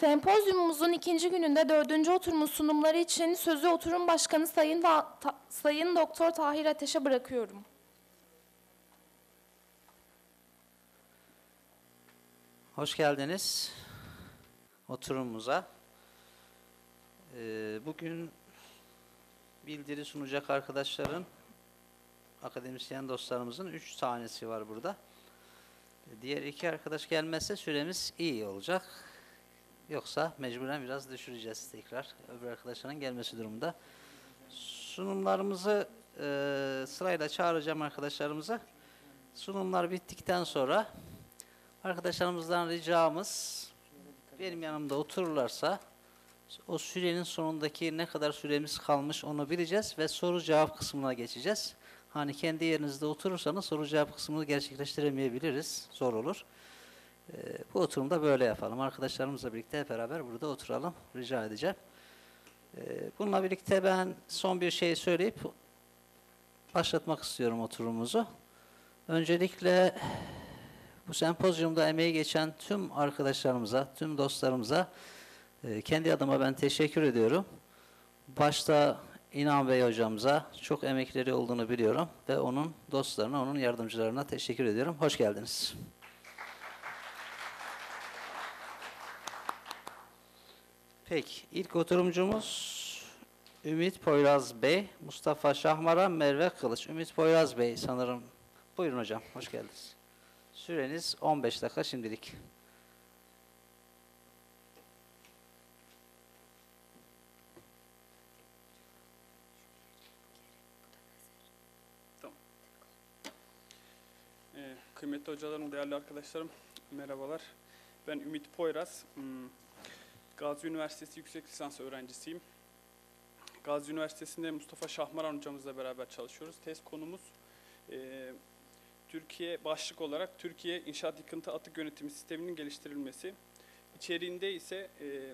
Sempozyumumuzun ikinci gününde dördüncü oturumun sunumları için sözü oturum başkanı Sayın Doktor Tahir Ateş'e bırakıyorum. Hoş geldiniz oturumumuza. Bugün bildiri sunacak arkadaşların, akademisyen dostlarımızın 3 tanesi var burada. Diğer 2 arkadaş gelmezse süremiz iyi olacak. Yoksa mecburen biraz düşüreceğiz tekrar. Öbür arkadaşların gelmesi durumunda. Sunumlarımızı sırayla çağıracağım arkadaşlarımıza. Sunumlar bittikten sonra arkadaşlarımızdan ricamız benim yanımda otururlarsa o sürenin sonundaki ne kadar süremiz kalmış onu bileceğiz ve soru cevap kısmına geçeceğiz. Hani kendi yerinizde oturursanız soru cevap kısmını gerçekleştiremeyebiliriz. Zor olur. Bu oturumda böyle yapalım. Arkadaşlarımızla birlikte hep beraber burada oturalım. Rica edeceğim. Bununla birlikte ben son bir şey söyleyip başlatmak istiyorum oturumumuzu. Öncelikle bu sempozyumda emeği geçen tüm arkadaşlarımıza, tüm dostlarımıza kendi adıma ben teşekkür ediyorum. Başta İnan Bey hocamıza çok emekleri olduğunu biliyorum ve onun dostlarına, onun yardımcılarına teşekkür ediyorum. Hoş geldiniz. Peki, ilk oturumcumuz Ümit Poyraz Bey, Mustafa Şahmaran, Merve Kılıç. Ümit Poyraz Bey sanırım. Buyurun hocam, hoş geldiniz. Süreniz 15 dakika şimdilik. Tamam. Kıymetli hocalarım, değerli arkadaşlarım, merhabalar. Ben Ümit Poyraz, Gazi Üniversitesi yüksek lisans öğrencisiyim. Gazi Üniversitesi'nde Mustafa Şahmaran hocamızla beraber çalışıyoruz. Tez konumuz Türkiye başlık olarak Türkiye İnşaat Yıkıntı Atık Yönetimi Sistemi'nin geliştirilmesi. İçeriğinde ise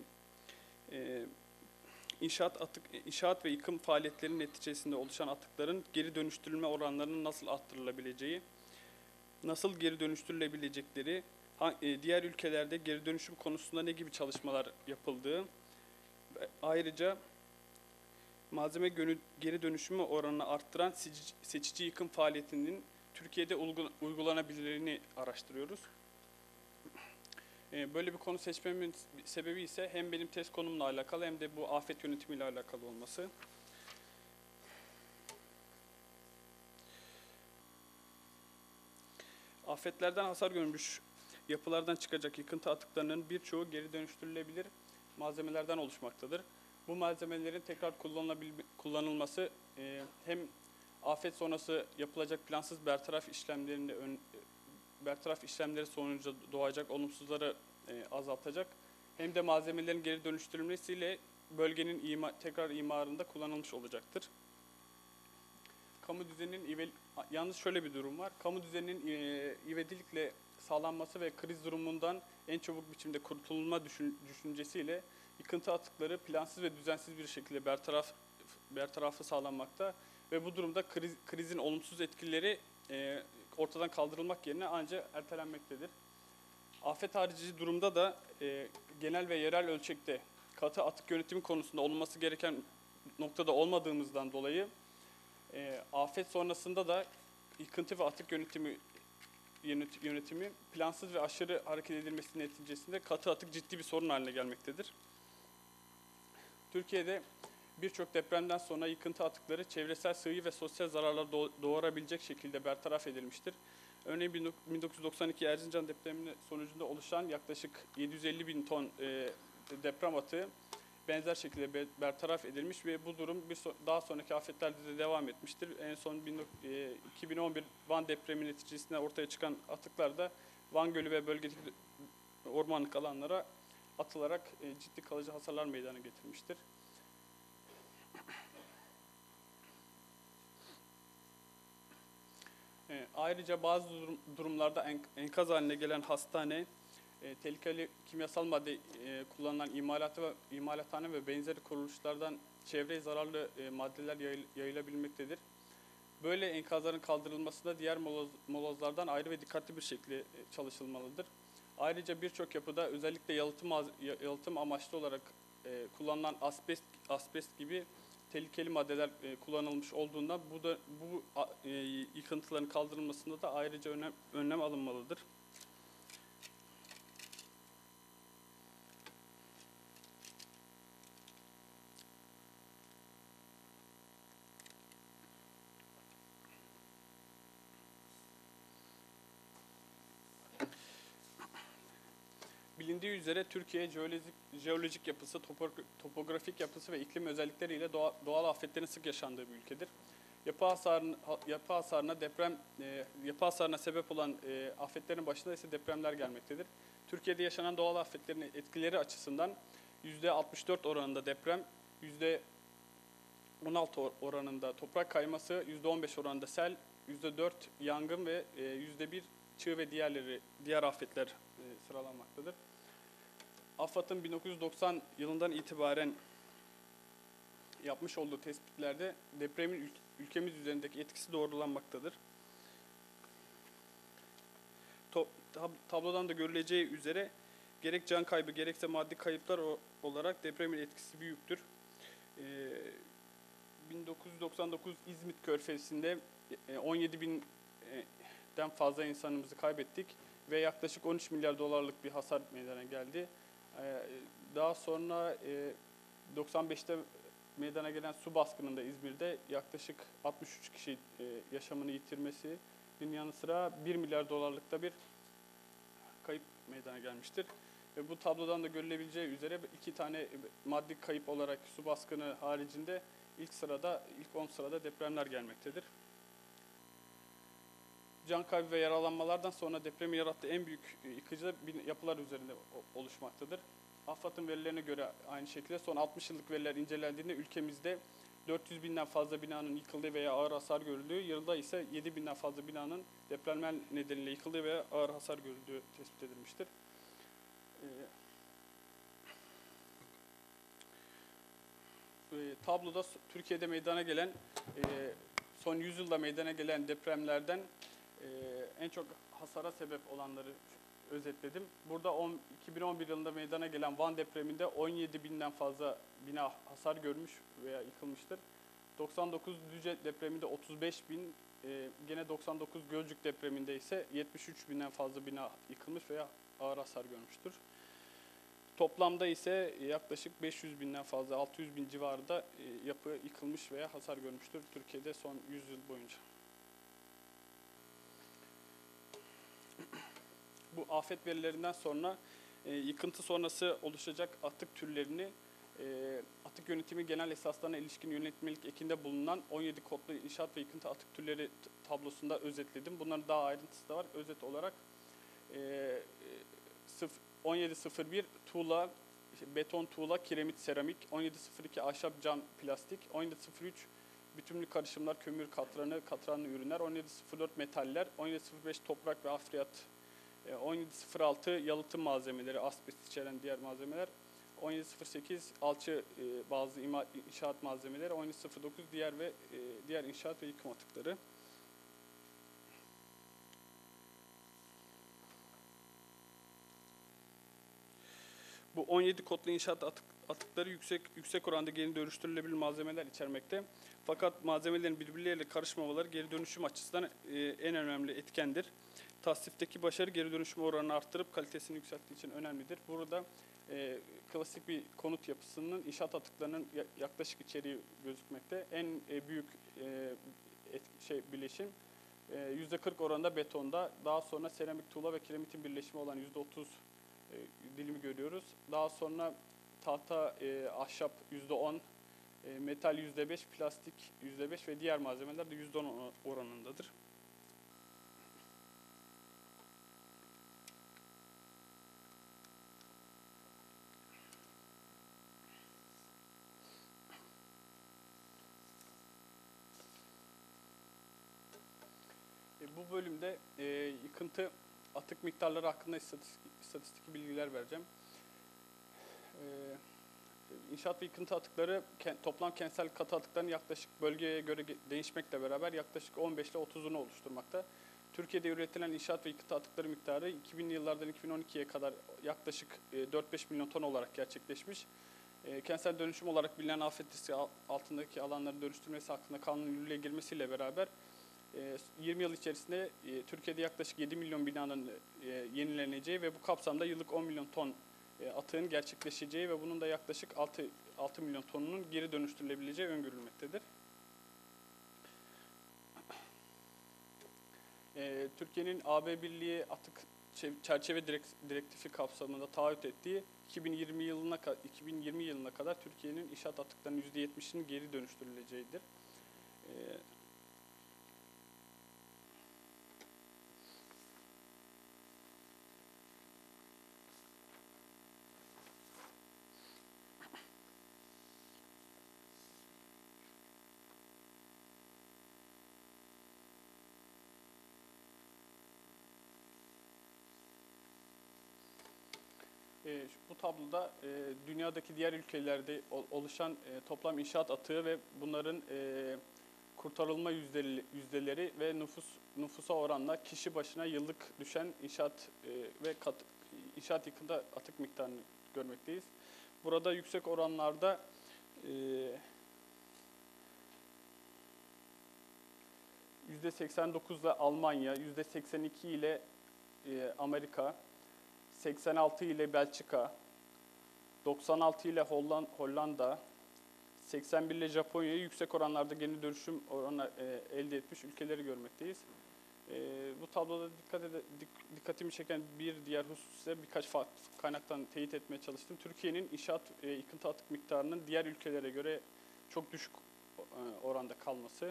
İnşaat ve yıkım faaliyetlerinin neticesinde oluşan atıkların geri dönüştürülme oranlarının nasıl arttırılabileceği, nasıl geri dönüştürülebilecekleri, diğer ülkelerde geri dönüşüm konusunda ne gibi çalışmalar yapıldığı, ayrıca malzeme geri dönüşümü oranını arttıran seçici yıkım faaliyetinin Türkiye'de uygulanabilirliğini araştırıyoruz. Böyle bir konu seçmemin sebebi ise hem benim test konumla alakalı hem de bu afet yönetimiyle alakalı olması. Afetlerden hasar görmüş yapılardan çıkacak yıkıntı atıklarının birçoğu geri dönüştürülebilir malzemelerden oluşmaktadır. Bu malzemelerin tekrar kullanılması hem afet sonrası yapılacak plansız bertaraf işlemleri sonucu doğacak olumsuzları azaltacak, hem de malzemelerin geri dönüştürülmesiyle bölgenin tekrar imarında kullanılmış olacaktır. Kamu düzeninin yalnız şöyle bir durum var. Kamu düzeninin ivedilikle sağlanması ve kriz durumundan en çabuk biçimde kurtulma düşüncesiyle yıkıntı atıkları plansız ve düzensiz bir şekilde bertarafı sağlanmakta ve bu durumda krizin olumsuz etkileri ortadan kaldırılmak yerine ancak ertelenmektedir. Afet harici durumda da genel ve yerel ölçekte katı atık yönetimi konusunda olması gereken noktada olmadığımızdan dolayı afet sonrasında da yıkıntı ve atık yönetimi plansız ve aşırı hareket edilmesi neticesinde katı atık ciddi bir sorun haline gelmektedir. Türkiye'de birçok depremden sonra yıkıntı atıkları çevresel, sıhhi ve sosyal zararlar doğurabilecek şekilde bertaraf edilmiştir. Örneğin 1992 Erzincan depreminin sonucunda oluşan yaklaşık 750 bin ton deprem atığı benzer şekilde bertaraf edilmiş ve bu durum daha sonraki afetlerde de devam etmiştir. En son 2011 Van depremi neticesinde ortaya çıkan atıklar da Van Gölü ve bölgedeki ormanlık alanlara atılarak ciddi kalıcı hasarlar meydana getirmiştir. Ayrıca bazı durumlarda enkaz haline gelen hastane, tehlikeli kimyasal madde kullanılan imalathane ve benzeri kuruluşlardan çevreye zararlı maddeler yayılabilmektedir. Böyle enkazların kaldırılmasında diğer molozlardan ayrı ve dikkatli bir şekilde çalışılmalıdır. Ayrıca birçok yapıda özellikle yalıtım amaçlı olarak kullanılan asbest gibi tehlikeli maddeler kullanılmış olduğundan yıkıntıların kaldırılmasında da ayrıca önlem alınmalıdır. Bilindiği üzere Türkiye jeolojik yapısı, topografik yapısı ve iklim özellikleriyle doğal afetlerin sık yaşandığı bir ülkedir. Yapı hasarına sebep olan afetlerin başında ise depremler gelmektedir. Türkiye'de yaşanan doğal afetlerin etkileri açısından %64 oranında deprem, %16 oranında toprak kayması, %15 oranında sel, %4 yangın ve %1 çığ ve diğer afetler sıralanmaktadır. AFAD'ın 1990 yılından itibaren yapmış olduğu tespitlerde depremin ülkemiz üzerindeki etkisi doğrulanmaktadır. Tablodan da görüleceği üzere gerek can kaybı gerekse maddi kayıplar olarak depremin etkisi büyüktür. 1999 İzmit Körfezi'nde 17 binden fazla insanımızı kaybettik ve yaklaşık 13 milyar dolarlık bir hasar meydana geldi. Daha sonra 95'te meydana gelen su baskınında İzmir'de yaklaşık 63 kişi yaşamını yitirmesinin yanı sıra 1 milyar dolarlıkta bir kayıp meydana gelmiştir. Ve bu tablodan da görülebileceği üzere 2 tane maddi kayıp olarak su baskını haricinde ilk 10 sırada depremler gelmektedir. Can kaybı ve yaralanmalardan sonra depremi yarattığı en büyük yıkıcı yapılar üzerinde oluşmaktadır. AFAD'ın verilerine göre aynı şekilde son 60 yıllık veriler incelendiğinde ülkemizde 400 binden fazla binanın yıkıldığı veya ağır hasar görüldüğü, yılda ise 7 binden fazla binanın depremler nedeniyle yıkıldığı veya ağır hasar görüldüğü tespit edilmiştir. Tabloda Türkiye'de meydana gelen, son 100 yılda meydana gelen depremlerden en çok hasara sebep olanları özetledim. Burada 2011 yılında meydana gelen Van depreminde 17 binden fazla bina hasar görmüş veya yıkılmıştır. 99 Düzce depreminde 35 bin, gene 99 Gölcük depreminde ise 73 binden fazla bina yıkılmış veya ağır hasar görmüştür. Toplamda ise yaklaşık 500 binden fazla, 600 bin civarında yapı yıkılmış veya hasar görmüştür Türkiye'de son 100 yıl boyunca. Bu afet verilerinden sonra yıkıntı sonrası oluşacak atık türlerini atık yönetimi genel esaslarına ilişkin yönetmelik ekinde bulunan 17 kodlu inşaat ve yıkıntı atık türleri tablosunda özetledim. Bunların daha ayrıntısı da var. Özet olarak 1701 tuğla, beton tuğla, kiremit, seramik, 1702 ahşap, cam, plastik, 1703 bütünlü karışımlar, kömür, katranlı ürünler, 1704 metaller, 1705 toprak ve hafriyat, 1706 yalıtım malzemeleri, asbest içeren diğer malzemeler, 1708 alçı bazı inşaat malzemeleri, 1709 diğer inşaat ve yıkım atıkları. Bu 17 kodlu inşaat atıkları yüksek oranda geri dönüştürülebilir malzemeler içermekte. Fakat malzemelerin birbirleriyle karışmamaları geri dönüşüm açısından en önemli etkendir. Tasnifteki başarı geri dönüşüm oranını arttırıp kalitesini yükselttiği için önemlidir. Burada klasik bir konut yapısının inşaat atıklarının yaklaşık içeriği gözükmekte. En büyük bileşim %40 oranında betonda, daha sonra seramik, tuğla ve kiremitin birleşimi olan %30 dilimi görüyoruz. Daha sonra tahta, ahşap %10, metal %5, plastik %5 ve diğer malzemeler de %10 oranındadır. Bu bölümde yıkıntı atık miktarları hakkında istatistik bilgiler vereceğim. İnşaat ve yıkıntı atıkları toplam kentsel katı atıkların yaklaşık bölgeye göre değişmekle beraber yaklaşık 15 ile 30'unu oluşturmakta. Türkiye'de üretilen inşaat ve yıkıntı atıkları miktarı 2000'li yıllardan 2012'ye kadar yaklaşık 4-5 milyon ton olarak gerçekleşmiş. Kentsel dönüşüm olarak bilinen afet riski altındaki alanların dönüştürmesi hakkında kanun yürürlüğe girmesiyle beraber 20 yıl içerisinde Türkiye'de yaklaşık 7 milyon binanın yenileneceği ve bu kapsamda yıllık 10 milyon ton atığın gerçekleşeceği ve bunun da yaklaşık 6 milyon tonunun geri dönüştürülebileceği öngörülmektedir. Türkiye'nin AB Birliği atık çerçeve direktifi kapsamında taahhüt ettiği 2020 yılına kadar Türkiye'nin inşaat atıklarının %70'inin geri dönüştürüleceğidir. Bu tabloda dünyadaki diğer ülkelerde oluşan toplam inşaat atığı ve bunların kurtarılma yüzdeleri ve nüfusa oranla kişi başına yıllık düşen inşaat ve inşaat yıkıntı atık miktarını görmekteyiz. Burada yüksek oranlarda %89 ile Almanya, %82 ile Amerika, 86 ile Belçika, 96 ile Hollanda, 81 ile Japonya'yı yüksek oranlarda geri dönüşüm oranı elde etmiş ülkeleri görmekteyiz. Bu tabloda dikkatimi çeken bir diğer husus ise birkaç farklı kaynaktan teyit etmeye çalıştım. Türkiye'nin inşaat yıkıntı atık miktarının diğer ülkelere göre çok düşük oranda kalması.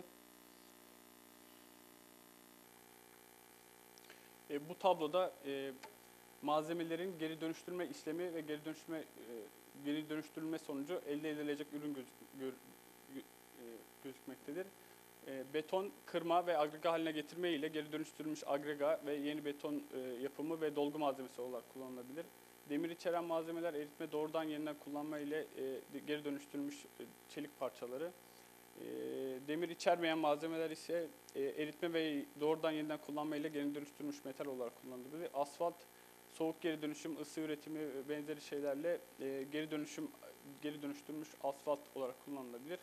Bu tabloda malzemelerin geri dönüştürme işlemi ve geri dönüştürülme sonucu elde edilecek ürün gözükmektedir. Beton, kırma ve agrega haline getirme ile geri dönüştürülmüş agrega ve yeni beton yapımı ve dolgu malzemesi olarak kullanılabilir. Demir içeren malzemeler eritme, doğrudan yeniden kullanma ile geri dönüştürülmüş çelik parçaları. Demir içermeyen malzemeler ise eritme ve doğrudan yeniden kullanma ile geri dönüştürülmüş metal olarak kullanılabilir. Asfalt, soğuk geri dönüşüm, ısı üretimi ve benzeri şeylerle geri dönüştürülmüş asfalt olarak kullanılabilir.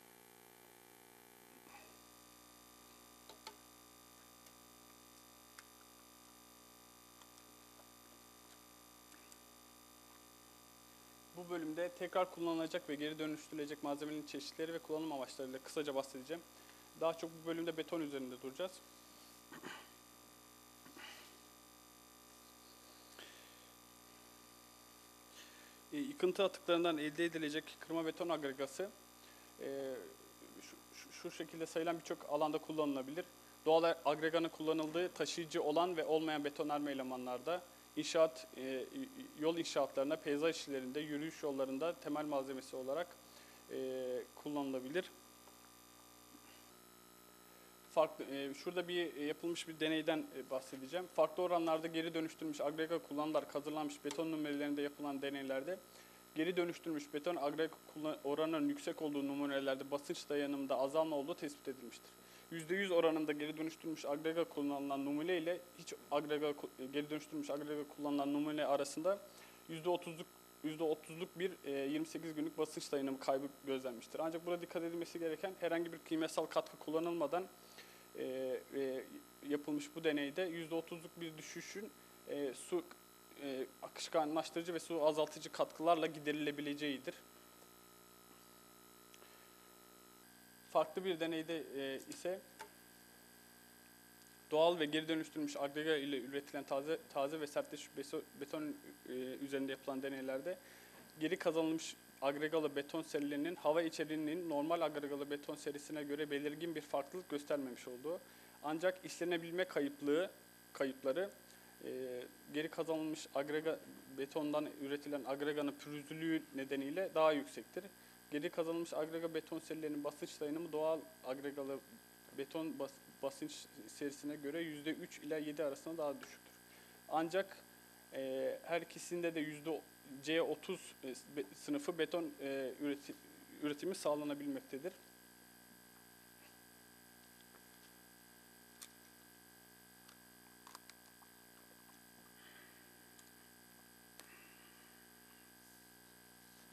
Bu bölümde tekrar kullanılacak ve geri dönüştürülecek malzemelerin çeşitleri ve kullanım amaçlarıyla kısaca bahsedeceğim. Daha çok bu bölümde beton üzerinde duracağız. Yıkıntı atıklarından elde edilecek kırma beton agregası şu şekilde sayılan birçok alanda kullanılabilir. Doğal agreganın kullanıldığı taşıyıcı olan ve olmayan betonarme elemanlarda, yol inşaatlarına, peyzaj işlerinde, yürüyüş yollarında temel malzemesi olarak kullanılabilir. Şurada yapılmış bir deneyden bahsedeceğim. Farklı oranlarda geri dönüştürülmüş agrega kullanılarak hazırlanmış beton numunelerinde yapılan deneylerde geri dönüştürülmüş beton agrega oranının yüksek olduğu numunelerde basınç dayanımında azalma olduğu tespit edilmiştir. %100 oranında geri dönüştürülmüş agrega kullanılan numune ile hiç geri dönüştürülmüş agrega kullanılan numune arasında %30'luk bir 28 günlük basınç dayanımı kaybı gözlenmiştir. Ancak burada dikkat edilmesi gereken herhangi bir kimyasal katkı kullanılmadan yapılmış bu deneyde %30'luk bir düşüşün su akışkanlaştırıcı ve su azaltıcı katkılarla giderilebileceğidir. Farklı bir deneyde ise doğal ve geri dönüştürülmüş agrega ile üretilen taze ve sertleşmiş beton üzerinde yapılan deneylerde geri kazanılmış agregalı beton serilerinin hava içeriğinin normal agregalı beton serisine göre belirgin bir farklılık göstermemiş olduğu, ancak işlenebilme kayıpları geri kazanılmış betondan üretilen agreganın pürüzlülüğü nedeniyle daha yüksektir. Geri kazanılmış agrega beton serilerinin basınç dayanımı doğal agregalı beton basınç serisine göre %3 ila 7 arasında daha düşüktür. Ancak her ikisinde de C30 sınıfı beton üretimi sağlanabilmektedir.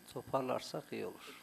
Toparlarsak iyi olur.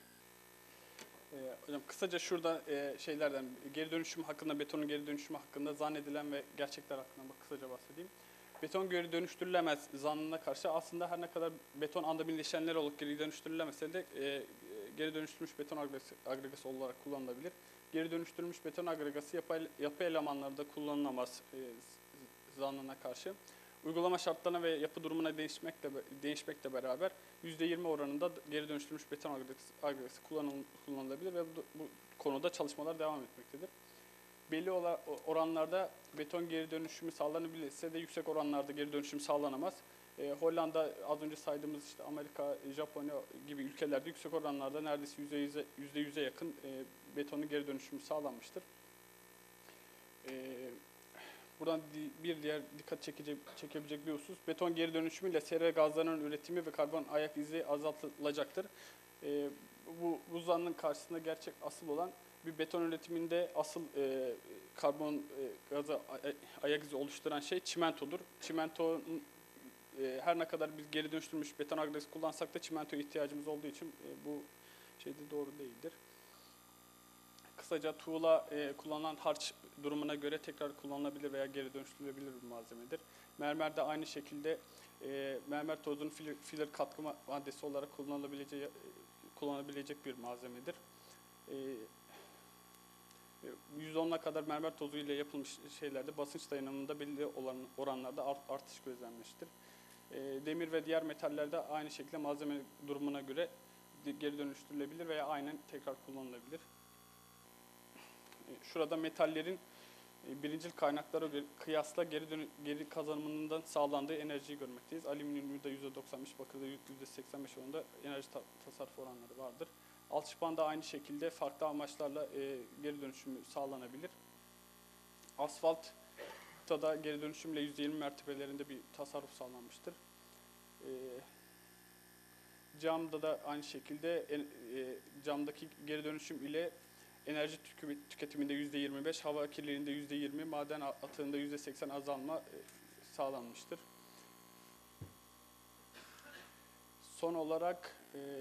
Hocam kısaca şurada şeylerden geri dönüşüm hakkında, betonun geri dönüşümü hakkında zannedilen ve gerçekler hakkında kısaca bahsedeyim. Beton geri dönüştürülemez zannına karşı aslında her ne kadar beton anda bileşenler olup geri dönüştürülemese de geri dönüştürülmüş beton agregası olarak kullanılabilir. Geri dönüştürülmüş beton agregası yapı elemanlarda kullanılamaz zannına karşı. Uygulama şartlarına ve yapı durumuna değişmekle beraber %20 oranında geri dönüştürülmüş beton agregası kullanılabilir ve bu konuda çalışmalar devam etmektedir. Belli oranlarda beton geri dönüşümü sağlanabilirse de yüksek oranlarda geri dönüşüm sağlanamaz. Hollanda az önce saydığımız işte Amerika, Japonya gibi ülkelerde yüksek oranlarda neredeyse %100'e yakın betonun geri dönüşümü sağlanmıştır. Buradan bir diğer dikkat çekebilecek bir husus, beton geri dönüşümüyle sera gazlarının üretimi ve karbon ayak izi azaltılacaktır. Bu zannın karşısında gerçek asıl olan bir beton üretiminde asıl karbon gazı ayak izi oluşturan şey çimentodur. Çimentonun her ne kadar biz geri dönüştürülmüş beton agregası kullansak da çimentoya ihtiyacımız olduğu için bu şey de doğru değildir. Kısaca tuğla kullanılan harç durumuna göre tekrar kullanılabilir veya geri dönüştürülebilir bir malzemedir. Mermer de aynı şekilde mermer tozunun filler katkı maddesi olarak kullanabilecek bir malzemedir. %10'a kadar mermer tozu ile yapılmış şeylerde basınç dayanımında belli oranlarda artış gözlenmiştir. Demir ve diğer metallerde aynı şekilde malzeme durumuna göre geri dönüştürülebilir veya aynen tekrar kullanılabilir. Şurada metallerin birincil kaynaklara göre kıyasla geri kazanımından sağlandığı enerjiyi görmekteyiz. Alüminyumda %95, bakırda %85 oranında enerji tasarruf oranları vardır. Alçıpan da aynı şekilde farklı amaçlarla geri dönüşümü sağlanabilir. Asfaltta da geri dönüşümle %20 mertebelerinde bir tasarruf sağlanmıştır. Camda da aynı şekilde camdaki geri dönüşüm ile enerji tüketiminde %25, hava kirliliğinde %20, maden atığında %80 azalma sağlanmıştır. Son olarak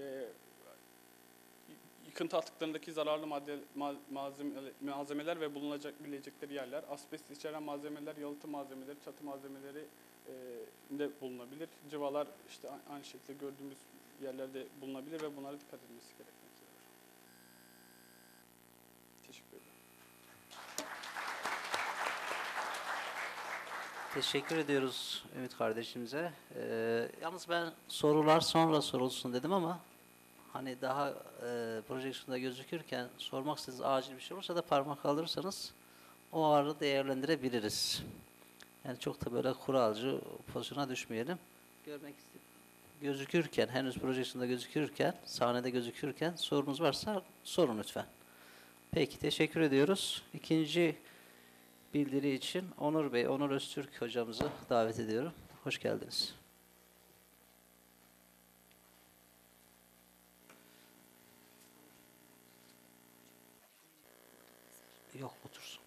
yıkıntı atıklarındaki zararlı malzemeler ve bulunabilecekleri yerler, asbest içeren malzemeler, yalıtım malzemeleri, çatı malzemeleri de bulunabilir. Cıvalar işte aynı şekilde gördüğümüz yerlerde bulunabilir ve bunlara dikkat edilmesi gerekmektedir. Teşekkür ederim. Teşekkür ediyoruz Ümit kardeşimize. Yalnız ben sorular sonra sorulsun dedim ama hani daha projeksiyonda gözükürken sormak istediğiniz acil bir şey olursa da parmak kaldırırsanız o anı değerlendirebiliriz. Yani çok da böyle kuralcı pozisyona düşmeyelim. Görmek gözükürken, henüz projeksiyonda gözükürken, sahnede gözükürken sorunuz varsa sorun lütfen. Peki, teşekkür ediyoruz. İkinci bildiri için Onur Bey, Onur Öztürk hocamızı davet ediyorum. Hoş geldiniz. Yok, otursun.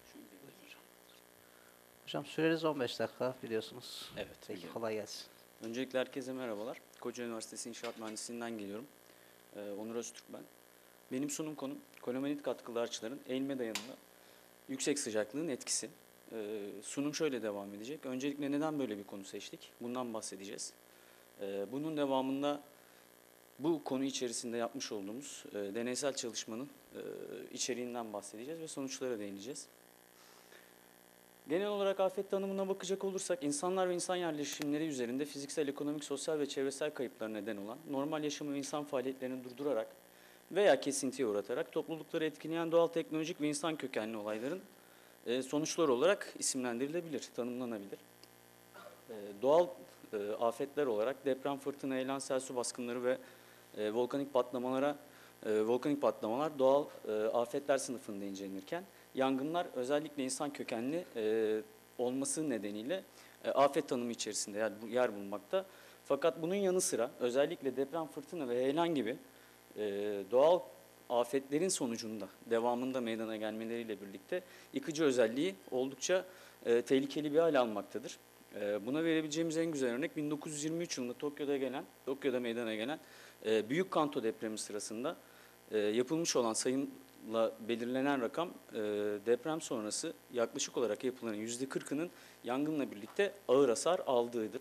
Hocam süreniz 15 dakika biliyorsunuz. Evet. Peki, biliyorum. kolay gelsin. Öncelikle herkese merhabalar. Kocaeli Üniversitesi İnşaat Mühendisliğinden geliyorum. Onur Öztürk ben. Benim sunum konum kolomenit katkılı harçların eğilme dayanımlı yüksek sıcaklığın etkisi. Sunum şöyle devam edecek. Öncelikle neden böyle bir konu seçtik? Bundan bahsedeceğiz. Bunun devamında bu konu içerisinde yapmış olduğumuz deneysel çalışmanın içeriğinden bahsedeceğiz ve sonuçlara değineceğiz. Genel olarak afet tanımına bakacak olursak, insanlar ve insan yerleşimleri üzerinde fiziksel, ekonomik, sosyal ve çevresel kayıplara neden olan, normal yaşamı ve insan faaliyetlerini durdurarak veya kesintiye uğratarak toplulukları etkileyen doğal, teknolojik ve insan kökenli olayların sonuçları olarak isimlendirilebilir, tanımlanabilir. Doğal afetler olarak deprem, fırtına, heyelan, sel, su baskınları ve volkanik patlamalar doğal afetler sınıfında incelenirken, yangınlar özellikle insan kökenli olması nedeniyle afet tanımı içerisinde yer bulunmakta. Fakat bunun yanı sıra özellikle deprem, fırtına ve heyelan gibi doğal afetlerin sonucunda, devamında meydana gelmeleriyle birlikte yıkıcı özelliği oldukça tehlikeli bir hale almaktadır. Buna verebileceğimiz en güzel örnek 1923 yılında Tokyo'da meydana gelen Büyük Kanto depremi sırasında yapılmış olan sayımla belirlenen rakam deprem sonrası yaklaşık olarak yapılanın %40'ının yangınla birlikte ağır hasar aldığıdır.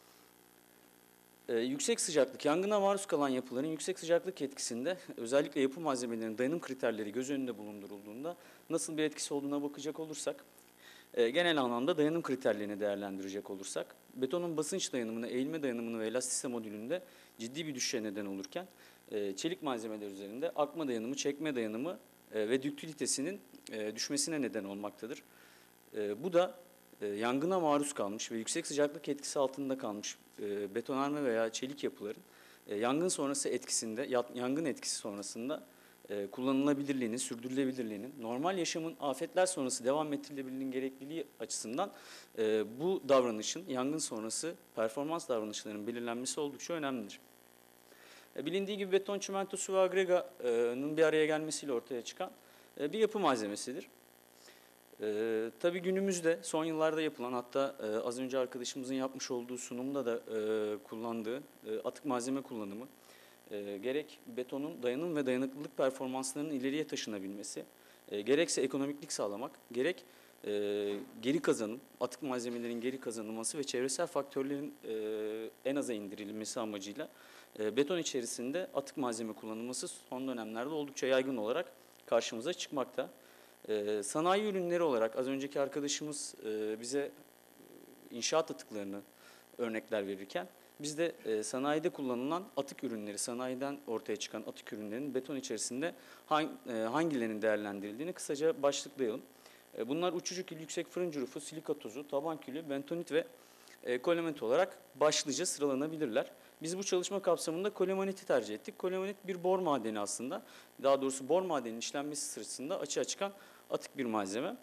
Yüksek sıcaklık, yangına maruz kalan yapıların yüksek sıcaklık etkisinde özellikle yapı malzemelerinin dayanım kriterleri göz önünde bulundurulduğunda nasıl bir etkisi olduğuna bakacak olursak, genel anlamda dayanım kriterlerini değerlendirecek olursak, betonun basınç dayanımını, eğilme dayanımını ve elastisite modülünde ciddi bir düşüşe neden olurken, çelik malzemeler üzerinde akma dayanımı, çekme dayanımı ve düktülitesinin düşmesine neden olmaktadır. Bu da yangına maruz kalmış ve yüksek sıcaklık etkisi altında kalmış betonarme veya çelik yapıların yangın sonrası etkisinde, yangın etkisi sonrasında kullanılabilirliğinin, sürdürülebilirliğinin, normal yaşamın afetler sonrası devam ettirilebilirliğinin gerekliliği açısından bu davranışın, yangın sonrası performans davranışlarının belirlenmesi oldukça önemlidir. Bilindiği gibi beton, çimento, su ve agreganın bir araya gelmesiyle ortaya çıkan bir yapı malzemesidir. Tabii günümüzde son yıllarda yapılan, hatta az önce arkadaşımızın yapmış olduğu sunumda da kullandığı atık malzeme kullanımı, gerek betonun dayanım ve dayanıklılık performanslarının ileriye taşınabilmesi, gerekse ekonomiklik sağlamak, gerek geri kazanım, atık malzemelerin geri kazanılması ve çevresel faktörlerin en aza indirilmesi amacıyla beton içerisinde atık malzeme kullanılması son dönemlerde oldukça yaygın olarak karşımıza çıkmakta. Sanayi ürünleri olarak az önceki arkadaşımız bize inşaat atıklarını örnekler verirken biz de sanayide kullanılan atık ürünleri, sanayiden ortaya çıkan atık ürünlerin beton içerisinde hangilerinin değerlendirildiğini kısaca başlıklayalım. Bunlar uçucu kül, yüksek fırın cürufu, silika tozu, taban külü, bentonit ve kolomenit olarak başlıca sıralanabilirler. Biz bu çalışma kapsamında kolomeniti tercih ettik. Kolomenit bir bor madeni aslında. Daha doğrusu bor madeninin işlenmesi sırasında açığa çıkan atık bir malzeme.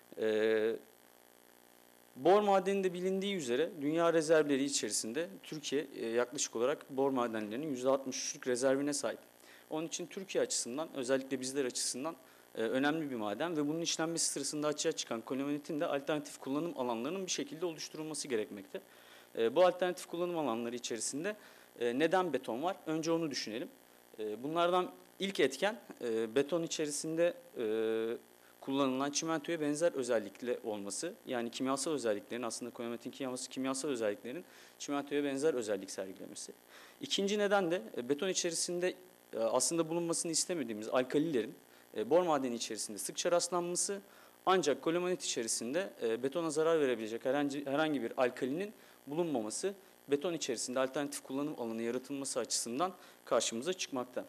Bor madeni de bilindiği üzere dünya rezervleri içerisinde Türkiye yaklaşık olarak bor madenlerinin %63'lük rezervine sahip. Onun için Türkiye açısından, özellikle bizler açısından önemli bir maden ve bunun işlenmesi sırasında açığa çıkan kolomenitin de alternatif kullanım alanlarının bir şekilde oluşturulması gerekmekte. Bu alternatif kullanım alanları içerisinde neden beton var? Önce onu düşünelim. Bunlardan ilk etken beton içerisinde kullanılan çimentoya benzer özellikle olması. Yani kimyasal özelliklerin, aslında kolomenitin kimyasal özelliklerin çimentoya benzer özellik sergilemesi. İkinci neden de beton içerisinde aslında bulunmasını istemediğimiz alkalilerin bor madeni içerisinde sıkça rastlanması, ancak kolomenit içerisinde betona zarar verebilecek herhangi bir alkalinin bulunmaması beton içerisinde alternatif kullanım alanı yaratılması açısından karşımıza çıkmakta.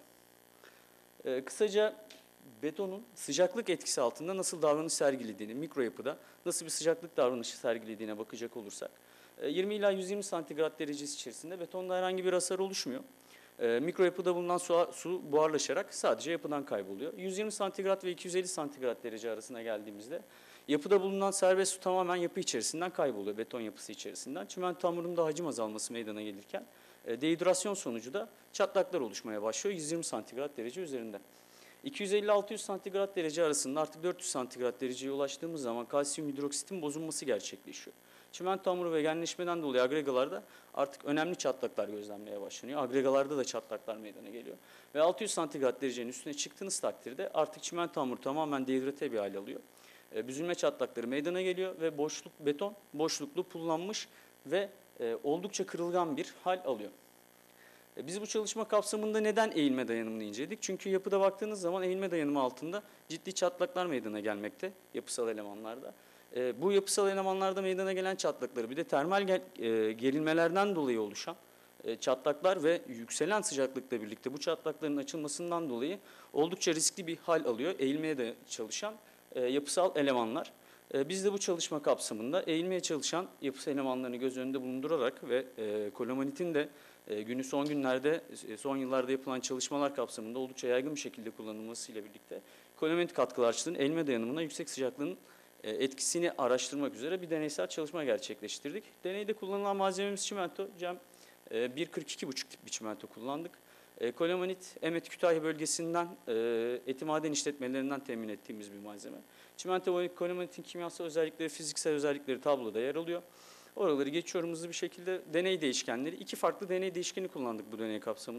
Kısaca betonun sıcaklık etkisi altında nasıl davranış sergilediğini, mikro yapıda nasıl bir sıcaklık davranışı sergilediğine bakacak olursak, 20 ila 120 santigrat derecesi içerisinde betonda herhangi bir hasar oluşmuyor. Mikro yapıda bulunan su buharlaşarak sadece yapıdan kayboluyor. 120 santigrat ve 250 santigrat derece arasına geldiğimizde yapıda bulunan serbest su tamamen yapı içerisinden kayboluyor, beton yapısı içerisinden. Çimento hamurunda hacim azalması meydana gelirken dehidrasyon sonucu da çatlaklar oluşmaya başlıyor 120 santigrat derece üzerinde. 250-600 santigrat derece arasında artık 400 santigrat dereceye ulaştığımız zaman kalsiyum hidroksitin bozulması gerçekleşiyor. Çimento hamuru ve genleşmeden dolayı agregalarda artık önemli çatlaklar gözlenmeye başlanıyor. Agregalarda da çatlaklar meydana geliyor. Ve 600 santigrat derecenin üstüne çıktığınız takdirde artık çimento hamuru tamamen dehidrate bir hal alıyor. Büzülme çatlakları meydana geliyor ve beton boşluklu, pullanmış ve oldukça kırılgan bir hal alıyor. Biz bu çalışma kapsamında neden eğilme dayanımını inceledik? Çünkü yapıda baktığınız zaman eğilme dayanımı altında ciddi çatlaklar meydana gelmekte yapısal elemanlarda. Bu yapısal elemanlarda meydana gelen çatlakları bir de termal gerilmelerden dolayı oluşan çatlaklar ve yükselen sıcaklıkla birlikte bu çatlakların açılmasından dolayı oldukça riskli bir hal alıyor eğilmeye de çalışan yapısal elemanlar. Biz de bu çalışma kapsamında eğilmeye çalışan yapısal elemanlarını göz önünde bulundurarak ve kolomenitin de son günlerde, son yıllarda yapılan çalışmalar kapsamında oldukça yaygın bir şekilde kullanılmasıyla birlikte kolomenit katkılarçlığının eğilme dayanımına yüksek sıcaklığın etkisini araştırmak üzere bir deneysel çalışma gerçekleştirdik. Deneyde kullanılan malzememiz çimento, CEM 1.42,5 tip bir çimento kullandık. Kolomenit, Emet Kütahya bölgesinden eti maden işletmelerinden temin ettiğimiz bir malzeme. Çimento ve kolomenitin kimyasal özellikleri, fiziksel özellikleri tabloda yer alıyor. Oraları geçiyorum hızlı bir şekilde. Deney değişkenleri, 2 farklı deney değişkeni kullandık bu deney kapsamında.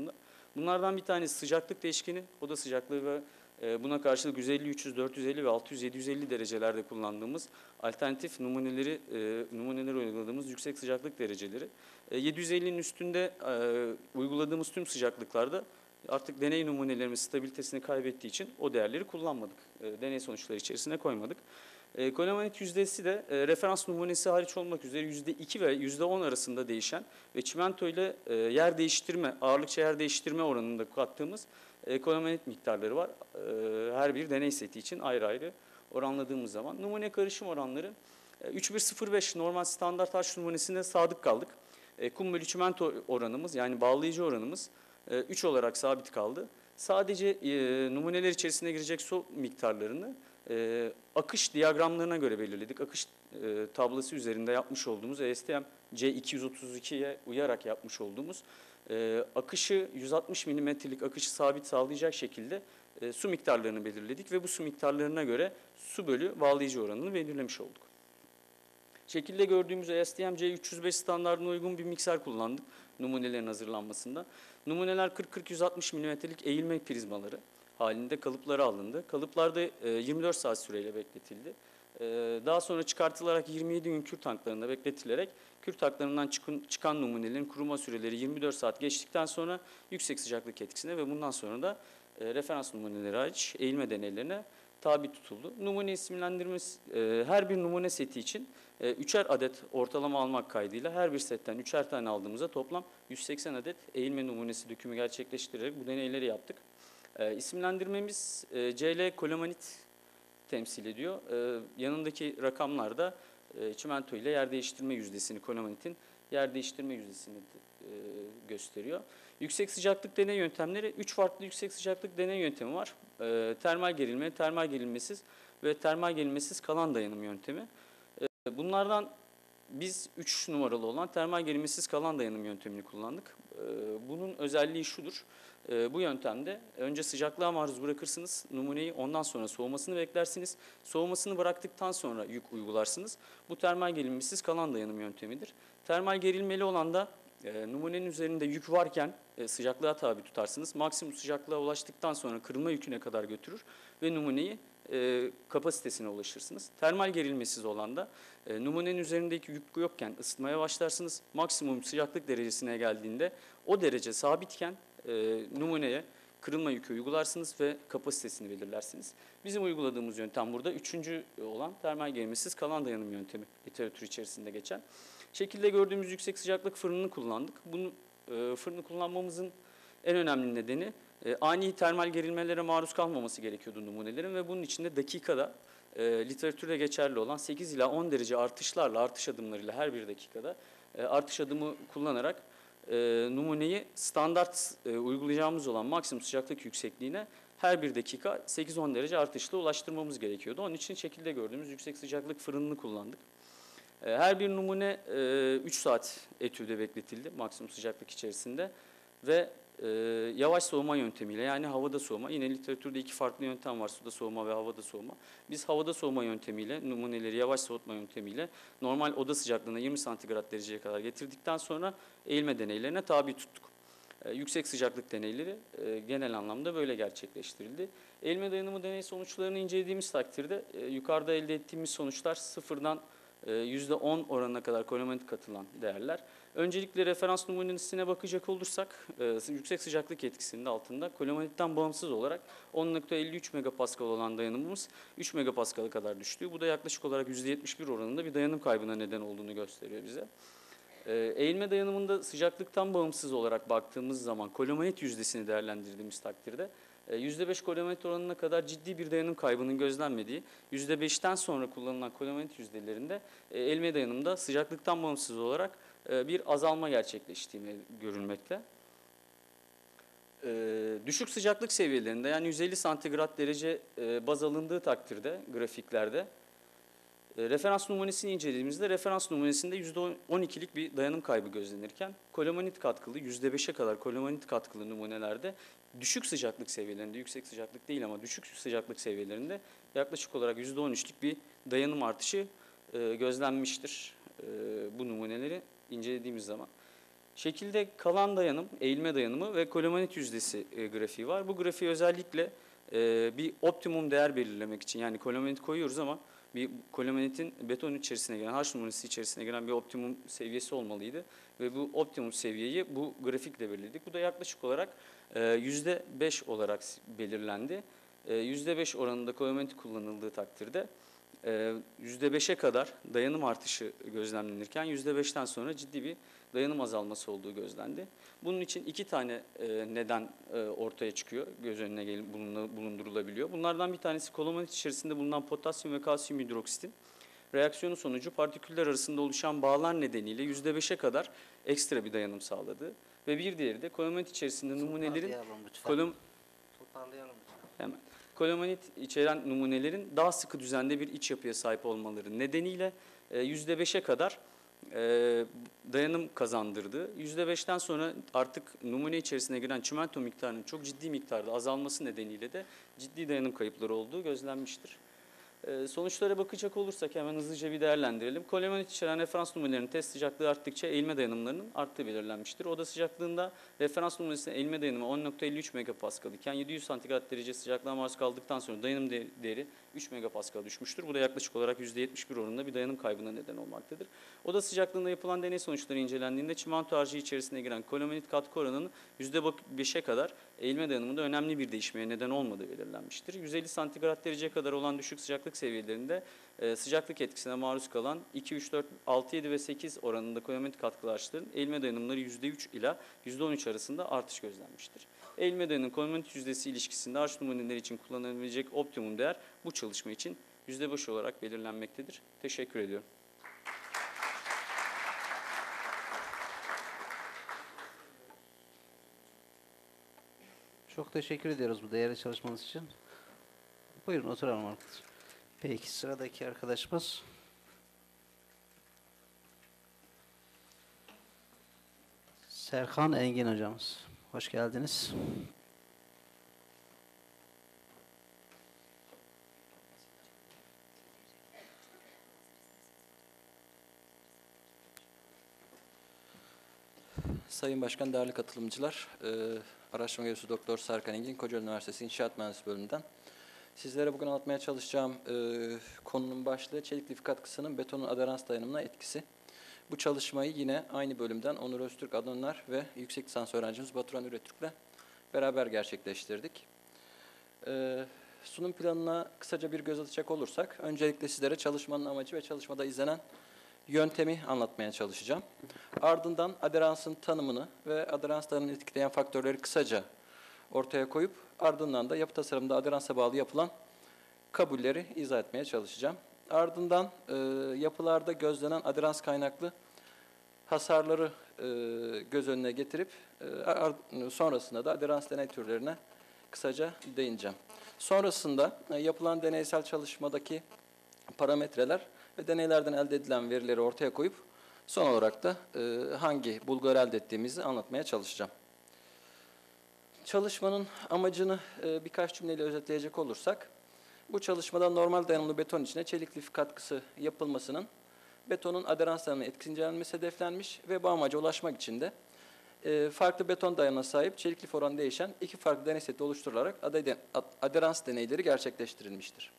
Bunlardan bir tanesi sıcaklık değişkeni, oda sıcaklığı ve buna karşılık 150, 300, 450 ve 600, 750 derecelerde kullandığımız alternatif numuneleri uyguladığımız yüksek sıcaklık dereceleri. 750'nin üstünde uyguladığımız tüm sıcaklıklarda artık deney numunelerimiz stabilitesini kaybettiği için o değerleri kullanmadık. Deney sonuçları içerisine koymadık. Kolomanit yüzdesi de referans numunesi hariç olmak üzere %2 ve %10 arasında değişen ve çimento ile yer değiştirme, ağırlıkça yer değiştirme oranında kattığımız kolomanit miktarları var. Her bir deney seti için ayrı ayrı oranladığımız zaman. Numune karışım oranları 3,105 normal standart H numunesine sadık kaldık. Kum bölü çimento oranımız yani bağlayıcı oranımız 3 olarak sabit kaldı. Sadece numuneler içerisine girecek su miktarlarını akış diyagramlarına göre belirledik. Akış tablosu üzerinde yapmış olduğumuz ASTM C232'ye uyarak yapmış olduğumuz akışı 160 milimetrelik akışı sabit sağlayacak şekilde su miktarlarını belirledik ve bu su miktarlarına göre su bölü bağlayıcı oranını belirlemiş olduk. Şekilde gördüğümüz ASTM C305 standartına uygun bir mikser kullandık numunelerin hazırlanmasında. Numuneler 40-40-160 milimetrelik eğilme prizmaları halinde kalıplara alındı. Kalıplarda 24 saat süreyle bekletildi. Daha sonra çıkartılarak 27 gün kür tanklarında bekletilerek kür tanklarından çıkan numunelerin kuruma süreleri 24 saat geçtikten sonra yüksek sıcaklık etkisine ve bundan sonra da referans numuneleri hariç eğilme deneylerine tabi tutuldu. Numune isimlendirmesi her bir numune seti için 3'er adet ortalama almak kaydıyla her bir setten 3'er tane aldığımızda toplam 180 adet eğilme numunesi dökümü gerçekleştirerek bu deneyleri yaptık. İsimlendirmemiz CL kolomanit temsil ediyor. Yanındaki rakamlar da çimento ile yer değiştirme yüzdesini, kolomanitin yer değiştirme yüzdesini gösteriyor. Yüksek sıcaklık deney yöntemleri, 3 farklı yüksek sıcaklık deney yöntemi var. Termal gerilme, termal gerilmesiz ve termal gerilmesiz kalan dayanım yöntemi. Bunlardan biz 3 numaralı olan termal gerilmesiz kalan dayanım yöntemini kullandık. Bunun özelliği şudur. Bu yöntemde önce sıcaklığa maruz bırakırsınız numuneyi, ondan sonra soğumasını beklersiniz. Soğumasını bıraktıktan sonra yük uygularsınız. Bu termal gerilmesiz kalan dayanım yöntemidir. Termal gerilmeli olan da numunenin üzerinde yük varken sıcaklığa tabi tutarsınız. Maksimum sıcaklığa ulaştıktan sonra kırılma yüküne kadar götürür ve numuneyi kapasitesine ulaşırsınız. Termal gerilmesiz olan da numunenin üzerindeki yük yokken ısıtmaya başlarsınız. Maksimum sıcaklık derecesine geldiğinde o derece sabitken numuneye kırılma yükü uygularsınız ve kapasitesini belirlersiniz. Bizim uyguladığımız yöntem burada 3. olan termal gerilmesiz kalan dayanım yöntemi literatür içerisinde geçen. Şekilde gördüğümüz yüksek sıcaklık fırınını kullandık. Bunu fırını kullanmamızın en önemli nedeni ani termal gerilmelere maruz kalmaması gerekiyordu numunelerin ve bunun için de dakikada literatürde geçerli olan 8 ila 10 derece artışlarla, artış adımlarıyla her bir dakikada artış adımı kullanarak numuneyi standart uygulayacağımız olan maksimum sıcaklık yüksekliğine her bir dakika 8-10 derece artışla ulaştırmamız gerekiyordu. Onun için şekilde gördüğümüz yüksek sıcaklık fırınını kullandık. Her bir numune 3 saat etüde bekletildi maksimum sıcaklık içerisinde ve yavaş soğuma yöntemiyle yani havada soğuma, yine literatürde 2 farklı yöntem var, suda soğuma ve havada soğuma. Biz havada soğuma yöntemiyle, numuneleri yavaş soğutma yöntemiyle normal oda sıcaklığına 20 santigrat dereceye kadar getirdikten sonra eğilme deneylerine tabi tuttuk. Yüksek sıcaklık deneyleri genel anlamda böyle gerçekleştirildi. Eğilme dayanımı deney sonuçlarını incelediğimiz takdirde yukarıda elde ettiğimiz sonuçlar sıfırdan %10 oranına kadar kolomanit katılan değerler. Öncelikle referans numunesine bakacak olursak yüksek sıcaklık etkisinin altında kolomanitten bağımsız olarak 10,53 megapascal olan dayanımımız 3 megapascal'a kadar düştü. Bu da yaklaşık olarak %71 oranında bir dayanım kaybına neden olduğunu gösteriyor bize. Eğilme dayanımında sıcaklıktan bağımsız olarak baktığımız zaman kolomanit yüzdesini değerlendirdiğimiz takdirde %5 kolomanit oranına kadar ciddi bir dayanım kaybının gözlenmediği, %5'ten sonra kullanılan kolomanit yüzdelerinde eğilme dayanımda sıcaklıktan bağımsız olarak bir azalma gerçekleştiğini görülmekte. Düşük sıcaklık seviyelerinde yani 150 santigrat derece baz alındığı takdirde grafiklerde referans numunesini incelediğimizde referans numunesinde %12'lik bir dayanım kaybı gözlenirken kolomanit katkılı %5'e kadar kolomanit katkılı numunelerde düşük sıcaklık seviyelerinde, yüksek sıcaklık değil ama düşük sıcaklık seviyelerinde yaklaşık olarak %13'lük bir dayanım artışı gözlenmiştir bu numuneleri incelediğimiz zaman. Şekilde kalan dayanım, eğilme dayanımı ve kolomanit yüzdesi grafiği var. Bu grafiği özellikle bir optimum değer belirlemek için, yani kolomanit koyuyoruz ama bir kolomanitin beton içerisine giren, H numarası içerisine giren bir optimum seviyesi olmalıydı. Ve bu optimum seviyeyi bu grafikle belirledik. Bu da yaklaşık olarak %5 olarak belirlendi. %5 oranında kolomanit kullanıldığı takdirde %5'e kadar dayanım artışı gözlemlenirken %5'ten sonra ciddi bir dayanım azalması olduğu gözlendi. Bunun için iki tane neden ortaya çıkıyor, göz önüne bulundurulabiliyor. Bunlardan bir tanesi kolomanit içerisinde bulunan potasyum ve kalsiyum hidroksitin reaksiyonu sonucu partiküller arasında oluşan bağlar nedeniyle %5'e kadar ekstra bir dayanım sağladığı ve bir diğeri de kolomanit içerisinde numunelerin Toparlayalım lütfen. hemen kolomanit içeren numunelerin daha sıkı düzende bir iç yapıya sahip olmaları nedeniyle %5'e kadar dayanım kazandırdı. %5'ten sonra artık numune içerisine giren çimento miktarının çok ciddi miktarda azalması nedeniyle de ciddi dayanım kayıpları olduğu gözlenmiştir. Sonuçlara bakacak olursak hemen hızlıca bir değerlendirelim. Kolomanit içeren referans numunelerinin test sıcaklığı arttıkça eğilme dayanımlarının arttığı belirlenmiştir. Oda sıcaklığında referans numunesinin eğilme dayanımı 10.53 megapascal iken 700 santigrat derece sıcaklığa maruz kaldıktan sonra dayanım değeri 3 megapascal düşmüştür. Bu da yaklaşık olarak %71 oranında bir dayanım kaybına neden olmaktadır. Oda sıcaklığında yapılan deney sonuçları incelendiğinde çimento harcı içerisine giren kolomanit katkı oranının %5'e kadar eğilme dayanımında önemli bir değişmeye neden olmadığı belirlenmiştir. 150 santigrat dereceye kadar olan düşük sıcaklık seviyelerinde sıcaklık etkisine maruz kalan 2, 3, 4, 6, 7 ve 8 oranında kolomanit katkılı harçların eğilme dayanımları %3 ila %13 arasında artış gözlenmiştir. Eğilme dayanım kolomanit yüzdesi ilişkisinde harç numuneleri için kullanılabilecek optimum değer bu çalışma için %5 olarak belirlenmektedir. Teşekkür ediyorum. Çok teşekkür ediyoruz bu değerli çalışmanız için. Buyurun oturalım arkadaşlar. Peki sıradaki arkadaşımız. Serkan Engin hocamız. Hoş geldiniz. Sayın Başkan, değerli katılımcılar, araştırma görevlisi Doktor Serkan Engin, Kocaeli Üniversitesi İnşaat Mühendisliği bölümünden. Sizlere bugün anlatmaya çalışacağım konunun başlığı çelik lif katkısının betonun aderans dayanımına etkisi. Bu çalışmayı yine aynı bölümden Onur Öztürk, Adnan ve yüksek lisans öğrencimiz Baturan Üretürk'le beraber gerçekleştirdik. Sunum planına kısaca bir göz atacak olursak, öncelikle sizlere çalışmanın amacı ve çalışmada izlenen yöntemi anlatmaya çalışacağım. Ardından aderansın tanımını ve aderans dayanımını etkileyen faktörleri kısaca ortaya koyup ardından da yapı tasarımında aderansa bağlı yapılan kabulleri izah etmeye çalışacağım. Ardından yapılarda gözlenen aderans kaynaklı hasarları göz önüne getirip sonrasında da aderans deney türlerine kısaca değineceğim. Sonrasında yapılan deneysel çalışmadaki parametreler ve deneylerden elde edilen verileri ortaya koyup son olarak da hangi bulguları elde ettiğimizi anlatmaya çalışacağım. Çalışmanın amacını birkaç cümleyle özetleyecek olursak, bu çalışmada normal dayanımlı beton içine çelik lif katkısı yapılmasının betonun aderans dayanımına etkisini incelenmesi hedeflenmiş ve bu amaca ulaşmak için de farklı beton dayanımına sahip çelik lif oranı değişen iki farklı deney seti oluşturularak aderans deneyleri gerçekleştirilmiştir.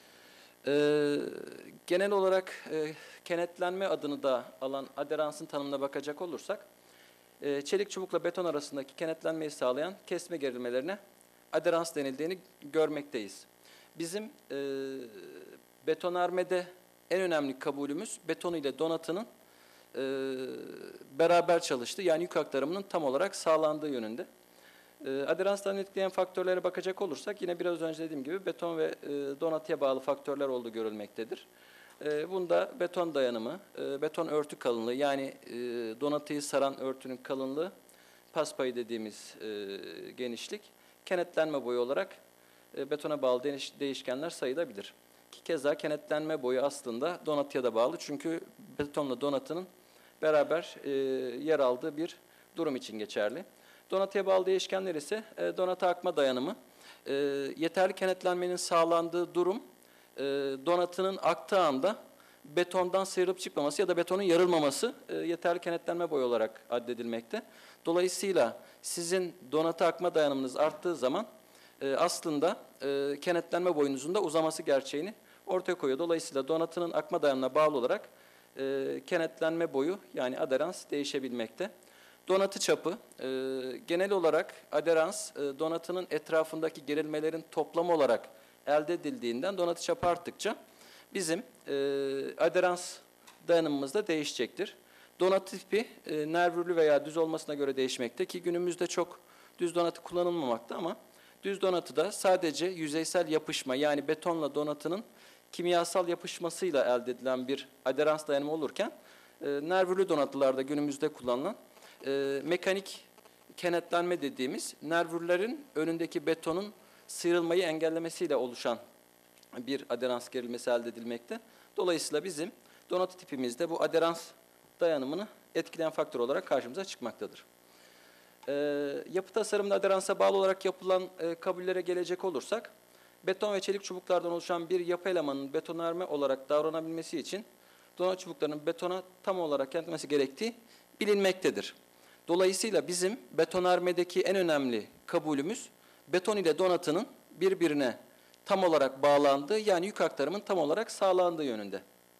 Genel olarak kenetlenme adını da alan aderansın tanımına bakacak olursak, çelik çubukla beton arasındaki kenetlenmeyi sağlayan kesme gerilmelerine aderans denildiğini görmekteyiz. Bizim betonarmede en önemli kabulümüz beton ile donatının beraber çalıştığı, yani yük aktarımının tam olarak sağlandığı yönünde. Aderanstan etkileyen faktörlere bakacak olursak yine biraz önce dediğim gibi beton ve donatıya bağlı faktörler olduğu görülmektedir. Bunda beton dayanımı, beton örtü kalınlığı, yani donatıyı saran örtünün kalınlığı, paspayı dediğimiz genişlik, kenetlenme boyu olarak betona bağlı değişkenler sayılabilir. Ki keza kenetlenme boyu aslında donatıya da bağlı, çünkü betonla donatının beraber yer aldığı bir durum için geçerli. Donatıya bağlı değişkenler ise donatı akma dayanımı, yeterli kenetlenmenin sağlandığı durum, donatının aktığı anda betondan sıyrılıp çıkmaması ya da betonun yarılmaması yeterli kenetlenme boyu olarak addedilmekte. Dolayısıyla sizin donatı akma dayanımınız arttığı zaman aslında kenetlenme boyunuzun da uzaması gerçeğini ortaya koyuyor. Dolayısıyla donatının akma dayanımına bağlı olarak kenetlenme boyu yani aderans değişebilmekte. Donatı çapı, genel olarak aderans donatının etrafındaki gerilmelerin toplamı olarak elde edildiğinden donatı çapı arttıkça bizim aderans dayanımımız da değişecektir. Donatı tipi nervürlü veya düz olmasına göre değişmekte ki günümüzde çok düz donatı kullanılmamakta ama düz donatıda sadece yüzeysel yapışma yani betonla donatının kimyasal yapışmasıyla elde edilen bir aderans dayanımı olurken nervürlü donatılarda günümüzde kullanılan mekanik kenetlenme dediğimiz nervürlerin önündeki betonun sıyrılmayı engellemesiyle oluşan bir aderans gerilmesi elde edilmekte. Dolayısıyla bizim donatı tipimizde bu aderans dayanımını etkileyen faktör olarak karşımıza çıkmaktadır. Yapı tasarımında aderansa bağlı olarak yapılan kabullere gelecek olursak, beton ve çelik çubuklardan oluşan bir yapı elemanının betonarme olarak davranabilmesi için donat çubuklarının betona tam olarak kenetlenmesi gerektiği bilinmektedir. Dolayısıyla bizim betonarmedeki en önemli kabulümüz beton ile donatının birbirine tam olarak bağlandığı yani yük aktarımın tam olarak sağlandığı yönünde.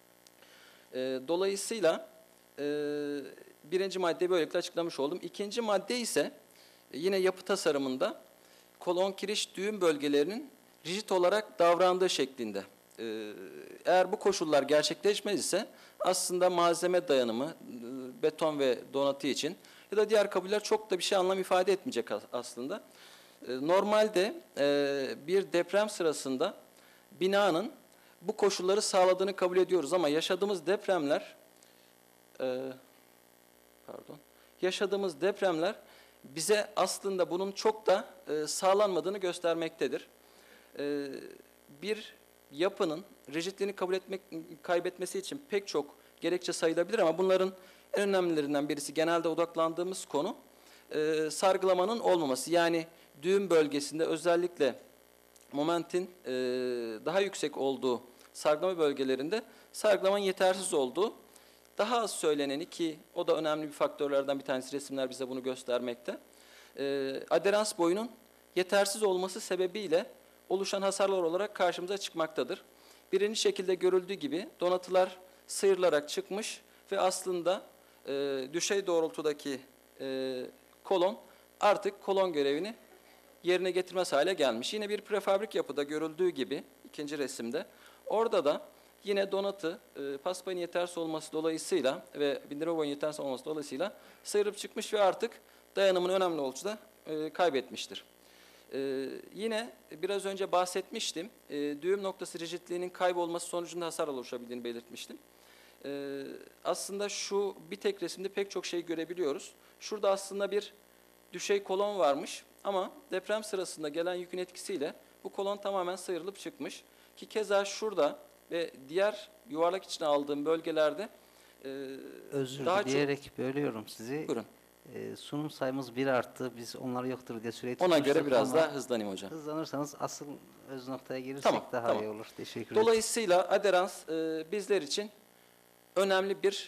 Dolayısıyla birinci maddeyi böylelikle açıklamış oldum. İkinci madde ise yine yapı tasarımında kolon kiriş düğüm bölgelerinin rigid olarak davrandığı şeklinde. Eğer bu koşullar gerçekleşmez ise aslında malzeme dayanımı beton ve donatı için ya da diğer kabuller çok da bir şey anlam ifade etmeyecek aslında. Normalde bir deprem sırasında binanın bu koşulları sağladığını kabul ediyoruz ama yaşadığımız depremler bize aslında bunun çok da sağlanmadığını göstermektedir. Bir yapının rigidliğini kaybetmesi için pek çok gerekçe sayılabilir ama bunların en önemlilerinden birisi genelde odaklandığımız konu sargılamanın olmaması. Yani düğüm bölgesinde özellikle momentin daha yüksek olduğu sargılama bölgelerinde sargılamanın yetersiz olduğu daha az söyleneni ki o da önemli bir faktörlerden bir tanesi resimler bize bunu göstermekte. Aderans boyunun yetersiz olması sebebiyle oluşan hasarlar olarak karşımıza çıkmaktadır. Birinci şekilde görüldüğü gibi donatılar sıyrılarak çıkmış ve aslında düşey doğrultudaki kolon artık kolon görevini yerine getirmez hale gelmiş. Yine bir prefabrik yapıda görüldüğü gibi ikinci resimde orada da yine donatı paspayın yetersiz olması dolayısıyla ve bindirme boyunun yetersiz olması dolayısıyla sıyrılıp çıkmış ve artık dayanımını önemli ölçüde kaybetmiştir. Yine biraz önce bahsetmiştim. Düğüm noktası rigidliğinin kaybolması sonucunda hasar oluşabildiğini belirtmiştim. Aslında şu bir tek resimde pek çok şey görebiliyoruz. Şurada aslında bir düşey kolon varmış ama deprem sırasında gelen yükün etkisiyle bu kolon tamamen sıyrılıp çıkmış. Ki keza şurada ve diğer yuvarlak içine aldığım bölgelerde Özür daha dileyerek bölüyorum sizi. Buyurun. Sunum sayımız 1 arttı. Biz onlar yoktur diye süreyi Ona tutmuştuk göre biraz ama daha hızlanayım hocam. hızlanırsanız asıl öz noktaya gelirsek Tamam, daha tamam. iyi olur. Teşekkür ederim. Dolayısıyla aderans bizler için önemli bir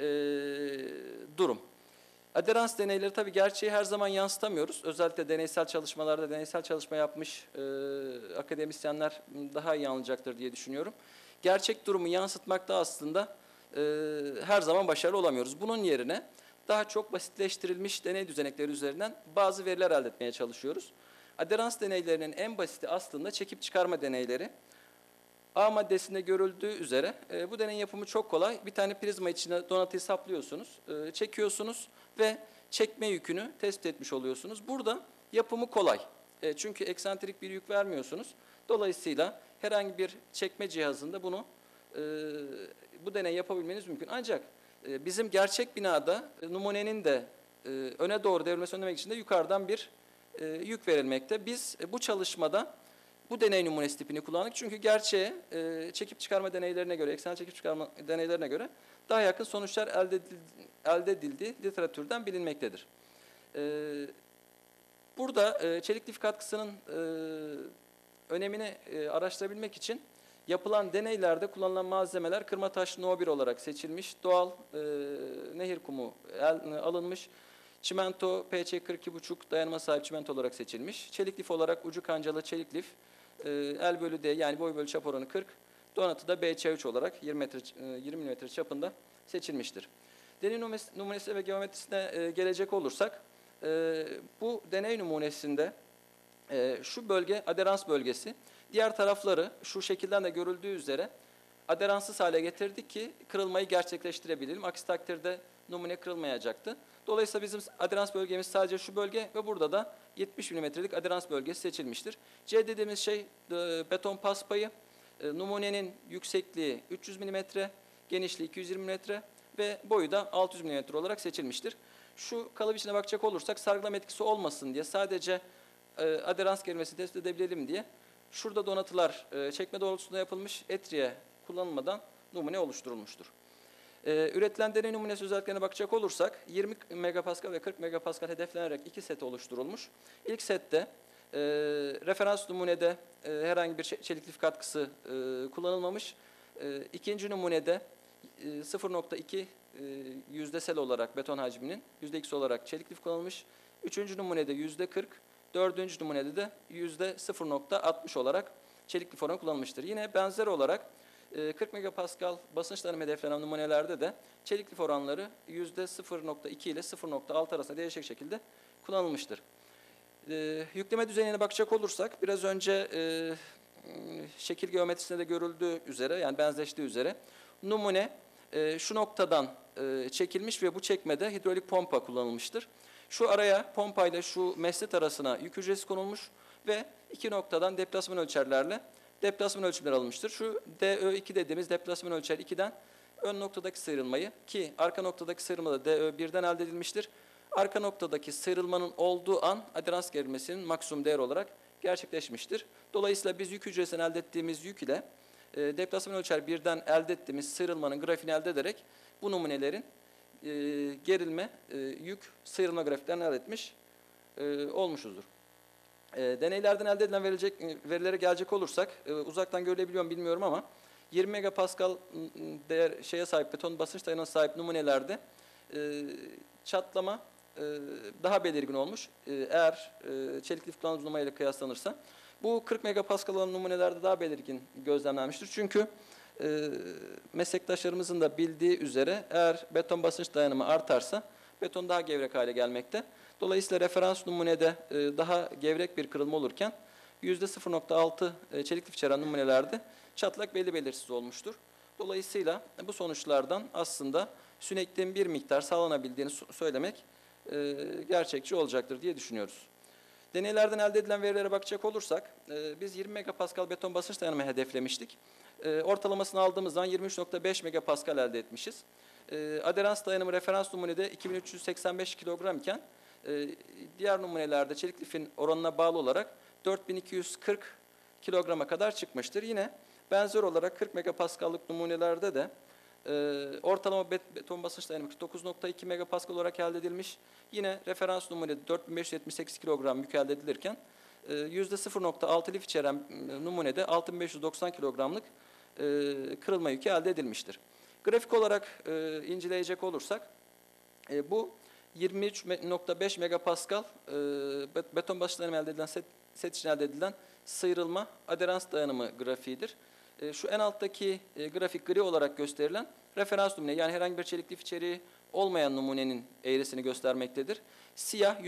durum. Aderans deneyleri tabii gerçeği her zaman yansıtamıyoruz. Özellikle deneysel çalışmalarda deneysel çalışma yapmış akademisyenler daha iyi anlayacaktır diye düşünüyorum. Gerçek durumu yansıtmakta aslında her zaman başarılı olamıyoruz. Bunun yerine daha çok basitleştirilmiş deney düzenekleri üzerinden bazı veriler elde etmeye çalışıyoruz. Aderans deneylerinin en basiti aslında çekip çıkarma deneyleri. A maddesinde görüldüğü üzere bu deneyin yapımı çok kolay. Bir tane prizma içine donatıyı saplıyorsunuz, çekiyorsunuz ve çekme yükünü tespit etmiş oluyorsunuz. Burada yapımı kolay. Çünkü eksantrik bir yük vermiyorsunuz. Dolayısıyla herhangi bir çekme cihazında bunu bu deneyi yapabilmeniz mümkün. Ancak bizim gerçek binada numunenin de öne doğru devrilmesini önlemek için de yukarıdan bir yük verilmekte. Biz bu çalışmada bu deney numunesi tipini kullandık. Çünkü gerçeğe çekip çıkarma deneylerine göre, eksenel çekip çıkarma deneylerine göre daha yakın sonuçlar elde edildiği literatürden bilinmektedir. Burada çelik lif katkısının önemini araştırabilmek için Yapılan deneylerde kullanılan malzemeler kırma taş No 1 olarak seçilmiş, doğal nehir kumu alınmış, çimento PC 42,5 dayanıma sahip çimento olarak seçilmiş, çelik lif olarak ucu kancalı çelik lif, el bölü D yani boy bölü çap oranı 40, donatı da BC3 olarak 20 mm çapında seçilmiştir. Deney numunesi ve geometrisine gelecek olursak, bu deney numunesinde şu bölge aderans bölgesi, diğer tarafları şu şekilden de görüldüğü üzere aderanssız hale getirdik ki kırılmayı gerçekleştirebilelim. Aksi takdirde numune kırılmayacaktı. Dolayısıyla bizim aderans bölgemiz sadece şu bölge ve burada da 70 mm'lik aderans bölgesi seçilmiştir. C dediğimiz şey beton pas payı, numunenin yüksekliği 300 mm, genişliği 220 mm ve boyu da 600 mm olarak seçilmiştir. Şu kalıp içine bakacak olursak sargılama etkisi olmasın diye sadece aderans gerilmesini tespit edebilelim diye şurada donatılar çekme doğrultusunda yapılmış, etriye kullanılmadan numune oluşturulmuştur. Üretilen deney numunesi özelliklerine bakacak olursak 20 megapascal ve 40 megapascal hedeflenerek iki set oluşturulmuş. İlk sette referans numunede herhangi bir çelik lif katkısı kullanılmamış. İkinci numunede 0,2 yüzdesel olarak beton hacminin %2 olarak çelik lif kullanılmış. Üçüncü numunede %40, dördüncü numunede de %0,60 olarak çelik lif oranı kullanılmıştır. Yine benzer olarak 40 megapascal basınç dayanımı hedeflenen numunelerde de çelik lif oranları %0,2 ile 0,6 arasında değişik şekilde kullanılmıştır. Yükleme düzeyine bakacak olursak biraz önce şekil geometrisinde de görüldüğü üzere yani benzeştiği üzere numune şu noktadan çekilmiş ve bu çekmede hidrolik pompa kullanılmıştır. Şu araya pompayla şu mesnet arasına yük hücresi konulmuş ve iki noktadan deplasman ölçerlerle deplasman ölçümleri alınmıştır. Şu DÖ2 dediğimiz deplasman ölçer 2'den ön noktadaki sıyrılmayı ki arka noktadaki sıyrılma da DÖ1'den elde edilmiştir. Arka noktadaki sıyrılmanın olduğu an aderans gerilmesinin maksimum değer olarak gerçekleşmiştir. Dolayısıyla biz yük hücresinden elde ettiğimiz yük ile deplasman ölçer 1'den elde ettiğimiz sıyrılmanın grafiğini elde ederek bu numunelerin gerilme, yük, sıyrılma grafiklerini elde etmiş olmuşuzdur. Deneylerden elde edilen verilere gelecek olursak, uzaktan görülebiliyor mu bilmiyorum ama 20 megapascal şeye sahip, beton basınç dayanına sahip numunelerde çatlama daha belirgin olmuş. Eğer çelik lif kullanılan numunayla kıyaslanırsa. Bu 40 megapascal olan numunelerde daha belirgin gözlemlenmiştir. Çünkü meslektaşlarımızın da bildiği üzere eğer beton basınç dayanımı artarsa beton daha gevrek hale gelmekte. Dolayısıyla referans numunede daha gevrek bir kırılma olurken %0,6 çelik lif içeren numunelerde çatlak belli belirsiz olmuştur. Dolayısıyla bu sonuçlardan aslında sünekliğin bir miktar sağlanabildiğini söylemek gerçekçi olacaktır diye düşünüyoruz. Deneylerden elde edilen verilere bakacak olursak biz 20 megapascal beton basınç dayanımı hedeflemiştik. Ortalamasını aldığımız zaman 23,5 megapascal elde etmişiz. Aderans dayanımı referans numunede 2385 kilogram iken diğer numunelerde çelik lifin oranına bağlı olarak 4240 kilograma kadar çıkmıştır. Yine benzer olarak 40 megapascallık numunelerde de ortalama beton basınç dayanımı 49,2 megapascal olarak elde edilmiş. Yine referans numunede 4578 kilogram yük elde edilirken %0,6 lif içeren numunede 6590 kilogramlık kırılma yükü elde edilmiştir. Grafik olarak inceleyecek olursak bu 23,5 megapascal beton basınç dayanımı elde edilen set için elde edilen sıyrılma aderans dayanımı grafiğidir. Şu en alttaki grafik gri olarak gösterilen referans numune yani herhangi bir çelik lif içeriği olmayan numunenin eğrisini göstermektedir. Siyah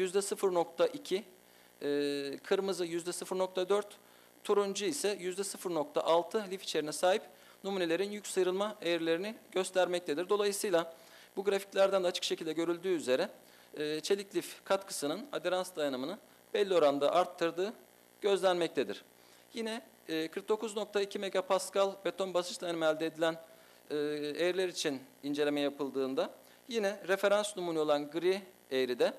%0,2, kırmızı %0,4, turuncu ise %0,6 lif içeriğine sahip numunelerin yük sıyrılma eğrilerini göstermektedir. Dolayısıyla bu grafiklerden de açık şekilde görüldüğü üzere çelik lif katkısının aderans dayanımını belli oranda arttırdığı gözlenmektedir. Yine 49,2 megapascal beton basınç dayanımı elde edilen eğriler için inceleme yapıldığında yine referans numune olan gri eğride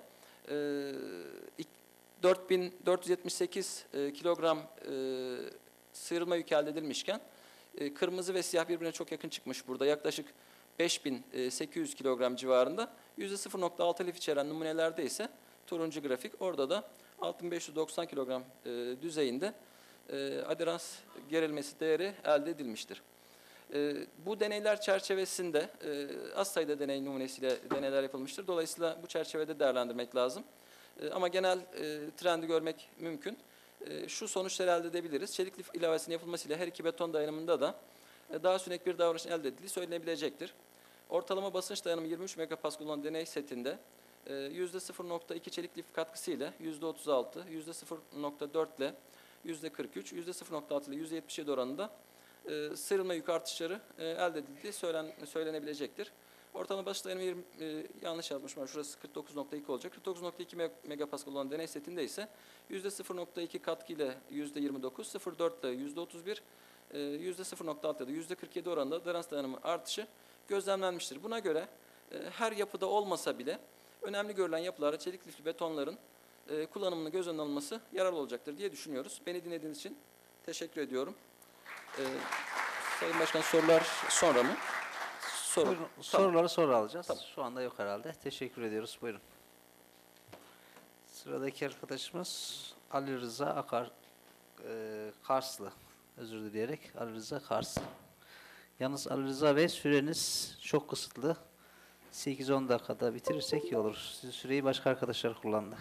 4478 kilogram sıyrılma yükü elde edilmişken kırmızı ve siyah birbirine çok yakın çıkmış burada. Yaklaşık 5800 kilogram civarında. %0,6 lif içeren numunelerde ise turuncu grafik orada da 6590 kilogram düzeyinde aderans gerilmesi değeri elde edilmiştir. Bu deneyler çerçevesinde az sayıda deney numunesiyle deneyler yapılmıştır. Dolayısıyla bu çerçevede değerlendirmek lazım. Ama genel trendi görmek mümkün. Şu sonuçları elde edebiliriz. Çelik lif ilavesinin yapılmasıyla her iki beton dayanımında da daha sürekli bir davranış elde edildiği söylenebilecektir. Ortalama basınç dayanımı 23 megapascal olan deney setinde %0.2 çelik lif katkısı ile %36, %0.4 ile %43, %0.6 ile %77 oranında sıyrılma yük artışları elde edildiği söylenebilecektir. Ortalama basınç dayanımı yanlış yazmışım. Şurası 49.2 olacak. 49.2 megapascal olan deney setinde ise %0.2 katkı ile %29, 0.4 ile %31, %0.6 ile %47 oranında aderans dayanımı artışı gözlemlenmiştir. Buna göre her yapıda olmasa bile önemli görülen yapılarda çelik lifli betonların kullanımını göz önüne alınması yararlı olacaktır diye düşünüyoruz. Beni dinlediğiniz için teşekkür ediyorum. Sayın Başkan, sorular sonra mı? Buyurun, soruları sonra alacağız. Tamam. Şu anda yok herhalde. Teşekkür ediyoruz. Buyurun. Sıradaki arkadaşımız Ali Rıza Karslı. Özür dileyerek Ali Rıza Karslı. Yalnız Ali Rıza Bey, süreniz çok kısıtlı. 8-10 dakikada bitirirsek iyi olur. Sizin süreyi başka arkadaşlar kullandı.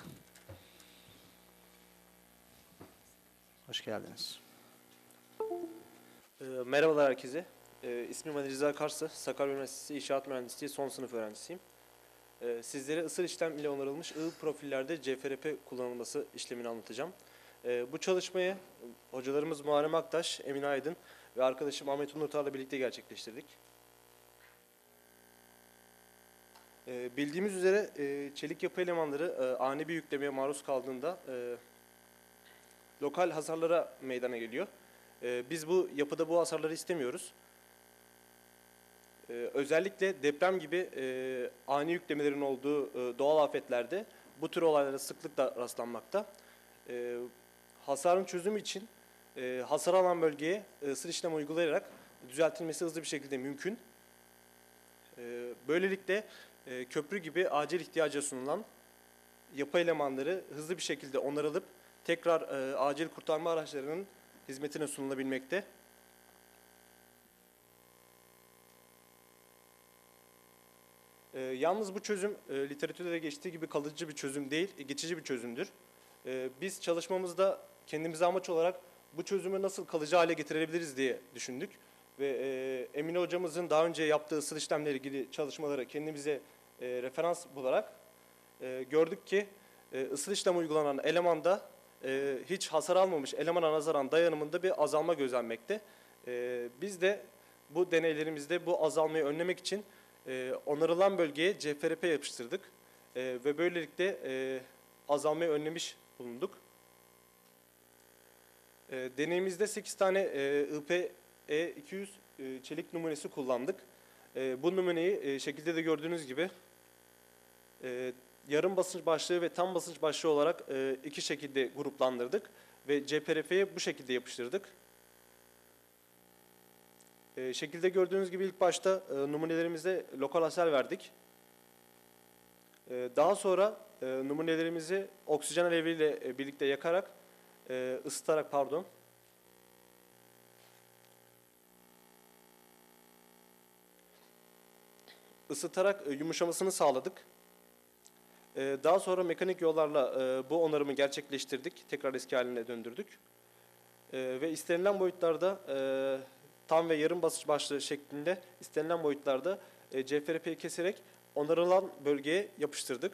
Hoş geldiniz. Merhabalar herkese. İsmim Ali Rıza Karslı. Sakarya Üniversitesi İnşaat Mühendisliği son sınıf öğrencisiyim. Sizlere ısıl işlem ile onarılmış ığ profillerde CFRP kullanılması işlemini anlatacağım. Bu çalışmayı hocalarımız Muharrem Aktaş, Emine Aydın ve arkadaşım Ahmet Unurtar'la birlikte gerçekleştirdik. Bildiğimiz üzere çelik yapı elemanları ani bir yüklemeye maruz kaldığında lokal hasarlara meydana geliyor. Biz bu yapıda bu hasarları istemiyoruz. Özellikle deprem gibi ani yüklemelerin olduğu doğal afetlerde bu tür olaylara sıklıkla rastlanmakta. Hasarın çözümü için hasar alan bölgeye ısıl işlem uygulayarak düzeltilmesi hızlı bir şekilde mümkün. Böylelikle köprü gibi acil ihtiyaca sunulan yapı elemanları hızlı bir şekilde onarılıp tekrar acil kurtarma araçlarının hizmetine sunulabilmekte. Yalnız bu çözüm literatürde de geçtiği gibi kalıcı bir çözüm değil, geçici bir çözümdür. Biz çalışmamızda kendimize amaç olarak bu çözümü nasıl kalıcı hale getirebiliriz diye düşündük. Ve Emine hocamızın daha önce yaptığı ısıl işlemle ilgili çalışmaları kendimize referans bularak gördük ki ısıl işlem uygulanan elemanda hiç hasar almamış elemana nazaran dayanımında bir azalma gözlenmekte. Biz de bu deneylerimizde bu azalmayı önlemek için onarılan bölgeye CFRP yapıştırdık ve böylelikle azalmayı önlemiş bulunduk. Deneyimizde 8 tane IPE200 çelik numunesi kullandık. Bu numuneyi şekilde de gördüğünüz gibi yarım basınç başlığı ve tam basınç başlığı olarak iki şekilde gruplandırdık ve CFRP'ye bu şekilde yapıştırdık. Şekilde gördüğünüz gibi ilk başta numunelerimize lokal hasar verdik. Daha sonra numunelerimizi oksijen aleviyle birlikte yakarak, ısıtarak ısıtarak yumuşamasını sağladık. Daha sonra mekanik yollarla bu onarımı gerçekleştirdik. Tekrar eski haline döndürdük. Ve istenilen boyutlarda tam ve yarım basınç başlığı şeklinde istenilen boyutlarda CFRP'yi keserek onarılan bölgeye yapıştırdık.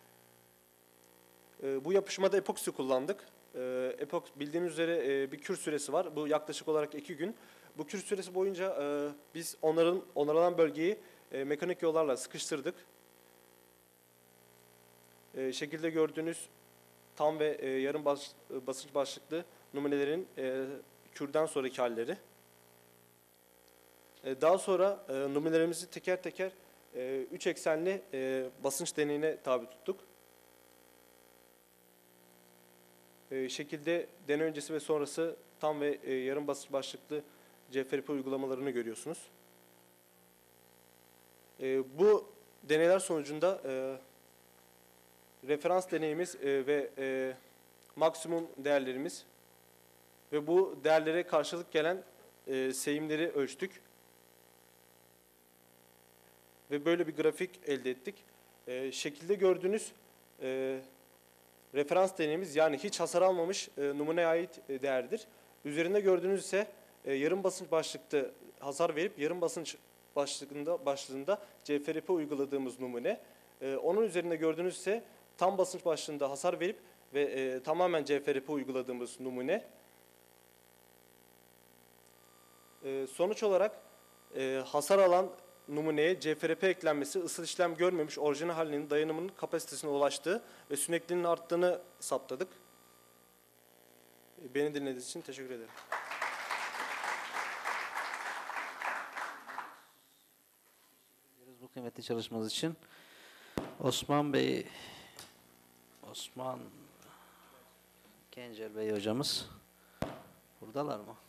Bu yapışmada epoksi kullandık. Bildiğiniz üzere bir kür süresi var. Bu yaklaşık olarak 2 gün. Bu kür süresi boyunca biz onarılan bölgeyi mekanik yollarla sıkıştırdık. Şekilde gördüğünüz tam ve yarım basınç başlıklı numunelerin kürden sonraki halleri. Daha sonra numunelerimizi teker teker 3 eksenli basınç deneyine tabi tuttuk. Şekilde deney öncesi ve sonrası tam ve yarım basınç başlıklı CFRP uygulamalarını görüyorsunuz. Bu deneyler sonucunda referans deneyimiz ve maksimum değerlerimiz ve bu değerlere karşılık gelen seyimleri ölçtük. Ve böyle bir grafik elde ettik. Şekilde gördüğünüz referans değerimiz, yani hiç hasar almamış numuneye ait değerdir. Üzerinde gördüğünüz ise yarım basınç başlıkta hasar verip yarım basınç başlığında CFRP uyguladığımız numune. Onun üzerinde gördüğünüz ise tam basınç başlığında hasar verip ve tamamen CFRP uyguladığımız numune. Sonuç olarak hasar alan numuneye CFRP eklenmesi ısı işlem görmemiş orijinal halinin dayanımının kapasitesine ulaştığı ve sünekliliğinin arttığını saptadık. Beni dinlediğiniz için teşekkür ederim. Bu kıymetli çalışmanız için Osman Gencel Bey hocamız buradalar mı?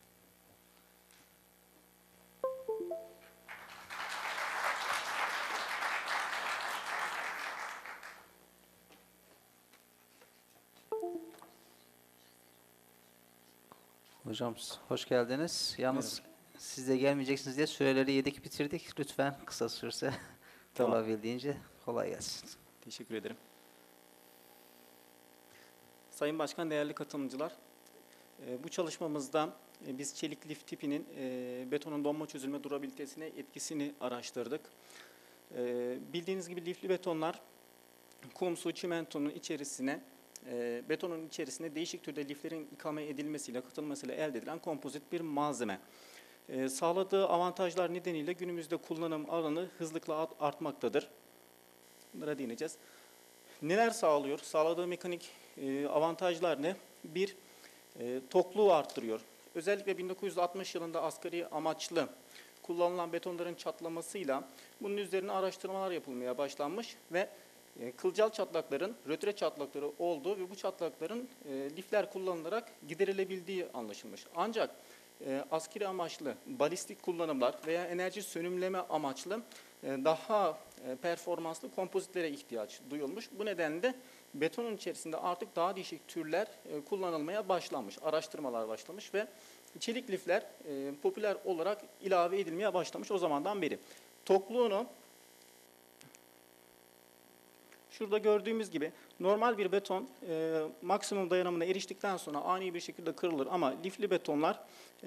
Hocam hoş geldiniz. Yalnız siz de gelmeyeceksiniz diye süreleri yedik bitirdik. Lütfen kısa sürse Tamam. olabildiğince kolay gelsin. Teşekkür ederim. Sayın Başkan, değerli katılımcılar, bu çalışmamızda biz çelik lif tipinin betonun donma çözülme durabilitesine etkisini araştırdık. Bildiğiniz gibi lifli betonlar kum, su, çimentonun içerisine betonun içerisine değişik türde liflerin ikame edilmesiyle, katılmasıyla elde edilen kompozit bir malzeme. Sağladığı avantajlar nedeniyle günümüzde kullanım alanı hızlıkla artmaktadır. Bunlara değineceğiz. Neler sağlıyor? Sağladığı mekanik avantajlar ne? Bir, tokluğu arttırıyor. Özellikle 1960 yılında asgari amaçlı kullanılan betonların çatlamasıyla bunun üzerine araştırmalar yapılmaya başlanmış ve kılcal çatlakların, rötre çatlakları olduğu ve bu çatlakların lifler kullanılarak giderilebildiği anlaşılmış. Ancak askeri amaçlı balistik kullanımlar veya enerji sönümleme amaçlı daha performanslı kompozitlere ihtiyaç duyulmuş. Bu nedenle betonun içerisinde artık daha değişik türler kullanılmaya başlanmış, araştırmalar başlamış ve çelik lifler popüler olarak ilave edilmeye başlamış o zamandan beri. Tokluğunu şurada gördüğümüz gibi normal bir beton maksimum dayanımına eriştikten sonra ani bir şekilde kırılır ama lifli betonlar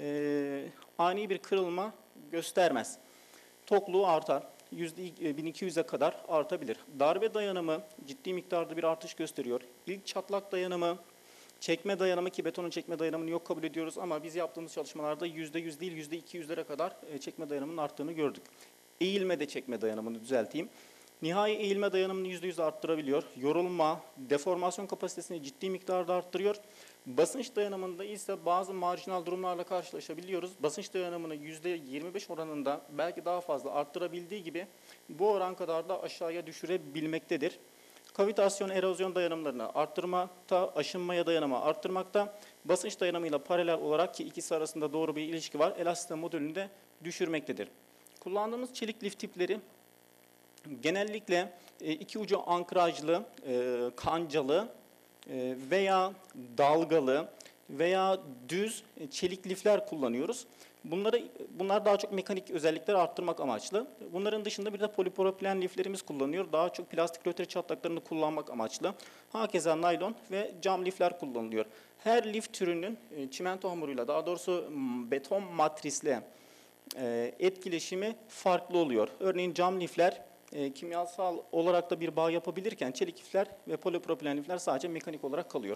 ani bir kırılma göstermez. Tokluğu artar. %1200'e kadar artabilir. Darbe dayanımı ciddi miktarda bir artış gösteriyor. İlk çatlak dayanımı, çekme dayanımı, ki betonun çekme dayanımını yok kabul ediyoruz ama biz yaptığımız çalışmalarda %100 değil %200'lere kadar çekme dayanımının arttığını gördük. Eğilme de çekme dayanımını düzelteyim. Nihai eğilme dayanımını %100 arttırabiliyor. Yorulma, deformasyon kapasitesini ciddi miktarda arttırıyor. Basınç dayanımında ise bazı marjinal durumlarla karşılaşabiliyoruz. Basınç dayanımını %25 oranında belki daha fazla arttırabildiği gibi bu oran kadar da aşağıya düşürebilmektedir. Kavitasyon, erozyon dayanımlarını arttırmakta, aşınmaya dayanımı arttırmakta, basınç dayanımıyla paralel olarak, ki ikisi arasında doğru bir ilişki var, elastisite modülünü de düşürmektedir. Kullandığımız çelik lif tipleri genellikle iki ucu ankrajlı, kancalı veya dalgalı veya düz çelik lifler kullanıyoruz. Bunlar daha çok mekanik özellikleri arttırmak amaçlı. Bunların dışında bir de polipropilen liflerimiz kullanılıyor. Daha çok plastik rötre çatlaklarını kullanmak amaçlı. Hakeza naylon ve cam lifler kullanılıyor. Her lif türünün çimento hamuruyla, daha doğrusu beton matrisle etkileşimi farklı oluyor. Örneğin cam lifler kimyasal olarak da bir bağ yapabilirken çelik lifler ve polipropilen lifler sadece mekanik olarak kalıyor.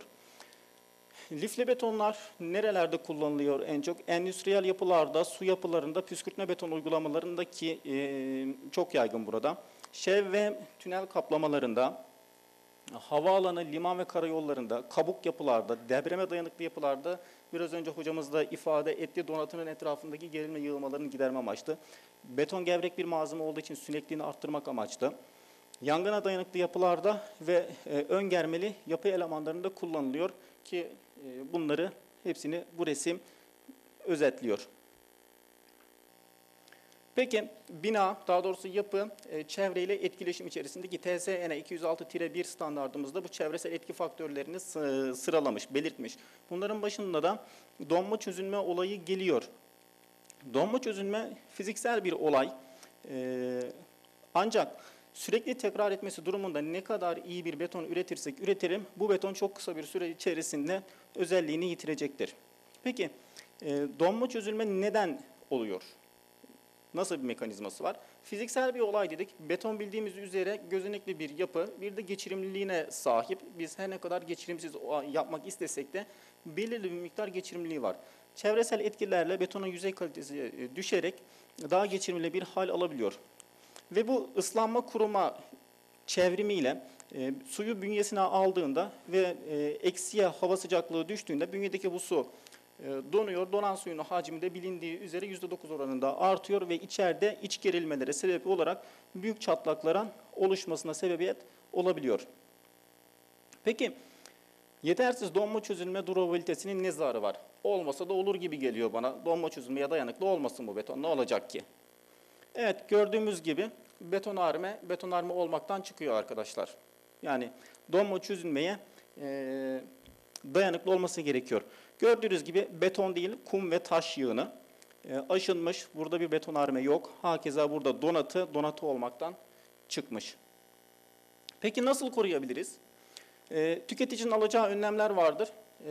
Lifli betonlar nerelerde kullanılıyor en çok? Endüstriyel yapılarda, su yapılarında, püskürtme beton uygulamalarındaki çok yaygın burada. Şev ve tünel kaplamalarında, havaalanı, liman ve karayollarında, kabuk yapılarda, depreme dayanıklı yapılarda, biraz önce hocamız da ifade ettiği donatının etrafındaki gerilme yığılmalarını giderme amaçlı. Beton gevrek bir malzeme olduğu için sünekliğini arttırmak amaçlı. Yangına dayanıklı yapılarda ve ön germeli yapı elemanlarında kullanılıyor ki bunları hepsini bu resim özetliyor. Peki bina, daha doğrusu yapı, çevreyle etkileşim içerisindeki TSN 206-1 standartımızda bu çevresel etki faktörlerini sıralamış, belirtmiş. Bunların başında da donma çözünme olayı geliyor. Donma çözünme fiziksel bir olay. Ancak sürekli tekrar etmesi durumunda ne kadar iyi bir beton üretirsek üretelim, bu beton çok kısa bir süre içerisinde özelliğini yitirecektir. Peki donma çözülme neden oluyor? Nasıl bir mekanizması var? Fiziksel bir olay dedik. Beton bildiğimiz üzere gözenekli bir yapı, bir de geçirimliliğine sahip. Biz her ne kadar geçirimsiz yapmak istesek de belirli bir miktar geçirimliliği var. Çevresel etkilerle betonun yüzey kalitesi düşerek daha geçirimli bir hal alabiliyor. Ve bu ıslanma kuruma çevrimiyle suyu bünyesine aldığında ve eksiye hava sıcaklığı düştüğünde bünyedeki bu su donuyor. Donan suyun hacmi de bilindiği üzere %9 oranında artıyor ve içeride iç gerilmelere sebep olarak büyük çatlaklara oluşmasına sebebiyet olabiliyor. Peki yetersiz donma çözülme durabilitesinin ne zararı var? Olmasa da olur gibi geliyor bana. Donma çözülmeye dayanıklı olmasın bu beton. Ne olacak ki? Evet, gördüğümüz gibi betonarme olmaktan çıkıyor arkadaşlar. Yani donma çözülmeye dayanıklı olması gerekiyor. Gördüğünüz gibi beton değil, kum ve taş yığını aşınmış. Burada bir betonarme yok. Hakeza burada donatı olmaktan çıkmış. Peki nasıl koruyabiliriz? Tüketicinin alacağı önlemler vardır.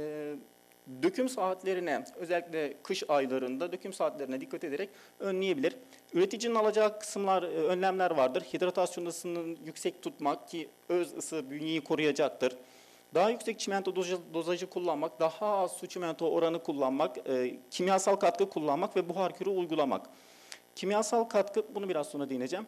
Döküm saatlerine, özellikle kış aylarında döküm saatlerine dikkat ederek önleyebilir. Üreticinin alacağı önlemler vardır. Hidratasyon ısısını yüksek tutmak ki öz ısı bünyeyi koruyacaktır. Daha yüksek çimento dozajı kullanmak, daha az su çimento oranı kullanmak, kimyasal katkı kullanmak ve buhar kürü uygulamak. Kimyasal katkı, bunu biraz sonra değineceğim.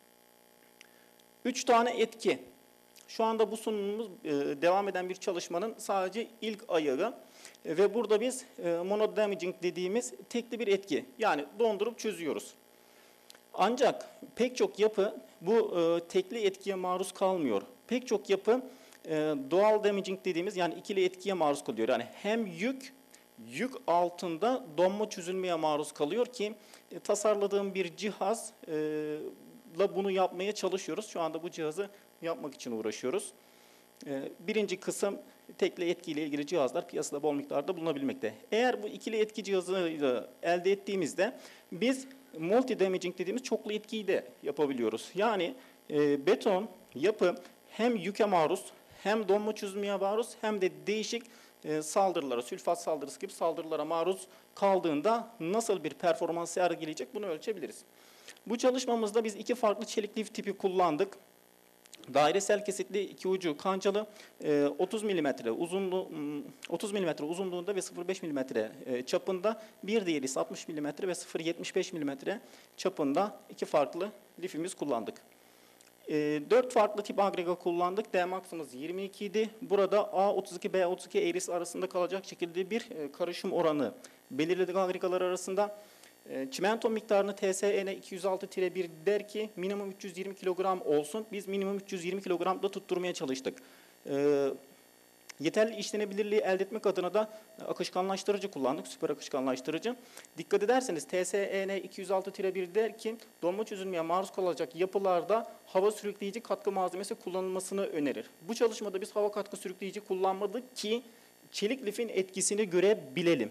3 tane etki. Şu anda bu sunumumuz devam eden bir çalışmanın sadece ilk ayağı. Ve burada biz monodamaging dediğimiz tekli bir etki. Yani dondurup çözüyoruz. Ancak pek çok yapı bu tekli etkiye maruz kalmıyor. Pek çok yapı dual damaging dediğimiz yani ikili etkiye maruz kalıyor. Yani hem yük altında donma çözülmeye maruz kalıyor ki tasarladığım bir cihazla bunu yapmaya çalışıyoruz. Şu anda bu cihazı yapmak için uğraşıyoruz. Birinci kısım tekli etkiyle ilgili cihazlar piyasada bol miktarda bulunabilmekte. Eğer bu ikili etki cihazını elde ettiğimizde biz multi damaging dediğimiz çoklu etkiyi de yapabiliyoruz. Yani beton, yapı hem yüke maruz hem donma çözülmeye maruz hem de değişik saldırılara, sülfat saldırısı gibi saldırılara maruz kaldığında nasıl bir performans sergileyecek bunu ölçebiliriz. Bu çalışmamızda biz 2 farklı çelik lif tipi kullandık. Dairesel kesitli iki ucu kancalı 30 mm uzunluğunda ve 0,5 mm çapında, bir diğeri ise 60 mm ve 0,75 mm çapında 2 farklı lifimiz kullandık. 4 farklı tip agrega kullandık. D-max'ımız 22 idi. Burada A32, B32 eğrisi arasında kalacak şekilde bir karışım oranı belirledik agregalar arasında. Çimento miktarını TSN 206-1 der ki minimum 320 kilogram olsun. Biz minimum 320 kilogramda tutturmaya çalıştık. Yeterli işlenebilirliği elde etmek adına da akışkanlaştırıcı kullandık, süper akışkanlaştırıcı. Dikkat ederseniz TSN 206-1 der ki donma çözülmeye maruz kalacak yapılarda hava sürükleyici katkı malzemesi kullanılmasını önerir. Bu çalışmada biz hava katkı sürükleyici kullanmadık ki çelik lifin etkisini görebilelim.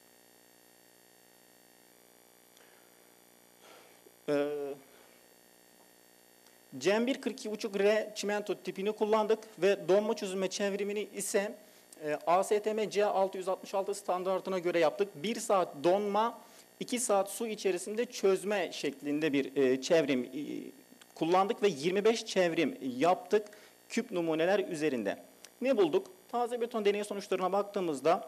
CM1 42,5R çimento tipini kullandık ve donma çözülme çevrimini ise ASTM C666 standartına göre yaptık. 1 saat donma, 2 saat su içerisinde çözme şeklinde bir çevrim kullandık ve 25 çevrim yaptık küp numuneler üzerinde. Ne bulduk? Taze beton deney sonuçlarına baktığımızda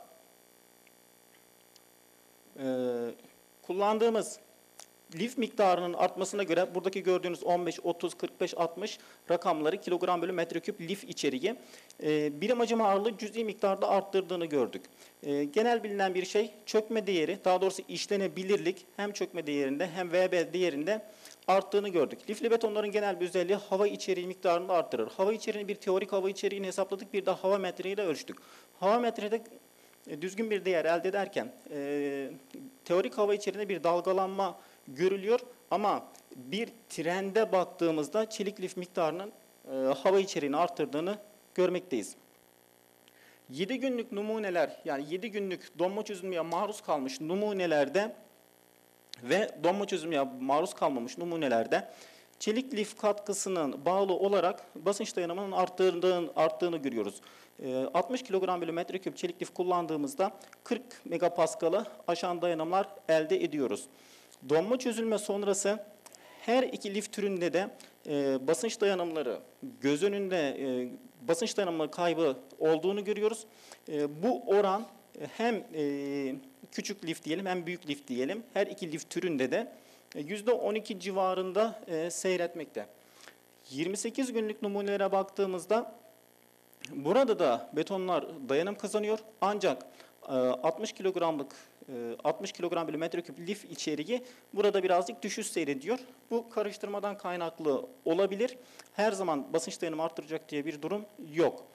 kullandığımız lif miktarının artmasına göre buradaki gördüğünüz 15, 30, 45, 60 rakamları kilogram bölü metreküp lif içeriği birim hacim ağırlığı cüz'i miktarda arttırdığını gördük. Genel bilinen bir şey çökme değeri, daha doğrusu işlenebilirlik hem çökme değerinde hem VB değerinde arttığını gördük. Lifli betonların genel bir özelliği hava içeriği miktarını arttırır. Hava içeriğini bir teorik hava içeriğini hesapladık, bir de hava metreyle ölçtük. Hava metrede düzgün bir değer elde ederken teorik hava içeriğinde bir dalgalanma görülüyor. Ama bir trende baktığımızda çelik lif miktarının hava içeriğini arttırdığını görmekteyiz. 7 günlük numuneler, yani 7 günlük donma çözülmeye maruz kalmış numunelerde ve donma çözülmeye maruz kalmamış numunelerde çelik lif katkısının bağlı olarak basınç dayanımının arttığını görüyoruz. 60 kilogram bölü metreküp çelik lif kullandığımızda 40 megapaskalı aşan dayanımlar elde ediyoruz. Donma çözülme sonrası her iki lif türünde de basınç dayanımları göz önünde basınç dayanımları kaybı olduğunu görüyoruz. Bu oran hem küçük lif diyelim hem büyük lif diyelim her iki lif türünde de %12 civarında seyretmekte. 28 günlük numunelere baktığımızda burada da betonlar dayanım kazanıyor ancak 60 kilogram bölü metreküp lif içeriği burada birazcık düşüş seyrediyor. Bu karıştırmadan kaynaklı olabilir. Her zaman basınç dayanımı arttıracak diye bir durum yok.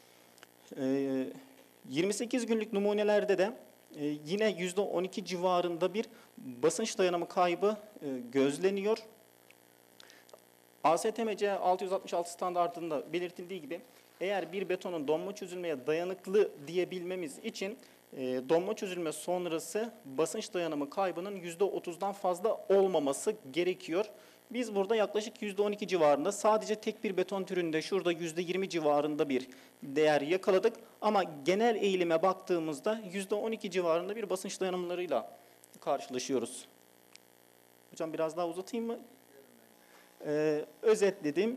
28 günlük numunelerde de yine %12 civarında bir basınç dayanımı kaybı gözleniyor. ASTM-C 666 standartında belirtildiği gibi eğer bir betonun donma çözülmeye dayanıklı diyebilmemiz için donma çözülme sonrası basınç dayanımı kaybının %30'dan fazla olmaması gerekiyor. Biz burada yaklaşık %12 civarında sadece tek bir beton türünde şurada %20 civarında bir değer yakaladık. Ama genel eğilime baktığımızda %12 civarında bir basınç dayanımlarıyla karşılaşıyoruz. Hocam biraz daha uzatayım mı? Özetledim.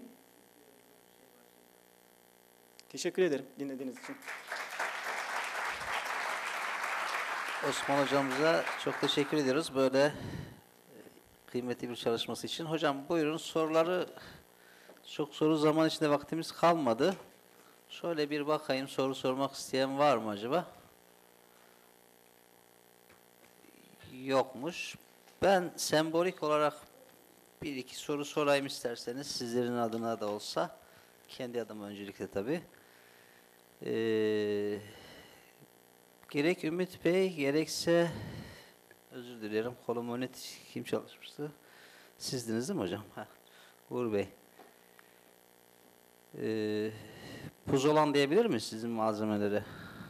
Teşekkür ederim dinlediğiniz için. Osman hocamıza çok teşekkür ediyoruz böyle kıymetli bir çalışması için. Hocam buyurun, soruları çok soru zaman içinde vaktimiz kalmadı. Şöyle bir bakayım, soru sormak isteyen var mı acaba? Yokmuş. Ben sembolik olarak bir iki soru sorayım isterseniz, sizlerin adına da olsa. Kendi adıma öncelikle tabii. Gerek Ümit Bey, gerekse özür dilerim, Kolomonit kim çalışmıştı? Sizdiniz değil mi hocam? Heh, Uğur Bey. Puzolan diyebilir miyiz sizin malzemelere?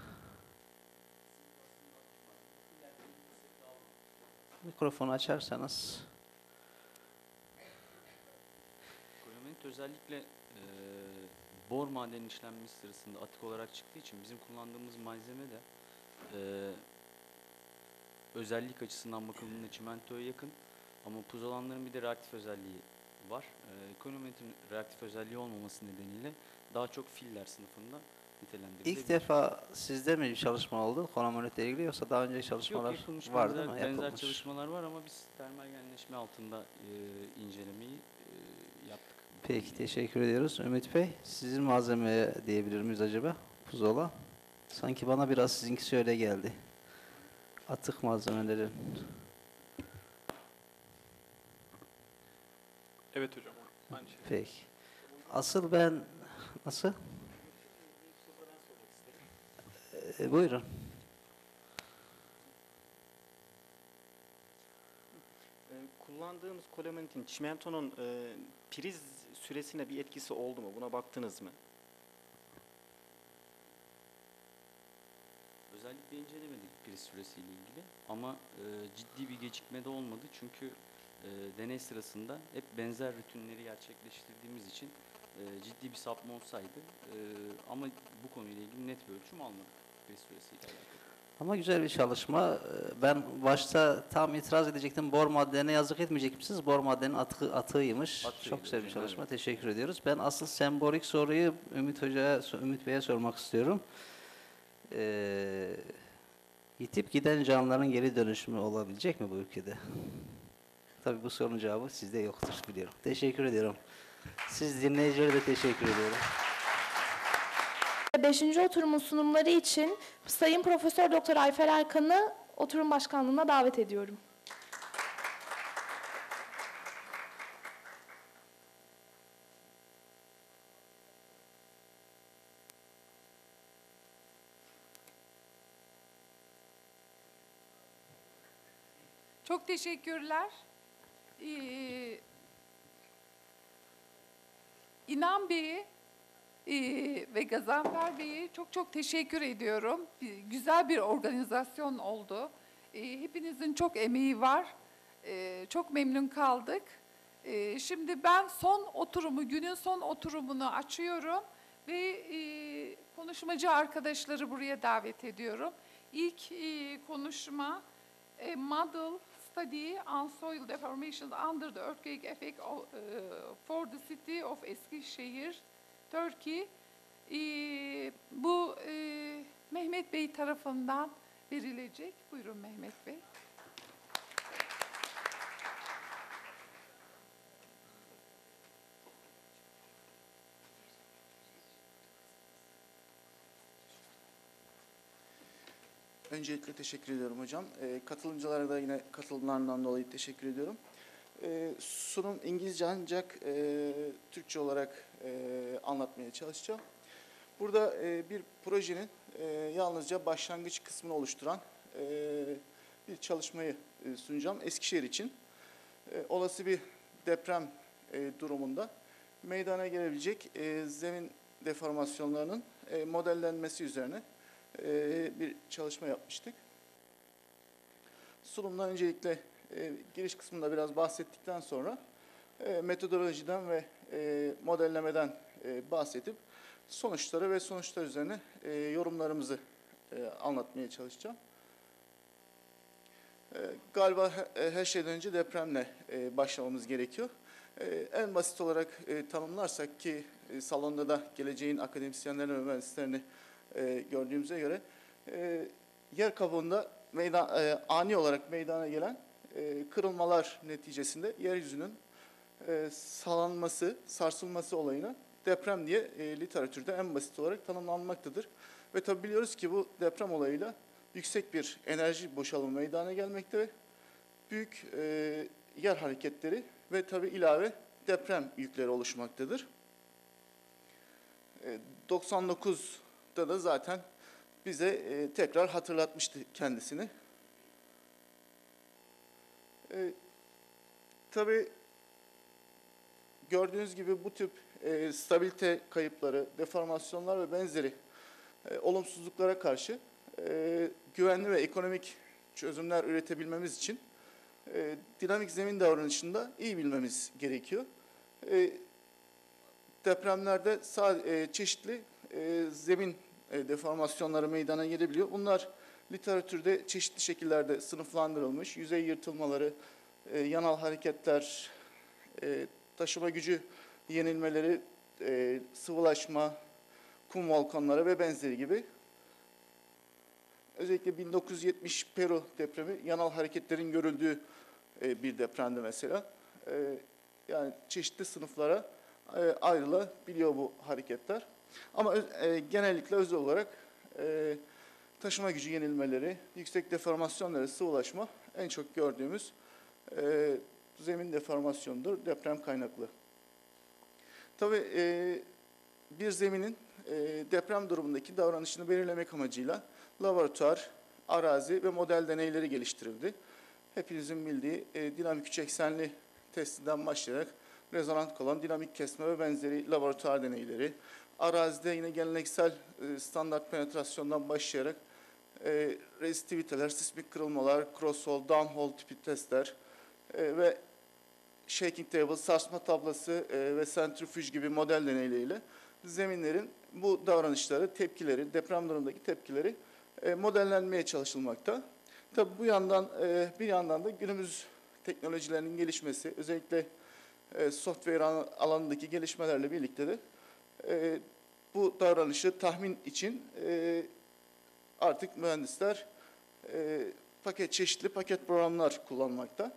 Mikrofonu açarsanız. Kolomenit özellikle bor madenin işlenmesi sırasında atık olarak çıktığı için bizim kullandığımız malzeme de özellik açısından bakıldığında çimentoya yakın ama puzolanların bir de reaktif özelliği var. Kolomenitin reaktif özelliği olmaması nedeniyle daha çok filler sınıfında nitelendirilebilir. İlk defa sizde mi bir çalışma oldu Kolomonitle ilgili, yoksa daha önce çalışmalar Yok, yapılmış var değil mi? benzer Yapılmış. çalışmalar var ama biz termal genleşme altında incelemeyi yaptık. Peki, teşekkür ediyoruz. Ümit Bey, sizin malzemeye diyebilir miyiz acaba? Puzola. Sanki bana biraz sizinkisi öyle geldi. Atık malzemelerin. Evet hocam. Aynı şey. Peki. Asıl ben... Nasıl? Buyurun. Kullandığımız kolomenitin çimentonun priz süresine bir etkisi oldu mu? Buna baktınız mı? Özellikle incelemedik priz süresiyle ilgili ama ciddi bir gecikme de olmadı çünkü deney sırasında hep benzer rutinleri gerçekleştirdiğimiz için ciddi bir sapma olsaydı ama bu konuyla ilgili net bir ölçüm almadık priz süresiyle alakalı. Ama güzel bir çalışma. Ben başta tam itiraz edecektim. Bor maddelerine yazık etmeyecek misiniz? Bor maddenin atığıymış. Atığıydı Çok güzel bir hocam, çalışma. evet. Teşekkür ediyoruz. Ben asıl sembolik soruyu Ümit Bey'e sormak istiyorum. Yitip giden canlıların geri dönüşümü olabilecek mi bu ülkede? Tabii bu sorunun cevabı sizde yoktur biliyorum. Teşekkür ediyorum. Siz dinleyicilere de teşekkür ediyorum. 5. oturumun sunumları için Sayın Profesör Doktor Ayfer Erkan'ı oturum başkanlığına davet ediyorum. Çok teşekkürler. İnan Bey'e ve Gazanfer Bey'e çok çok teşekkür ediyorum. Güzel bir organizasyon oldu. Hepinizin çok emeği var. Çok memnun kaldık. Şimdi ben günün son oturumunu açıyorum ve konuşmacı arkadaşları buraya davet ediyorum. İlk konuşma, Model Study on Soil Deformations Under the Earthquake Effect for the City of Eskişehir, Turkey. Bu Mehmet Bey tarafından verilecek. Buyurun Mehmet Bey. Öncelikle teşekkür ediyorum hocam. Katılımcılara da yine katılımlarından dolayı teşekkür ediyorum. Sunum İngilizce ancak Türkçe olarak anlatmaya çalışacağım. Burada bir projenin yalnızca başlangıç kısmını oluşturan bir çalışmayı sunacağım Eskişehir için. Olası bir deprem durumunda meydana gelebilecek zemin deformasyonlarının modellenmesi üzerine bir çalışma yapmıştık. Sunumdan öncelikle giriş kısmında biraz bahsettikten sonra metodolojiden ve modellemeden bahsedip sonuçları ve sonuçlar üzerine yorumlarımızı anlatmaya çalışacağım. Galiba her şeyden önce depremle başlamamız gerekiyor. En basit olarak tanımlarsak ki salonda da geleceğin akademisyenlerini ve mühendislerini gördüğümüze göre yer kabuğunda ani olarak meydana gelen kırılmalar neticesinde yeryüzünün sallanması, sarsılması olayına deprem diye literatürde en basit olarak tanımlanmaktadır. Ve tabi biliyoruz ki bu deprem olayıyla yüksek bir enerji boşalımı meydana gelmekte ve büyük yer hareketleri ve tabi ilave deprem yükleri oluşmaktadır. 99'da da zaten bize tekrar hatırlatmıştı kendisini. Tabii gördüğünüz gibi bu tip stabilite kayıpları, deformasyonlar ve benzeri olumsuzluklara karşı güvenli ve ekonomik çözümler üretebilmemiz için dinamik zemin davranışında iyi bilmemiz gerekiyor. Depremlerde çeşitli zemin deformasyonları meydana gelebiliyor. Bunlar literatürde çeşitli şekillerde sınıflandırılmış. Yüzey yırtılmaları, yanal hareketler, taşıma gücü yenilmeleri, sıvılaşma, kum volkanları ve benzeri gibi. Özellikle 1970 Peru depremi yanal hareketlerin görüldüğü bir depremdi mesela. Yani çeşitli sınıflara ayrılabiliyor bu hareketler. Ama genellikle özel olarak taşıma gücü yenilmeleri, yüksek deformasyonları, sıvılaşma en çok gördüğümüz zemin deformasyonudur, deprem kaynaklı. Tabii bir zeminin deprem durumundaki davranışını belirlemek amacıyla laboratuvar, arazi ve model deneyleri geliştirildi. Hepinizin bildiği dinamik üç eksenli testinden başlayarak rezonant kolon, dinamik kesme ve benzeri laboratuvar deneyleri, arazide yine geleneksel standart penetrasyondan başlayarak rezistiviteler, sismik kırılmalar, crosshole, downhole tipi testler ve shaking table, sarsma tablası ve sentrifüj gibi model deneyleriyle zeminlerin bu davranışları, tepkileri, deprem durumundaki tepkileri modellenmeye çalışılmakta. Tabii bu yandan bir yandan da günümüz teknolojilerinin gelişmesi, özellikle software alanındaki gelişmelerle birlikte de bu davranışı tahmin için artık mühendisler çeşitli paket programlar kullanmakta.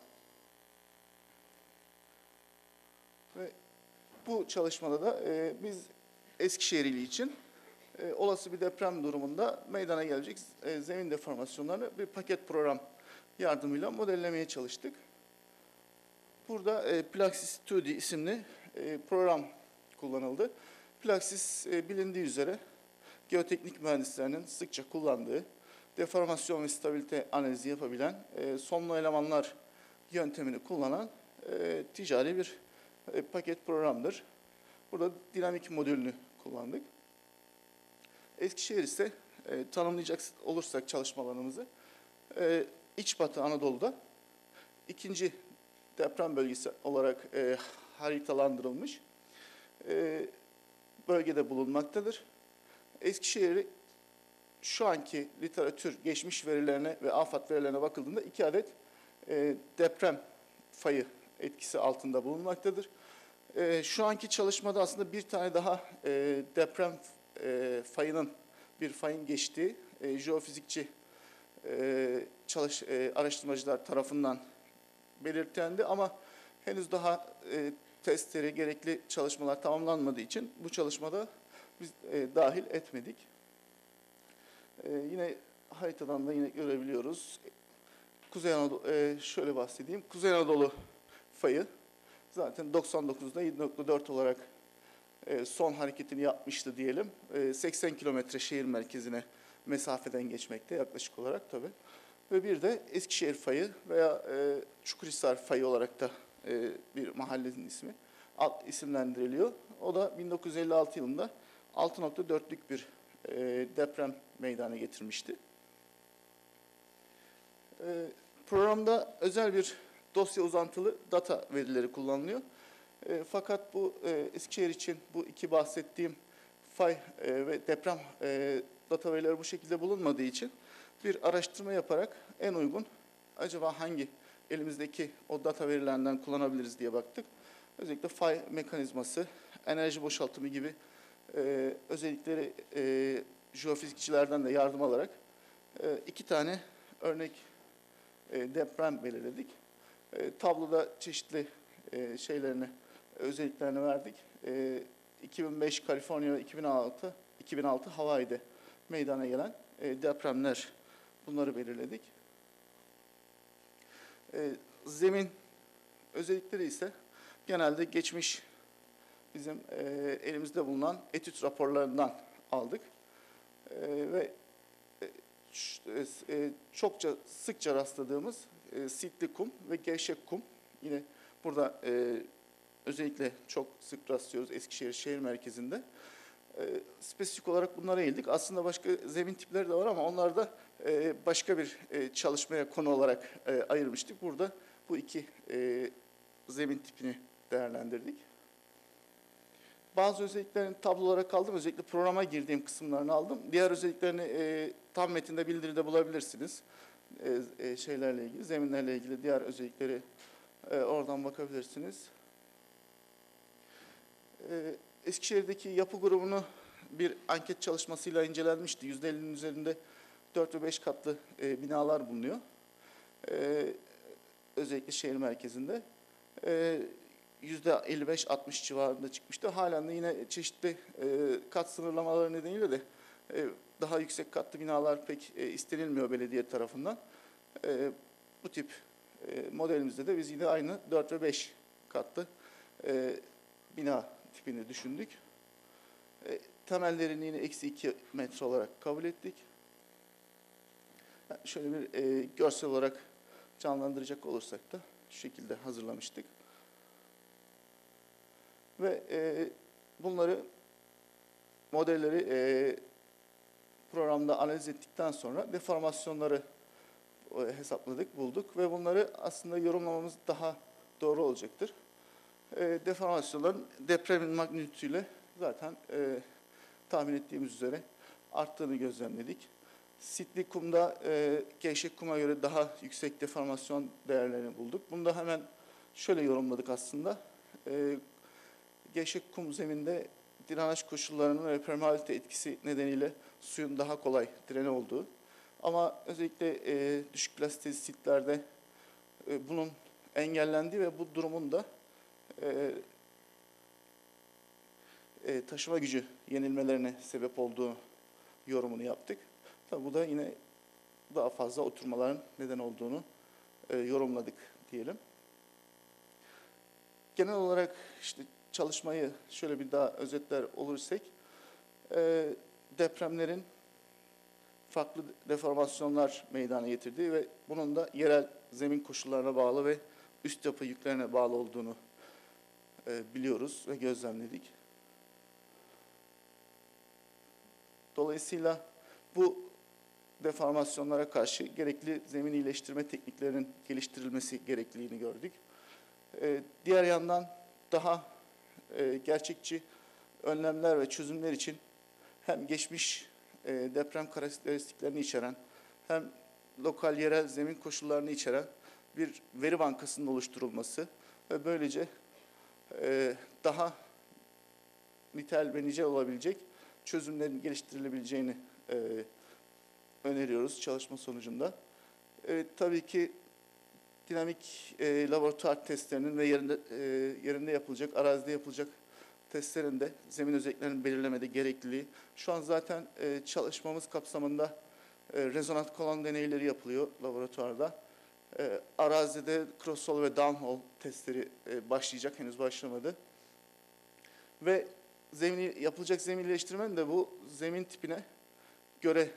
Ve bu çalışmada da biz Eskişehir ili için olası bir deprem durumunda meydana gelecek zemin deformasyonlarını bir paket program yardımıyla modellemeye çalıştık. Burada Plaxis 2D isimli program kullanıldı. Plaxis bilindiği üzere geoteknik mühendislerinin sıkça kullandığı, deformasyon ve stabilite analizi yapabilen, sonlu elemanlar yöntemini kullanan ticari bir paket programdır. Burada dinamik modülünü kullandık. Eskişehir ise tanımlayacak olursak çalışmalarımızı İç Batı Anadolu'da ikinci deprem bölgesi olarak haritalandırılmış bölgede bulunmaktadır. Eskişehir'i şu anki literatür geçmiş verilerine ve AFAD verilerine bakıldığında 2 adet deprem fayı etkisi altında bulunmaktadır. Şu anki çalışmada aslında bir tane daha deprem fayının, bir fayın geçtiği jeofizikçi araştırmacılar tarafından belirtilendi ama henüz daha testleri, gerekli çalışmalar tamamlanmadığı için bu çalışmada biz dahil etmedik. Yine haritadan da yine görebiliyoruz. Kuzey Anadolu, şöyle bahsedeyim. Kuzey Anadolu fayı zaten 99'da 7.4 olarak son hareketini yapmıştı diyelim. 80 kilometre şehir merkezine mesafeden geçmekte yaklaşık olarak tabii. Ve bir de Eskişehir fayı veya Çukurhisar fayı olarak da bir mahallenin ismi isimlendiriliyor. O da 1956 yılında 6.4'lük bir deprem meydana getirmişti. Programda özel bir dosya uzantılı data verileri kullanılıyor. Fakat bu Eskişehir için bu iki bahsettiğim fay ve deprem data verileri bu şekilde bulunmadığı için bir araştırma yaparak en uygun acaba hangi elimizdeki o data verilerinden kullanabiliriz diye baktık. Özellikle fay mekanizması, enerji boşaltımı gibi özellikleri jeofizikçilerden de yardım alarak 2 tane örnek deprem belirledik. Tabloda çeşitli özelliklerini verdik. 2005 Kaliforniya ve 2006 Hawaii'de meydana gelen depremler, bunları belirledik. Zemin özellikleri ise genelde geçmiş bizim elimizde bulunan etüt raporlarından aldık. Ve çokça sıkça rastladığımız sitli kum ve gevşek kum. Yine burada özellikle çok sık rastlıyoruz Eskişehir şehir merkezinde. Spesifik olarak bunlara eğildik. Aslında başka zemin tipleri de var ama onlar da başka bir çalışmaya konu olarak ayırmıştık. Burada bu iki zemin tipini değerlendirdik. Bazı özelliklerini tablo olarak aldım. Özellikle programa girdiğim kısımlarını aldım. Diğer özelliklerini tam metinde bildiride bulabilirsiniz. Şeylerle ilgili, zeminlerle ilgili diğer özellikleri oradan bakabilirsiniz. Eskişehir'deki yapı grubunu bir anket çalışmasıyla incelenmişti. %50'nin üzerinde 4 ve 5 katlı binalar bulunuyor. Özellikle şehir merkezinde. %55-60 civarında çıkmıştı. Halen de yine çeşitli kat sınırlamaları nedeniyle de daha yüksek katlı binalar pek istenilmiyor belediye tarafından. Bu tip modelimizde de biz yine aynı 4 ve 5 katlı bina tipini düşündük. Temel derinliğini -2 metre olarak kabul ettik. Şöyle bir görsel olarak canlandıracak olursak da şu şekilde hazırlamıştık. Ve bunları, modelleri programda analiz ettikten sonra deformasyonları hesapladık, bulduk ve bunları aslında yorumlamamız daha doğru olacaktır. Deformasyonların depremin magnitüdüyle zaten tahmin ettiğimiz üzere arttığını gözlemledik. Sitli kumda gevşek kuma göre daha yüksek deformasyon değerlerini bulduk. Bunu da hemen şöyle yorumladık aslında. Gevşek kum zeminde drenaj koşullarının ve permeabilite etkisi nedeniyle suyun daha kolay direne olduğu. Ama özellikle düşük plastik sitlerde bunun engellendiği ve bu durumun da taşıma gücü yenilmelerine sebep olduğu yorumunu yaptık. Tabii bu da yine daha fazla oturmaların neden olduğunu yorumladık diyelim. Genel olarak işte çalışmayı şöyle bir daha özetler olursak, depremlerin farklı deformasyonlar meydana getirdiği ve bunun da yerel zemin koşullarına bağlı ve üst yapı yüklerine bağlı olduğunu biliyoruz ve gözlemledik. Dolayısıyla bu deformasyonlara karşı gerekli zemin iyileştirme tekniklerinin geliştirilmesi gerekliliğini gördük. Diğer yandan daha gerçekçi önlemler ve çözümler için hem geçmiş deprem karakteristiklerini içeren hem lokal yerel zemin koşullarını içeren bir veri bankasının oluşturulması ve böylece daha nitel ve nicel olabilecek çözümlerin geliştirilebileceğini öneriyoruz çalışma sonucunda. Tabii ki dinamik laboratuvar testlerinin ve yerinde yapılacak, arazide yapılacak testlerin de zemin özelliklerinin belirlemede gerekliliği. Şu an zaten çalışmamız kapsamında rezonant kolon deneyleri yapılıyor laboratuvarda. Arazide crosshole ve downhole testleri başlayacak, henüz başlamadı. Ve yapılacak zemin iyileştirmenin de bu zemin tipine göre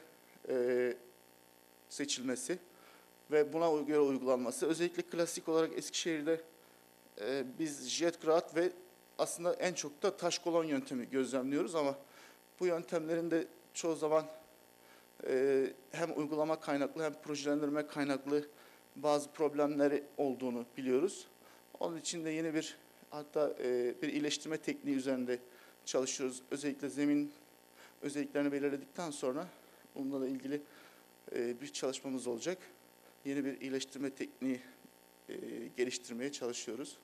seçilmesi ve buna göre uygulanması. Özellikle klasik olarak Eskişehir'de biz jetgrat ve aslında en çok da taş kolon yöntemi gözlemliyoruz ama bu yöntemlerin de çoğu zaman hem uygulama kaynaklı hem projelendirme kaynaklı bazı problemleri olduğunu biliyoruz. Onun için de yeni bir hatta bir iyileştirme tekniği üzerinde çalışıyoruz. Özellikle zemin özelliklerini belirledikten sonra bununla da ilgili bir çalışmamız olacak. Yeni bir iyileştirme tekniği geliştirmeye çalışıyoruz.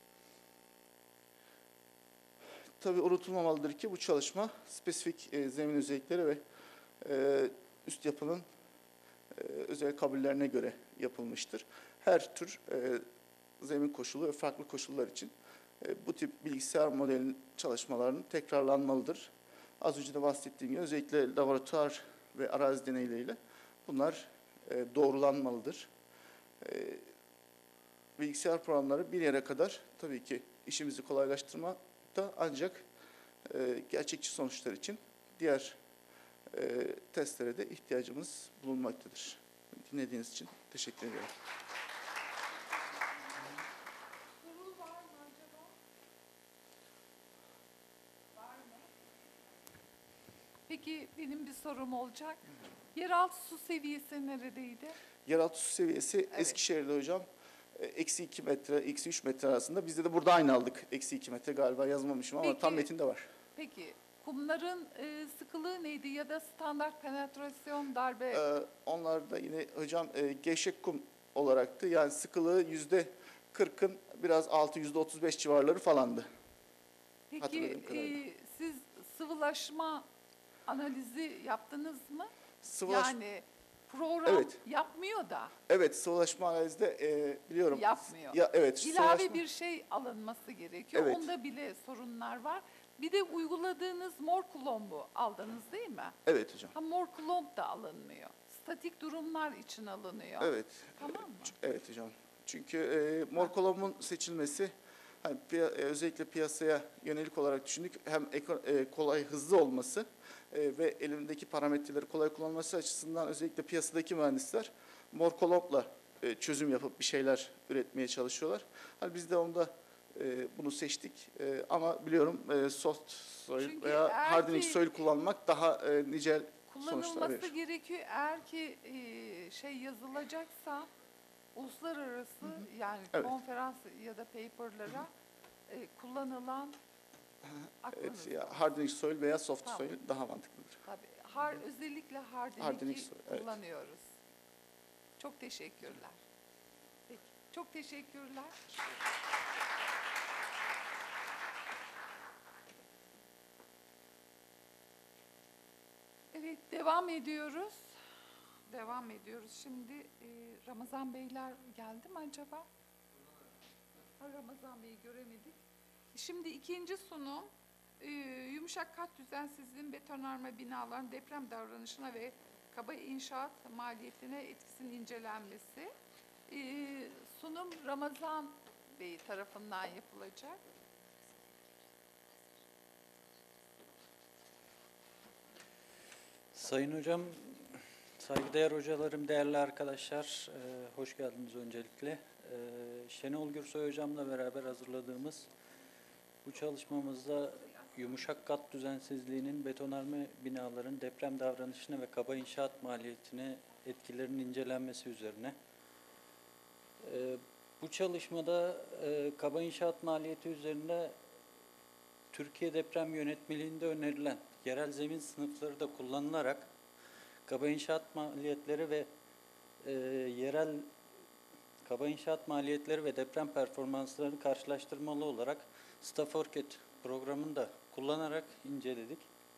Tabii unutulmamalıdır ki bu çalışma spesifik zemin özellikleri ve üst yapının özel kabullerine göre yapılmıştır. Her tür zemin koşulu ve farklı koşullar için bu tip bilgisayar modelinin çalışmalarının tekrarlanmalıdır. Az önce de bahsettiğim gibi özellikle laboratuvar ve arazi deneyleriyle bunlar doğrulanmalıdır. Bilgisayar programları bir yere kadar tabii ki işimizi kolaylaştırmakta ancak gerçekçi sonuçlar için diğer testlere de ihtiyacımız bulunmaktadır. Dinlediğiniz için teşekkür ederim. Peki benim bir sorum olacak. Yeraltı su seviyesi neredeydi? Yeraltı su seviyesi Evet. Eskişehir'de hocam eksi 2 metre, eksi 3 metre arasında. Bizde de burada aynı aldık. Eksi 2 metre galiba yazmamışım ama Peki. tam metinde var. Peki kumların sıkılığı neydi ya da standart penetrasyon darbe? Onlar da yine hocam gevşek kum olaraktı. Yani sıkılığı %40'ın biraz altı %35 civarları falandı. Peki hatırladığım kadarıyla. siz sıvılaşma analizi yaptınız mı? Sıvılaş, Yani program Evet. yapmıyor da evet, sıvılaşma analizde biliyorum. yapmıyor. Ya, evet, İlave sıvılaşma- bir şey alınması gerekiyor. Evet. Onda bile sorunlar var. Bir de uyguladığınız mor kulombu aldınız değil mi? Evet hocam. Ha, mor kulomb da alınmıyor. Statik durumlar için alınıyor. Evet. Tamam mı? Evet hocam. Çünkü mor kolombun seçilmesi hani özellikle piyasaya yönelik olarak düşündük. Hem kolay, hızlı olması ve elimdeki parametreleri kolay kullanması açısından özellikle piyasadaki mühendisler mor kolombla çözüm yapıp bir şeyler üretmeye çalışıyorlar. Hani biz de onda bunu seçtik. Ama biliyorum soft soil Çünkü veya eğer hardening ki- soil kullanmak daha nicel sonuçlar Kullanılması verir. gerekiyor. Eğer ki şey yazılacaksa uluslararası yani Evet. konferans ya da paper'lara kullanılan Evet, aklınızda. ya hardening soil veya soft Tamam. soil daha mantıklıdır. Tabii. Özellikle Hardening hardening'i soil, evet. kullanıyoruz. Çok teşekkürler. Peki. Çok teşekkürler. Evet, devam ediyoruz. Devam ediyoruz. Şimdi Ramazan Beyler geldi mi acaba? Ha, Ramazan Bey'i göremedik. Şimdi ikinci sunum, yumuşak kat düzensizliğin betonarme binaların deprem davranışına ve kaba inşaat maliyetine etkisinin incelenmesi. Sunum Ramazan Bey tarafından yapılacak. Sayın Hocam, saygıdeğer hocalarım, değerli arkadaşlar, hoş geldiniz öncelikle. Şenol Gürsoy hocamla beraber hazırladığımız bu çalışmamızda yumuşak kat düzensizliğinin betonarme binaların deprem davranışına ve kaba inşaat maliyetine etkilerinin incelenmesi üzerine. Bu çalışmada kaba inşaat maliyeti üzerine Türkiye Deprem Yönetmeliğinde önerilen yerel zemin sınıfları da kullanılarak kaba inşaat maliyetleri ve deprem performanslarını karşılaştırmalı olarak Staffordket programını da kullanarak inceledik.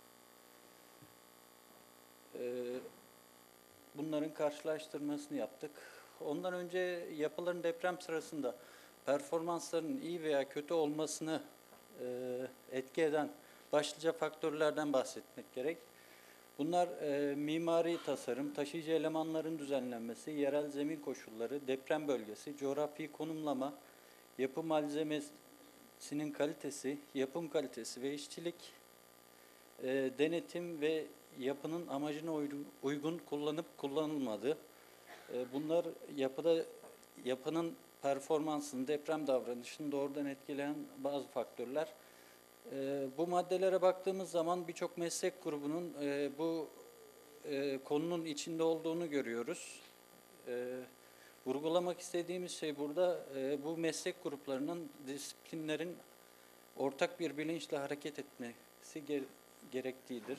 Bunların karşılaştırmasını yaptık. Ondan önce yapıların deprem sırasında performanslarının iyi veya kötü olmasını etki eden başlıca faktörlerden bahsetmek gerek. Bunlar mimari tasarım, taşıyıcı elemanların düzenlenmesi, yerel zemin koşulları, deprem bölgesi, coğrafi konumlama, yapı malzemesinin kalitesi, yapım kalitesi ve işçilik, denetim ve yapının amacına uygun kullanıp kullanılmadığı. Bunlar yapının performansını, deprem davranışını doğrudan etkileyen bazı faktörler. Bu maddelere baktığımız zaman birçok meslek grubunun bu konunun içinde olduğunu görüyoruz. Vurgulamak istediğimiz şey burada bu meslek gruplarının, disiplinlerin ortak bir bilinçle hareket etmesi gerektiğidir.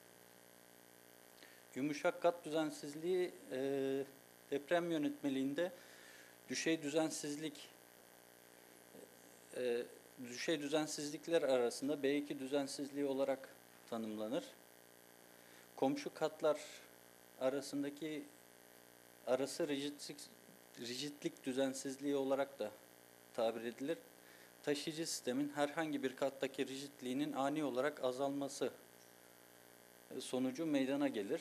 Yumuşak kat düzensizliği deprem yönetmeliğinde düşey düzensizlikler arasında B2 düzensizliği olarak tanımlanır. Komşu katlar arası rigidlik düzensizliği olarak da tabir edilir. Taşıyıcı sistemin herhangi bir kattaki rigidliğinin ani olarak azalması sonucu meydana gelir.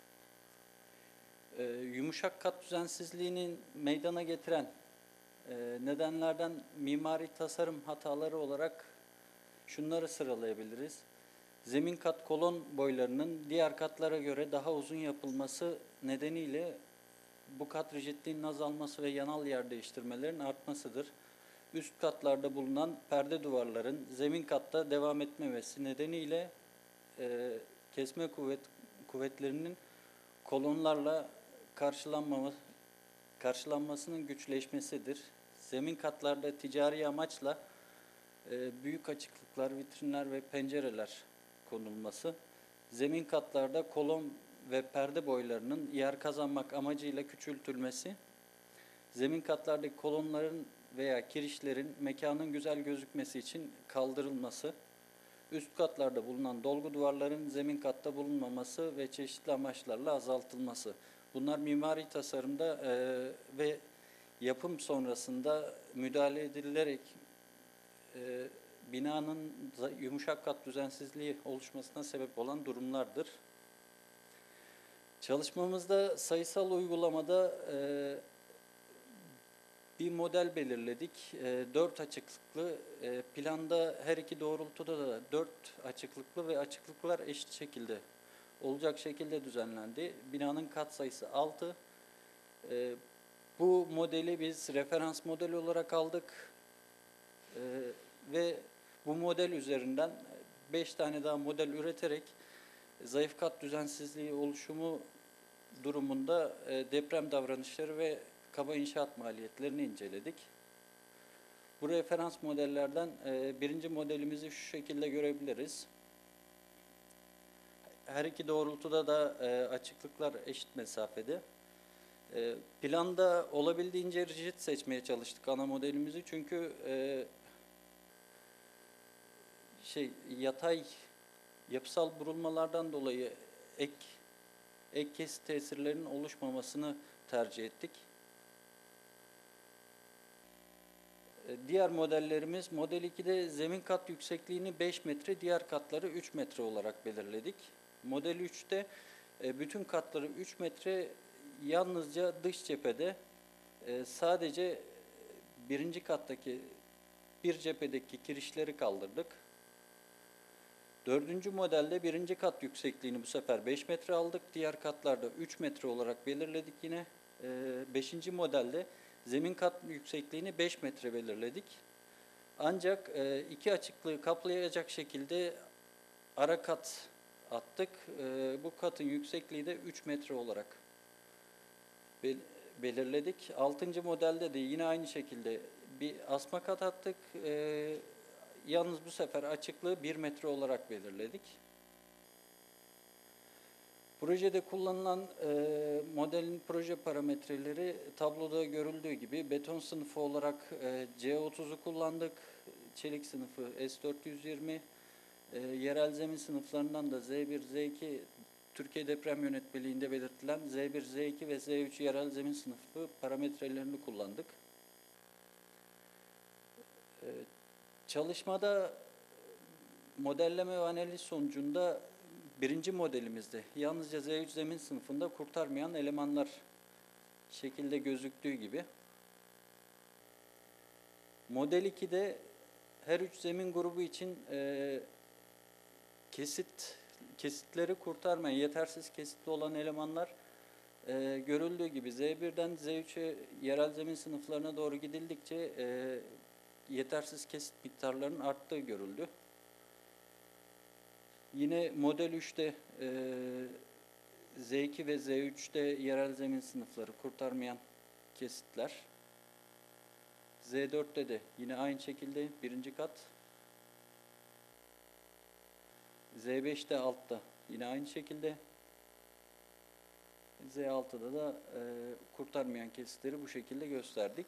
Yumuşak kat düzensizliğinin meydana getiren nedenlerden mimari tasarım hataları olarak şunları sıralayabiliriz. Zemin kat kolon boylarının diğer katlara göre daha uzun yapılması nedeniyle bu kat rigidliğinin azalması ve yanal yer değiştirmelerin artmasıdır. Üst katlarda bulunan perde duvarların zemin katta devam etmemesi nedeniyle kesme kuvvetlerinin kolonlarla karşılanmasının güçleşmesidir. Zemin katlarda ticari amaçla büyük açıklıklar, vitrinler ve pencereler konulması. Zemin katlarda kolon ve perde boylarının yer kazanmak amacıyla küçültülmesi. Zemin katlardaki kolonların veya kirişlerin mekanın güzel gözükmesi için kaldırılması. Üst katlarda bulunan dolgu duvarların zemin katta bulunmaması ve çeşitli amaçlarla azaltılması. Bunlar mimari tasarımda ve yapım sonrasında müdahale edilerek binanın yumuşak kat düzensizliği oluşmasına sebep olan durumlardır. Çalışmamızda sayısal uygulamada bir model belirledik. 4 açıklıklı, planda her iki doğrultuda da 4 açıklıklı ve açıklıklar eşit şekilde olacak şekilde düzenlendi. Binanın kat sayısı 6. Bu modeli biz referans model olarak aldık ve bu model üzerinden 5 tane daha model üreterek zayıf kat düzensizliği oluşumu durumunda deprem davranışları ve kaba inşaat maliyetlerini inceledik. Bu referans modellerden birinci modelimizi şu şekilde görebiliriz. Her iki doğrultuda da açıklıklar eşit mesafede. Planda olabildiğince rigid seçmeye çalıştık ana modelimizi çünkü yatay yapısal burulmalardan dolayı ek kesit tesirlerinin oluşmamasını tercih ettik. Diğer modellerimiz, model 2'de zemin kat yüksekliğini 5 metre, diğer katları 3 metre olarak belirledik. Model 3'te bütün katları 3 metre, yalnızca dış cephede sadece birinci kattaki bir cephedeki kirişleri kaldırdık. Dördüncü modelde birinci kat yüksekliğini bu sefer 5 metre aldık. Diğer katlarda 3 metre olarak belirledik yine. Beşinci modelde zemin kat yüksekliğini 5 metre belirledik. Ancak iki açıklığı kaplayacak şekilde ara kat attık. Bu katın yüksekliği de 3 metre olarak belirledik. 6. modelde de yine aynı şekilde bir asma kat attık. Yalnız bu sefer açıklığı 1 metre olarak belirledik. Projede kullanılan modelin proje parametreleri tabloda görüldüğü gibi beton sınıfı olarak C30'u kullandık. Çelik sınıfı S420, yerel zemin sınıflarından da Z1, Z2, Türkiye Deprem Yönetmeliğinde belirtilen Z1, Z2 ve Z3 yerel zemin sınıfı parametrelerini kullandık. Çalışmada modelleme ve analiz sonucunda birinci modelimizde yalnızca Z3 zemin sınıfında kurtarmayan elemanlar şekilde gözüktüğü gibi. Model 2'de her üç zemin grubu için kesitleri kurtarmayan, yetersiz kesitli olan elemanlar görüldüğü gibi Z1'den Z3'e yerel zemin sınıflarına doğru gidildikçe yetersiz kesit miktarlarının arttığı görüldü. Yine model 3'te Z2 ve Z3'te yerel zemin sınıfları kurtarmayan kesitler. Z4'te de yine aynı şekilde birinci kat. Z5'te altta yine aynı şekilde. Z6'da da kurtarmayan kesitleri bu şekilde gösterdik.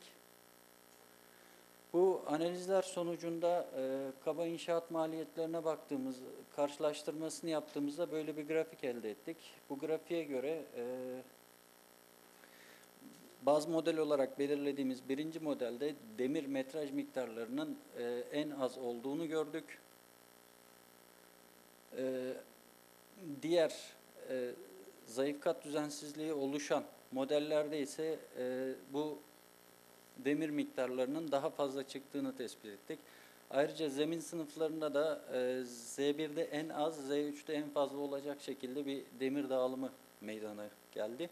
Bu analizler sonucunda kaba inşaat maliyetlerine baktığımız, karşılaştırmasını yaptığımızda böyle bir grafik elde ettik. Bu grafiğe göre baz model olarak belirlediğimiz birinci modelde demir metraj miktarlarının en az olduğunu gördük. Diğer zayıf kat düzensizliği oluşan modellerde ise bu demir miktarlarının daha fazla çıktığını tespit ettik. Ayrıca zemin sınıflarında da Z1'de en az, Z3'te en fazla olacak şekilde bir demir dağılımı meydana geldi.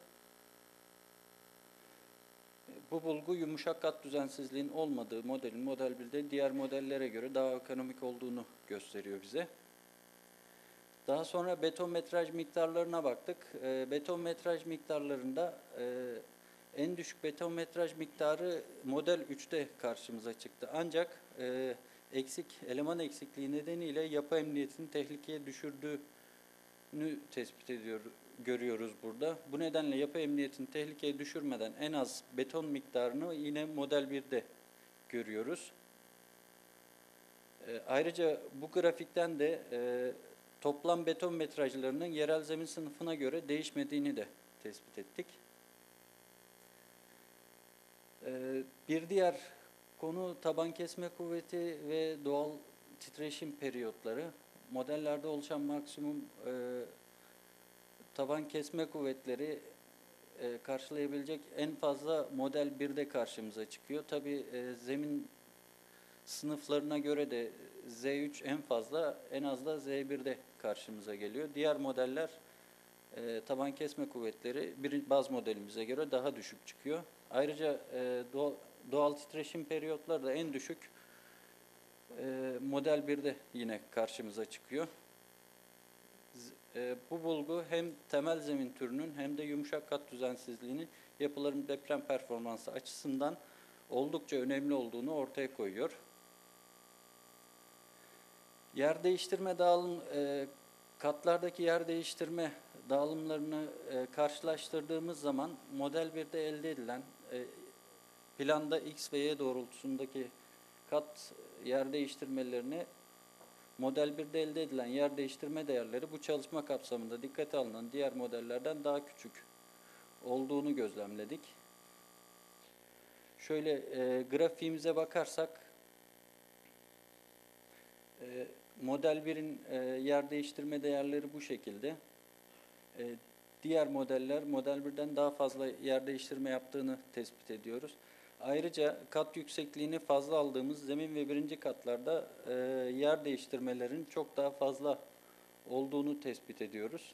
Bu bulgu yumuşak kat düzensizliğin olmadığı modelin model 1'de diğer modellere göre daha ekonomik olduğunu gösteriyor bize. Daha sonra beton metraj miktarlarına baktık. Beton metraj miktarlarında en düşük beton metraj miktarı model 3'te karşımıza çıktı. Ancak eleman eksikliği nedeniyle yapı emniyetini tehlikeye düşürdüğünü görüyoruz burada. Bu nedenle yapı emniyetini tehlikeye düşürmeden en az beton miktarını yine model 1'de görüyoruz. Ayrıca bu grafikten de toplam beton metrajlarının yerel zemin sınıfına göre değişmediğini de tespit ettik. Bir diğer konu taban kesme kuvveti ve doğal titreşim periyotları. Modellerde oluşan maksimum taban kesme kuvvetleri karşılayabilecek en fazla model 1'de karşımıza çıkıyor. Tabii zemin sınıflarına göre de Z3 en fazla, en az da Z1'de karşımıza geliyor. Diğer modeller taban kesme kuvvetleri baz modelimize göre daha düşük çıkıyor. Ayrıca doğal titreşim periyotları da en düşük model 1'de yine karşımıza çıkıyor. Bu bulgu hem temel zemin türünün hem de yumuşak kat düzensizliğinin yapıların deprem performansı açısından oldukça önemli olduğunu ortaya koyuyor. Yer değiştirme katlardaki yer değiştirme dağılımlarını karşılaştırdığımız zaman model 1'de elde edilen planda X ve Y doğrultusundaki kat yer değiştirmelerini model 1'de elde edilen yer değiştirme değerleri bu çalışma kapsamında dikkate alınan diğer modellerden daha küçük olduğunu gözlemledik. Şöyle grafiğimize bakarsak model 1'in yer değiştirme değerleri bu şekilde. Diğer modeller model 1'den daha fazla yer değiştirme yaptığını tespit ediyoruz. Ayrıca kat yüksekliğini fazla aldığımız zemin ve birinci katlarda yer değiştirmelerin çok daha fazla olduğunu tespit ediyoruz.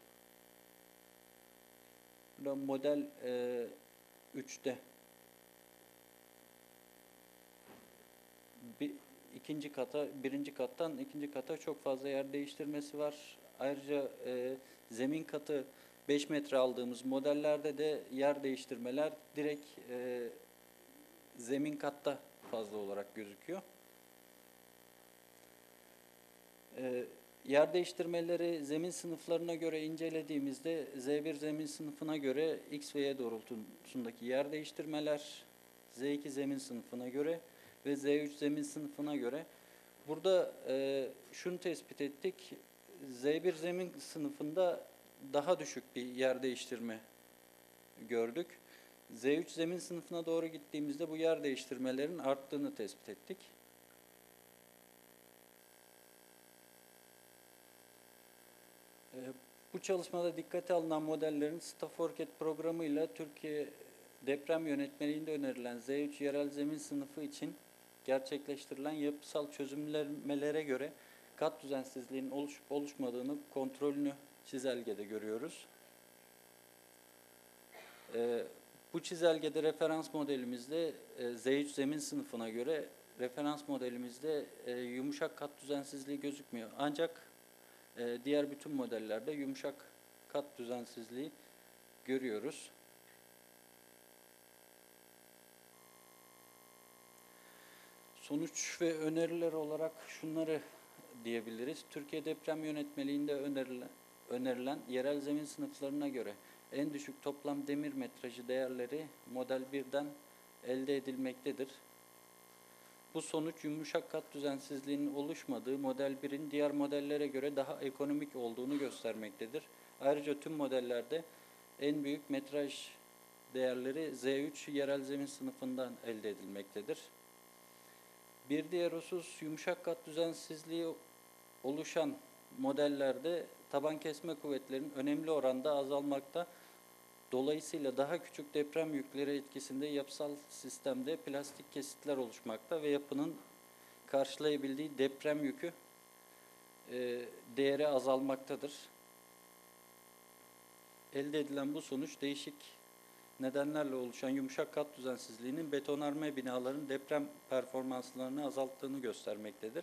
Burada model 3'te birinci kattan ikinci kata çok fazla yer değiştirmesi var. Ayrıca zemin katı 5 metre aldığımız modellerde de yer değiştirmeler direkt zemin katta fazla olarak gözüküyor. Yer değiştirmeleri zemin sınıflarına göre incelediğimizde Z1 zemin sınıfına göre X ve Y doğrultusundaki yer değiştirmeler, Z2 zemin sınıfına göre ve Z3 zemin sınıfına göre. Burada şunu tespit ettik, Z1 zemin sınıfında daha düşük bir yer değiştirme gördük. Z3 zemin sınıfına doğru gittiğimizde bu yer değiştirmelerin arttığını tespit ettik. Bu çalışmada dikkate alınan modellerin Stafford programıyla Türkiye deprem yönetmeliğinde önerilen Z3 yerel zemin sınıfı için gerçekleştirilen yapısal çözümlemelere göre kat düzensizliğinin oluşup oluşmadığını kontrolünü çizelgede görüyoruz. Bu çizelgede referans modelimizde Z3 zemin sınıfına göre referans modelimizde yumuşak kat düzensizliği gözükmüyor. Ancak diğer bütün modellerde yumuşak kat düzensizliği görüyoruz. Sonuç ve öneriler olarak şunları diyebiliriz. Türkiye Deprem Yönetmeliğinde önerilen yerel zemin sınıflarına göre en düşük toplam demir metrajı değerleri model 1'den elde edilmektedir. Bu sonuç yumuşak kat düzensizliğinin oluşmadığı model 1'in diğer modellere göre daha ekonomik olduğunu göstermektedir. Ayrıca tüm modellerde en büyük metraj değerleri Z3 yerel zemin sınıfından elde edilmektedir. Bir diğer husus, yumuşak kat düzensizliği oluşan modellerde taban kesme kuvvetlerinin önemli oranda azalmakta. Dolayısıyla daha küçük deprem yükleri etkisinde yapısal sistemde plastik kesitler oluşmakta ve yapının karşılayabildiği deprem yükü değeri azalmaktadır. Elde edilen bu sonuç değişik nedenlerle oluşan yumuşak kat düzensizliğinin betonarme binaların deprem performanslarını azalttığını göstermektedir.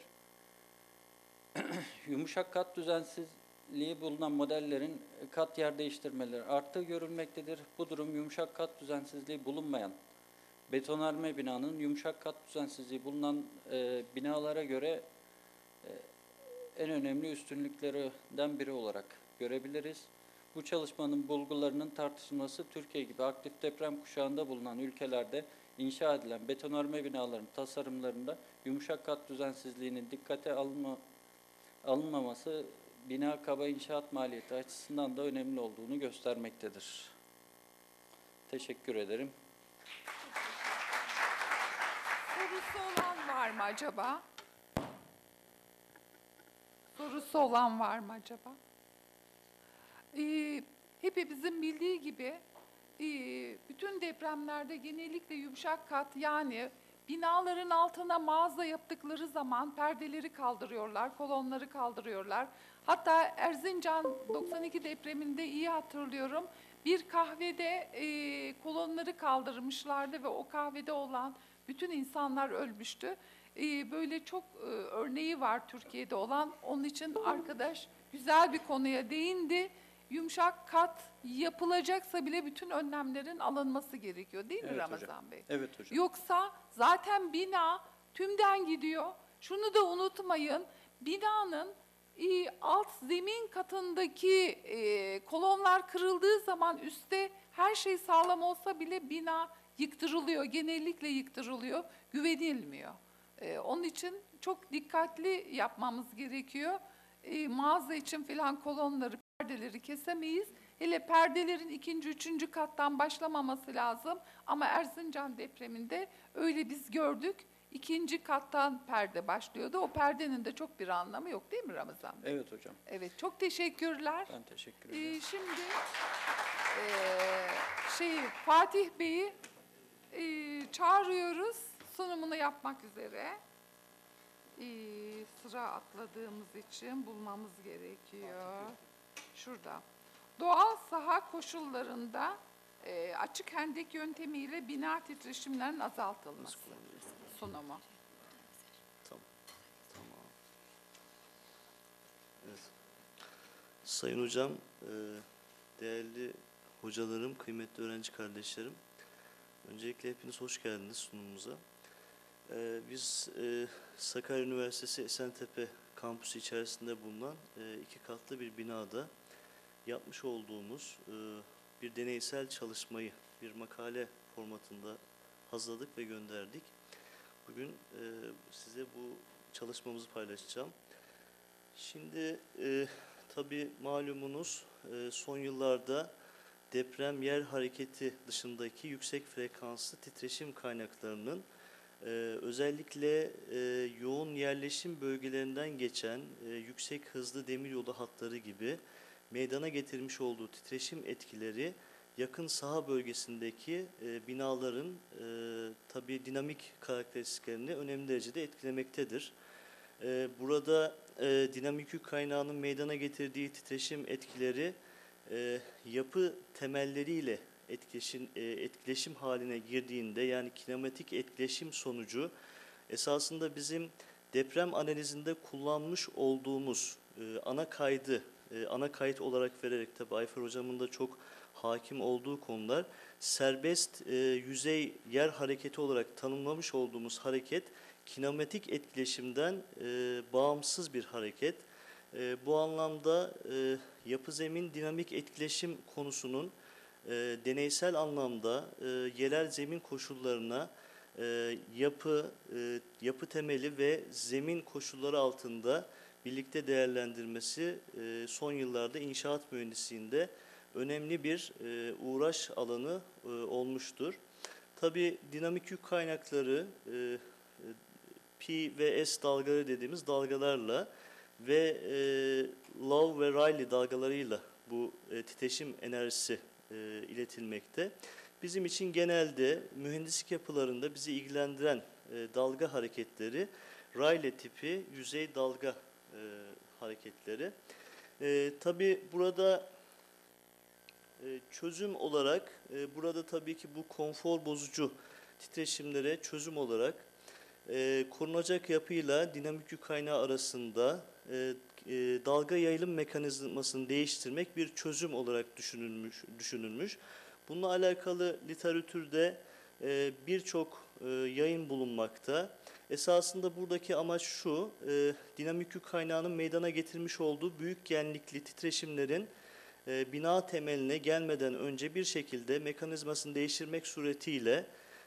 Yumuşak kat düzensizliği bulunan modellerin kat yer değiştirmeleri arttığı görülmektedir. Bu durum yumuşak kat düzensizliği bulunmayan betonarme binanın yumuşak kat düzensizliği bulunan binalara göre en önemli üstünlüklerinden biri olarak görebiliriz. Bu çalışmanın bulgularının tartışılması Türkiye gibi aktif deprem kuşağında bulunan ülkelerde inşa edilen betonarme binaların tasarımlarında yumuşak kat düzensizliğinin dikkate alınmaması bina kaba inşaat maliyeti açısından da önemli olduğunu göstermektedir. Teşekkür ederim. Sorusu olan var mı acaba? Sorusu olan var mı acaba? Hepimizin bildiği gibi bütün depremlerde genellikle yumuşak kat, yani binaların altına mağaza yaptıkları zaman perdeleri kaldırıyorlar, kolonları kaldırıyorlar. Hatta Erzincan 92 depreminde iyi hatırlıyorum. Bir kahvede kolonları kaldırmışlardı ve o kahvede olan bütün insanlar ölmüştü. Böyle çok örneği var Türkiye'de olan. Onun için arkadaş güzel bir konuya değindi. Yumuşak kat yapılacaksa bile bütün önlemlerin alınması gerekiyor, değil mi Evet Ramazan hocam. Bey? Evet hocam. Yoksa zaten bina tümden gidiyor. Şunu da unutmayın, binanın alt zemin katındaki kolonlar kırıldığı zaman üstte her şey sağlam olsa bile bina yıktırılıyor, genellikle yıktırılıyor, güvenilmiyor. Onun için çok dikkatli yapmamız gerekiyor. Mağaza için falan kolonları, perdeleri kesemeyiz. Hele perdelerin ikinci, üçüncü kattan başlamaması lazım. Ama Erzincan depreminde öyle biz gördük. İkinci kattan perde başlıyordu. O perdenin de çok bir anlamı yok, değil mi Ramazan Bey? Evet hocam. Evet, çok teşekkürler. Ben teşekkür ederim. Şimdi Fatih Bey'i çağırıyoruz sunumunu yapmak üzere. Sıra atladığımız için bulmamız gerekiyor. Şurada. Doğal saha koşullarında açık hendek yöntemiyle bina titreşimlerinin azaltılması sunumu. Sayın Hocam, değerli hocalarım, kıymetli öğrenci kardeşlerim. Öncelikle hepiniz hoş geldiniz sunumumuza. Biz Sakarya Üniversitesi Esentepe kampüsü içerisinde bulunan 2 katlı bir binada yapmış olduğumuz bir deneysel çalışmayı bir makale formatında hazırladık ve gönderdik. Bugün size bu çalışmamızı paylaşacağım. Şimdi tabii malumunuz son yıllarda deprem yer hareketi dışındaki yüksek frekanslı titreşim kaynaklarının özellikle yoğun yerleşim bölgelerinden geçen yüksek hızlı demiryolu hatları gibi meydana getirmiş olduğu titreşim etkileri yakın saha bölgesindeki binaların tabii dinamik karakteristiklerini önemli derecede etkilemektedir. Burada dinamik yük kaynağının meydana getirdiği titreşim etkileri yapı temelleriyle etkileşim haline girdiğinde, yani kinematik etkileşim sonucu esasında bizim deprem analizinde kullanmış olduğumuz ana kayıt olarak vererek, tabi Ayfer Hocam'ın da çok hakim olduğu konular, serbest yüzey yer hareketi olarak tanımlamış olduğumuz hareket kinematik etkileşimden bağımsız bir hareket. Bu anlamda yapı zemin dinamik etkileşim konusunun deneysel anlamda yerel zemin koşullarına yapı temeli ve zemin koşulları altında birlikte değerlendirmesi son yıllarda inşaat mühendisliğinde önemli bir uğraş alanı olmuştur. Tabii dinamik yük kaynakları P ve S dalgaları dediğimiz dalgalarla ve Low ve Rayleigh dalgalarıyla bu titreşim enerjisi iletilmekte. Bizim için genelde mühendislik yapılarında bizi ilgilendiren dalga hareketleri Rayleigh tipi yüzey dalga hareketleri. Tabii burada çözüm olarak burada tabii ki bu konfor bozucu titreşimlere çözüm olarak korunacak yapıyla dinamik yük kaynağı arasında dalga yayılım mekanizmasını değiştirmek bir çözüm olarak düşünülmüş. Bununla alakalı literatürde birçok yayın bulunmakta. Esasında buradaki amaç şu, dinamik yük kaynağının meydana getirmiş olduğu büyük genlikli titreşimlerin bina temeline gelmeden önce bir şekilde mekanizmasını değiştirmek suretiyle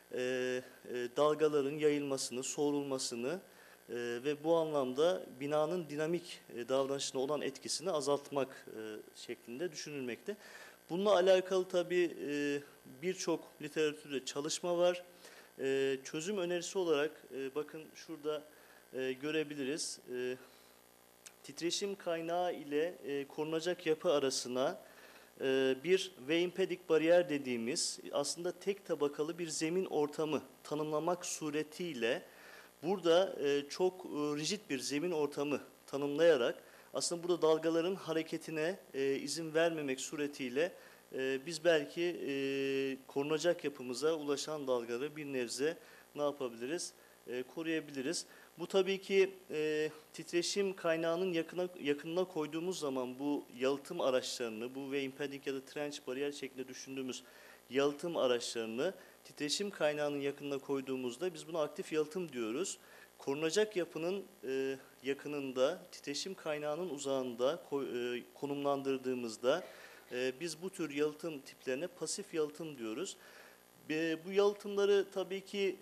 dalgaların yayılmasını, soğurulmasını ve bu anlamda binanın dinamik davranışına olan etkisini azaltmak şeklinde düşünülmekte. Bununla alakalı tabii birçok literatürde çalışma var. Çözüm önerisi olarak bakın şurada görebiliriz. Titreşim kaynağı ile korunacak yapı arasına bir veimpedik bariyer dediğimiz aslında tek tabakalı bir zemin ortamı tanımlamak suretiyle burada çok rigid bir zemin ortamı tanımlayarak aslında burada dalgaların hareketine izin vermemek suretiyle biz belki korunacak yapımıza ulaşan dalgaları bir nebze ne yapabiliriz? Koruyabiliriz. Bu tabii ki titreşim kaynağının yakınına koyduğumuz zaman bu yalıtım araçlarını, bu veimpedik ya da trench bariyer şeklinde düşündüğümüz yalıtım araçlarını titreşim kaynağının yakınına koyduğumuzda biz buna aktif yalıtım diyoruz. Korunacak yapının yakınında, titreşim kaynağının uzağında konumlandırdığımızda biz bu tür yalıtım tiplerine pasif yalıtım diyoruz. Bu yalıtımları tabii ki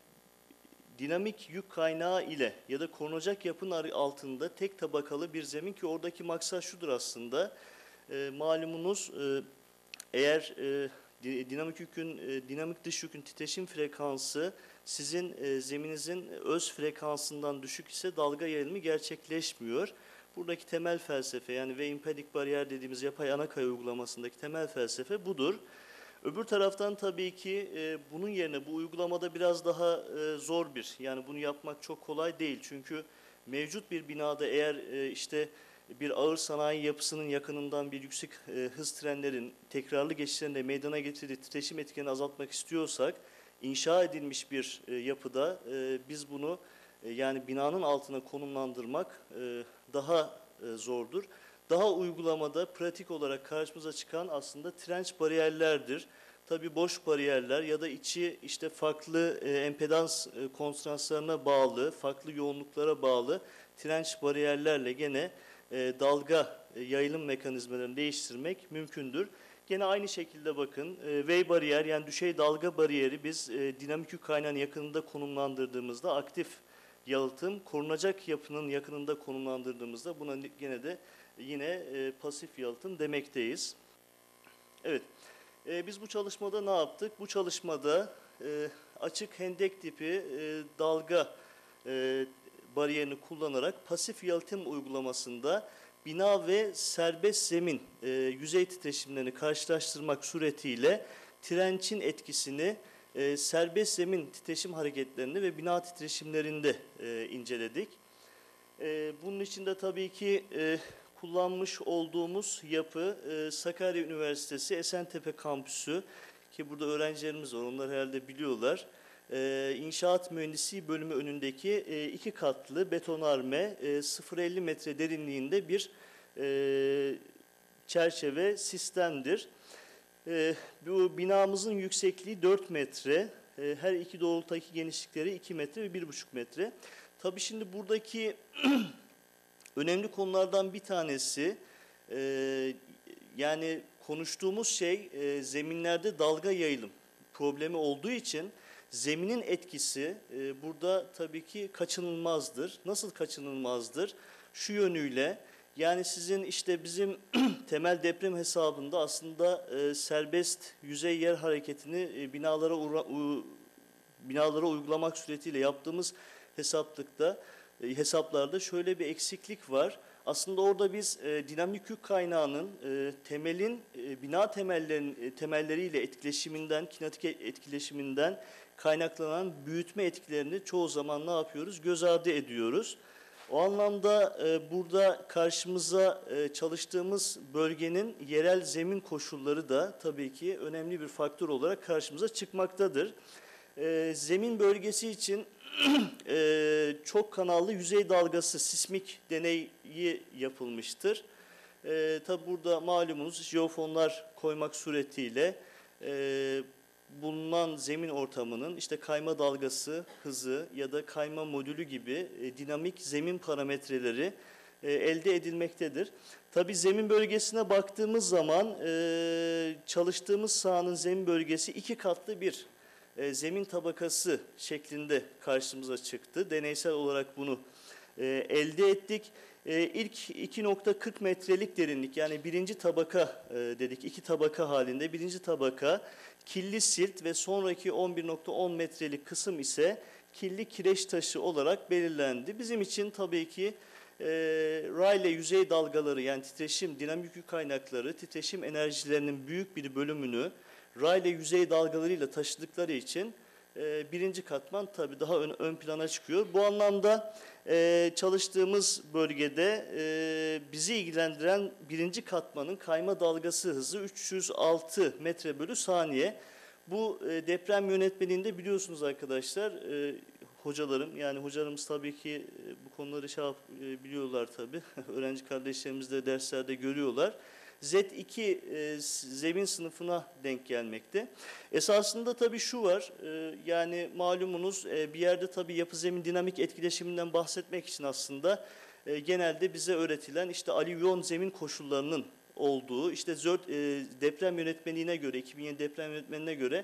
dinamik yük kaynağı ile ya da korunacak yapının altında tek tabakalı bir zemin, ki oradaki maksat şudur aslında. Malumunuz eğer dinamik dış yükün titreşim frekansı sizin zemininizin öz frekansından düşük ise dalga yayılımı gerçekleşmiyor. Buradaki temel felsefe, yani veimpedik bariyer dediğimiz yapay ana kaya uygulamasındaki temel felsefe budur. Öbür taraftan tabii ki bunun yerine bu uygulamada biraz daha zor yani bunu yapmak çok kolay değil. Çünkü mevcut bir binada eğer işte bir ağır sanayi yapısının yakınından bir yüksek hız trenlerin tekrarlı geçişlerinde meydana getirdiği titreşim etkilerini azaltmak istiyorsak, inşa edilmiş bir yapıda biz bunu yani binanın altına konumlandırmak daha zordur. daha uygulamada pratik olarak karşımıza çıkan aslında direnç bariyerlerdir. Tabii boş bariyerler ya da içi işte farklı empedans konstranslarına bağlı, farklı yoğunluklara bağlı direnç bariyerlerle gene dalga yayılım mekanizmalarını değiştirmek mümkündür. Gene aynı şekilde bakın wave bariyer yani düşey dalga bariyeri biz dinamik yük kaynağının yakınında konumlandırdığımızda aktif yalıtım, korunacak yapının yakınında konumlandırdığımızda buna gene de yine pasif yalıtım demekteyiz. Evet, biz bu çalışmada ne yaptık? Bu çalışmada açık hendek tipi dalga bariyerini kullanarak pasif yalıtım uygulamasında bina ve serbest zemin yüzey titreşimlerini karşılaştırmak suretiyle direncin etkisini serbest zemin titreşim hareketlerini ve bina titreşimlerinde inceledik. Bunun için de tabii ki kullanmış olduğumuz yapı Sakarya Üniversitesi Esentepe Kampüsü ki burada öğrencilerimiz var, onlar herhalde biliyorlar. İnşaat Mühendisliği bölümü önündeki 2 katlı betonarme 0,50 metre derinliğinde bir çerçeve sistemdir. Bu binamızın yüksekliği 4 metre, her iki doğrultudaki genişlikleri 2 metre ve 1,5 metre. Tabii şimdi buradaki önemli konulardan bir tanesi yani konuştuğumuz şey zeminlerde dalga yayılım problemi olduğu için zeminin etkisi burada tabii ki kaçınılmazdır. Nasıl kaçınılmazdır? Şu yönüyle yani sizin işte bizim temel deprem hesabında aslında serbest yüzey yer hareketini binalara uygulamak suretiyle yaptığımız hesaplarda şöyle bir eksiklik var. Aslında orada biz dinamik yük kaynağının bina temelleriyle etkileşiminden, kinetik etkileşiminden kaynaklanan büyütme etkilerini çoğu zaman ne yapıyoruz? Göz ardı ediyoruz. O anlamda burada karşımıza çalıştığımız bölgenin yerel zemin koşulları da tabii ki önemli bir faktör olarak karşımıza çıkmaktadır. Zemin bölgesi için çok kanallı yüzey dalgası sismik deneyi yapılmıştır. Tabi burada malumunuz jeofonlar koymak suretiyle bulunan zemin ortamının işte kayma dalgası, hızı ya da kayma modülü gibi dinamik zemin parametreleri elde edilmektedir. Tabi zemin bölgesine baktığımız zaman çalıştığımız sahanın zemin bölgesi 2 katlı bir zemin tabakası şeklinde karşımıza çıktı. Deneysel olarak bunu elde ettik. İlk 2,40 metrelik derinlik yani birinci tabaka dedik. 2 tabaka halinde birinci tabaka killi silt ve sonraki 11,10 metrelik kısım ise killi kireç taşı olarak belirlendi. Bizim için tabii ki Rayleigh yüzey dalgaları yani titreşim, dinamik yük kaynakları, titreşim enerjilerinin büyük bir bölümünü Rayleigh yüzey dalgalarıyla taşıdıkları için birinci katman tabii daha ön plana çıkıyor. Bu anlamda çalıştığımız bölgede bizi ilgilendiren birinci katmanın kayma dalgası hızı 306 metre bölü saniye. Bu deprem yönetmeliğinde biliyorsunuz arkadaşlar hocalarım yani hocalarımız tabii ki bu konuları biliyorlar tabii. Öğrenci kardeşlerimiz de derslerde görüyorlar. Z2 zemin sınıfına denk gelmekte. Esasında tabii şu var, yani malumunuz bir yerde tabii yapı zemin dinamik etkileşiminden bahsetmek için aslında genelde bize öğretilen işte alüvyon zemin koşullarının olduğu, işte deprem yönetmeliğine göre, 2007 deprem yönetmeliğine göre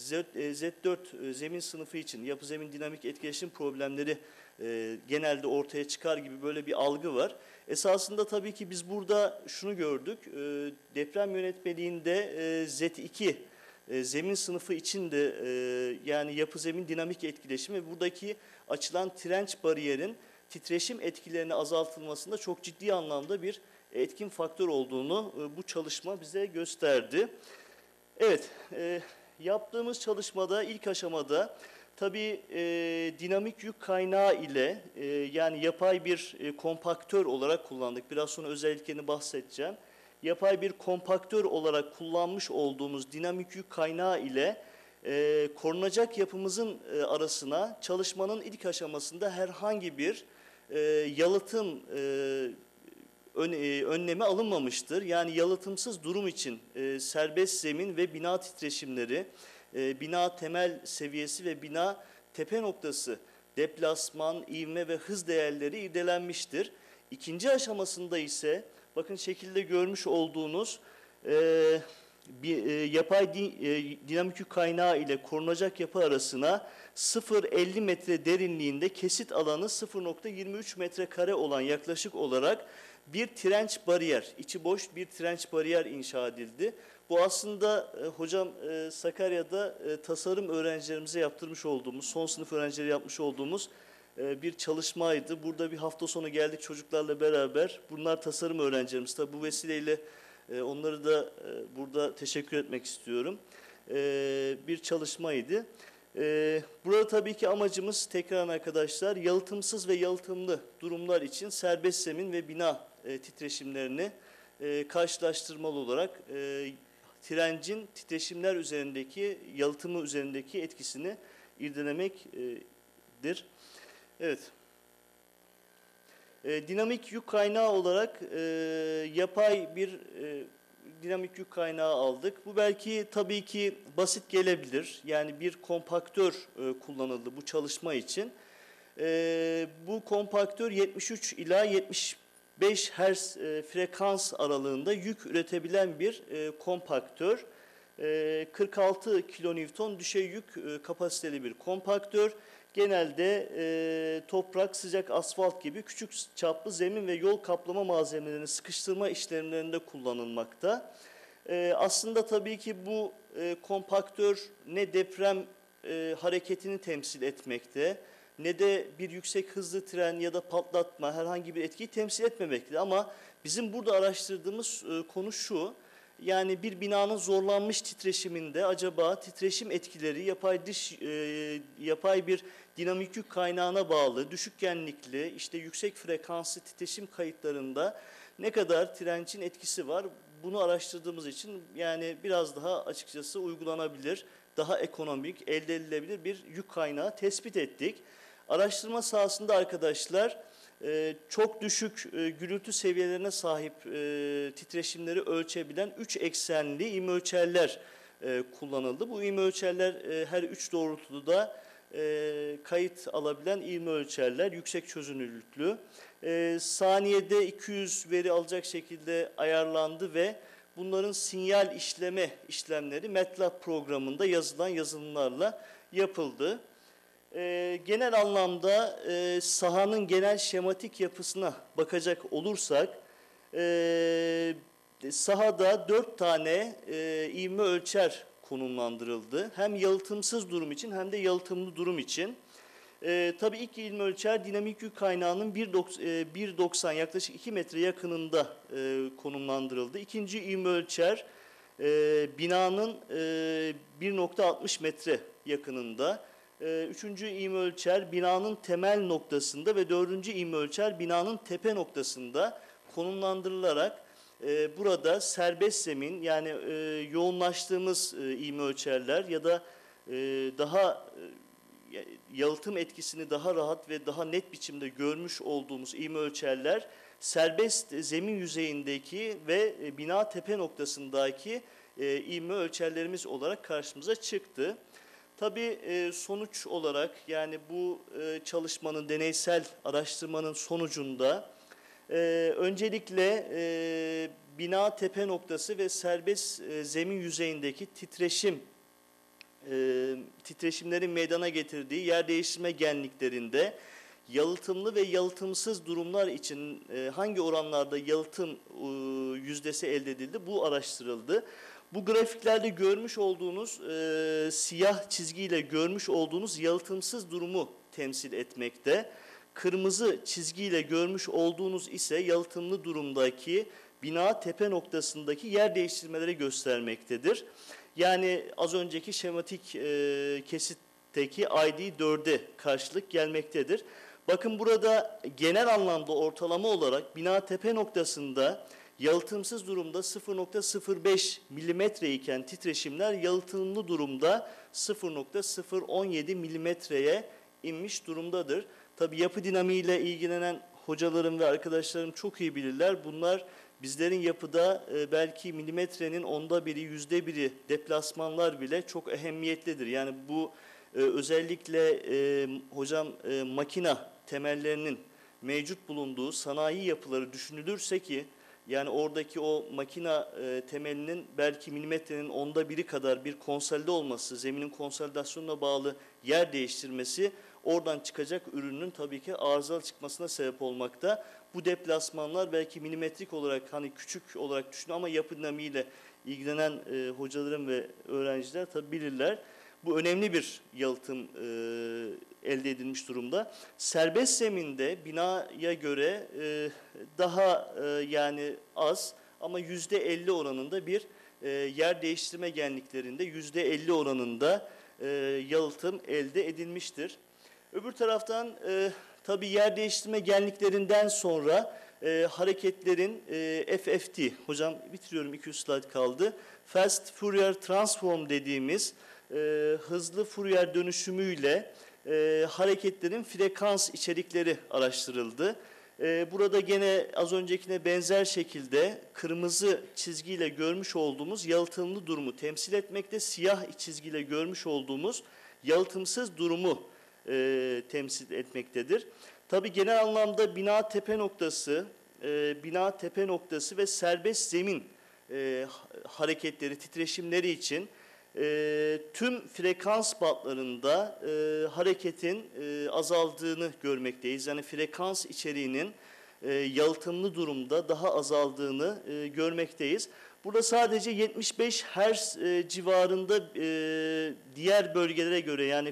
Z4 zemin sınıfı için yapı zemin dinamik etkileşim problemleri genelde ortaya çıkar gibi böyle bir algı var. Esasında tabii ki biz burada şunu gördük, deprem yönetmeliğinde Z2 zemin sınıfı için de yani yapı zemin dinamik etkileşim ve buradaki açılan direnç bariyerin titreşim etkilerini azaltılmasında çok ciddi anlamda bir etkin faktör olduğunu bu çalışma bize gösterdi. Evet, yaptığımız çalışmada ilk aşamada tabii dinamik yük kaynağı ile yani yapay bir kompaktör olarak kullandık. Biraz sonra özelliklerini bahsedeceğim. Yapay bir kompaktör olarak kullanmış olduğumuz dinamik yük kaynağı ile korunacak yapımızın arasına çalışmanın ilk aşamasında herhangi bir yalıtım önlemi alınmamıştır. Yani yalıtımsız durum için serbest zemin ve bina titreşimleri, bina temel seviyesi ve bina tepe noktası, deplasman, ivme ve hız değerleri irdelenmiştir. İkinci aşamasında ise bakın şekilde görmüş olduğunuz yapay dinamik yük kaynağı ile korunacak yapı arasına 0,50 metre derinliğinde kesit alanı 0,23 metrekare olan yaklaşık olarak bir direnç bariyer, içi boş bir direnç bariyer inşa edildi. Bu aslında hocam Sakarya'da tasarım öğrencilerimize yaptırmış olduğumuz, son sınıf öğrencileri yapmış olduğumuz bir çalışmaydı. Burada bir hafta sonu geldik çocuklarla beraber. Bunlar tasarım öğrencilerimiz. Tabii bu vesileyle onları da burada teşekkür etmek istiyorum. Bir çalışmaydı. Burada tabii ki amacımız tekrar arkadaşlar yalıtımsız ve yalıtımlı durumlar için serbest zemin ve bina titreşimlerini karşılaştırmalı olarak direncin titreşimler üzerindeki, yalıtımı üzerindeki etkisini irdelemektir. Evet. Dinamik yük kaynağı olarak yapay bir dinamik yük kaynağı aldık. Bu belki tabii ki basit gelebilir. Yani bir kompaktör kullanıldı bu çalışma için. Bu kompaktör 73 ila 75 Hz frekans aralığında yük üretebilen bir kompaktör. 46 kilonewton düşey yük kapasiteli bir kompaktör. Genelde toprak, sıcak asfalt gibi küçük çaplı zemin ve yol kaplama malzemelerini sıkıştırma işlemlerinde kullanılmakta. Aslında tabii ki bu kompaktör ne deprem hareketini temsil etmekte, ne de bir yüksek hızlı tren ya da patlatma herhangi bir etkiyi temsil etmemektedir. Ama bizim burada araştırdığımız konu şu, yani bir binanın zorlanmış titreşiminde acaba titreşim etkileri yapay bir dinamik yük kaynağına bağlı, düşük genlikli, işte yüksek frekanslı titreşim kayıtlarında ne kadar direncin etkisi var? Bunu araştırdığımız için yani biraz daha açıkçası uygulanabilir, daha ekonomik, elde edilebilir bir yük kaynağı tespit ettik. Araştırma sahasında arkadaşlar çok düşük gürültü seviyelerine sahip titreşimleri ölçebilen 3 eksenli ivme ölçerler kullanıldı. Bu ivme ölçerler her 3 doğrultuda kayıt alabilen ivme ölçerler, yüksek çözünürlüklü. Saniyede 200 veri alacak şekilde ayarlandı ve bunların sinyal işleme işlemleri MATLAB programında yazılan yazılımlarla yapıldı. Genel anlamda sahanın genel şematik yapısına bakacak olursak sahada 4 tane ivme ölçer konumlandırıldı. Hem yalıtımsız durum için hem de yalıtımlı durum için. Tabii ilk ivme ölçer dinamik yük kaynağının 1.90 yaklaşık 2 metre yakınında konumlandırıldı. İkinci ivme ölçer binanın 1.60 metre yakınında. Üçüncü ivme ölçer binanın temel noktasında ve dördüncü ivme ölçer binanın tepe noktasında konumlandırılarak burada serbest zemin yani yoğunlaştığımız ivme ölçerler ya da daha yalıtım etkisini daha rahat ve daha net biçimde görmüş olduğumuz ivme ölçerler serbest zemin yüzeyindeki ve bina tepe noktasındaki ivme ölçerlerimiz olarak karşımıza çıktı. Tabii sonuç olarak yani bu çalışmanın, deneysel araştırmanın sonucunda öncelikle bina tepe noktası ve serbest zemin yüzeyindeki titreşimlerin meydana getirdiği yer değiştirme genliklerinde yalıtımlı ve yalıtımsız durumlar için hangi oranlarda yalıtım yüzdesi elde edildi bu araştırıldı. Bu grafiklerde görmüş olduğunuz siyah çizgiyle görmüş olduğunuz yalıtımsız durumu temsil etmekte. Kırmızı çizgiyle görmüş olduğunuz ise yalıtımlı durumdaki bina tepe noktasındaki yer değiştirmeleri göstermektedir. Yani az önceki şematik kesitteki ID 4'e karşılık gelmektedir. Bakın burada genel anlamda ortalama olarak bina tepe noktasında yalıtımsız durumda 0.05 milimetre iken titreşimler yalıtımlı durumda 0.017 milimetreye inmiş durumdadır. Tabi yapı dinamiğiyle ilgilenen hocalarım ve arkadaşlarım çok iyi bilirler. Bunlar bizlerin yapıda belki milimetrenin 1/10'i, %1'i deplasmanlar bile çok ehemmiyetlidir. Yani bu özellikle hocam makina temellerinin mevcut bulunduğu sanayi yapıları düşünülürse ki yani oradaki o makina temelinin belki milimetrenin 1/10'i kadar bir konsolide olması, zeminin konsolidasyonuna bağlı yer değiştirmesi oradan çıkacak ürünün tabii ki arızalı çıkmasına sebep olmakta. Bu deplasmanlar belki milimetrik olarak hani küçük olarak düşünün ama yapı dinamiğiyle ilgilenen hocalarım ve öğrenciler tabii bilirler. Bu önemli bir yalıtım elde edilmiş durumda. Serbest zeminde binaya göre daha yani az ama %50 oranında bir yer değiştirme genliklerinde %50 oranında yalıtım elde edilmiştir. Öbür taraftan tabii yer değiştirme genliklerinden sonra hareketlerin FFT, hocam bitiriyorum 200 slide kaldı. Fast Fourier Transform dediğimiz hızlı Fourier dönüşümüyle hareketlerin frekans içerikleri araştırıldı. Burada gene az öncekine benzer şekilde kırmızı çizgiyle görmüş olduğumuz yalıtımlı durumu temsil etmekte, siyah çizgiyle görmüş olduğumuz yalıtımsız durumu temsil etmektedir. Tabii genel anlamda bina tepe noktası ve serbest zemin hareketleri, titreşimleri için tüm frekans bantlarında hareketin azaldığını görmekteyiz. Yani frekans içeriğinin yalıtımlı durumda daha azaldığını görmekteyiz. Burada sadece 75 Hz civarında diğer bölgelere göre yani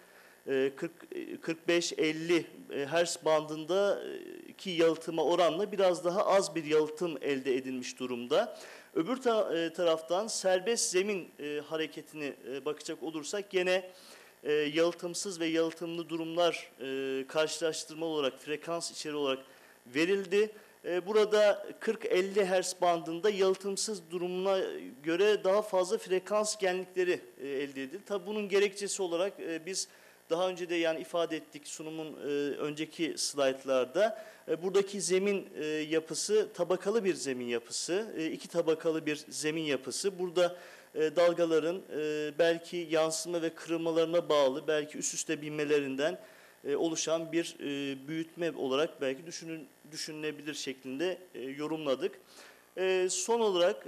45-50 Hz bandındaki yalıtıma oranla biraz daha az bir yalıtım elde edilmiş durumda. Öbür taraftan serbest zemin hareketini bakacak olursak gene yalıtımsız ve yalıtımlı durumlar karşılaştırma olarak frekans içeri olarak verildi. Burada 40-50 Hz bandında yalıtımsız durumuna göre daha fazla frekans genlikleri elde edildi. Tabi bunun gerekçesi olarak biz daha önce de yani ifade ettik sunumun önceki slaytlarda. Buradaki zemin yapısı tabakalı bir zemin yapısı, 2 tabakalı bir zemin yapısı. Burada dalgaların belki yansıma ve kırılmalarına bağlı, belki üst üste binmelerinden oluşan bir büyütme olarak belki düşünülebilir şeklinde yorumladık. Son olarak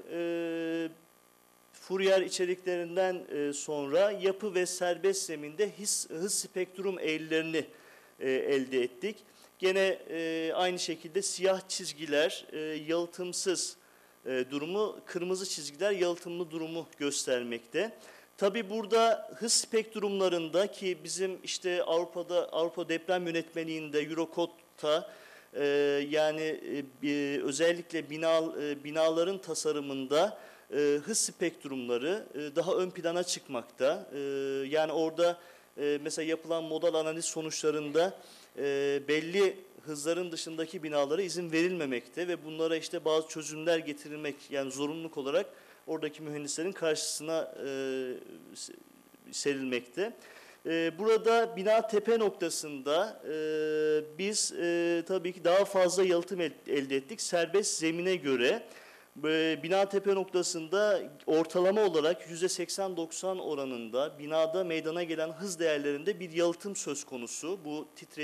Fourier içeriklerinden sonra yapı ve serbest zeminde hız spektrum eğrilerini elde ettik. Gene aynı şekilde siyah çizgiler yalıtımsız durumu, kırmızı çizgiler yalıtımlı durumu göstermekte. Tabi burada hız spektrumlarında ki bizim işte Avrupa Deprem Yönetmeliğinde, Eurocode'da yani özellikle binaların tasarımında hız spektrumları daha ön plana çıkmakta. Yani orada mesela yapılan model analiz sonuçlarında belli hızların dışındaki binalara izin verilmemekte ve bunlara işte bazı çözümler getirilmek yani zorunluluk olarak oradaki mühendislerin karşısına serilmekte. Burada bina tepe noktasında biz tabii ki daha fazla yalıtım elde ettik. Serbest zemine göre bina tepe noktasında ortalama olarak %80-90 oranında binada meydana gelen hız değerlerinde bir yalıtım söz konusu. Bu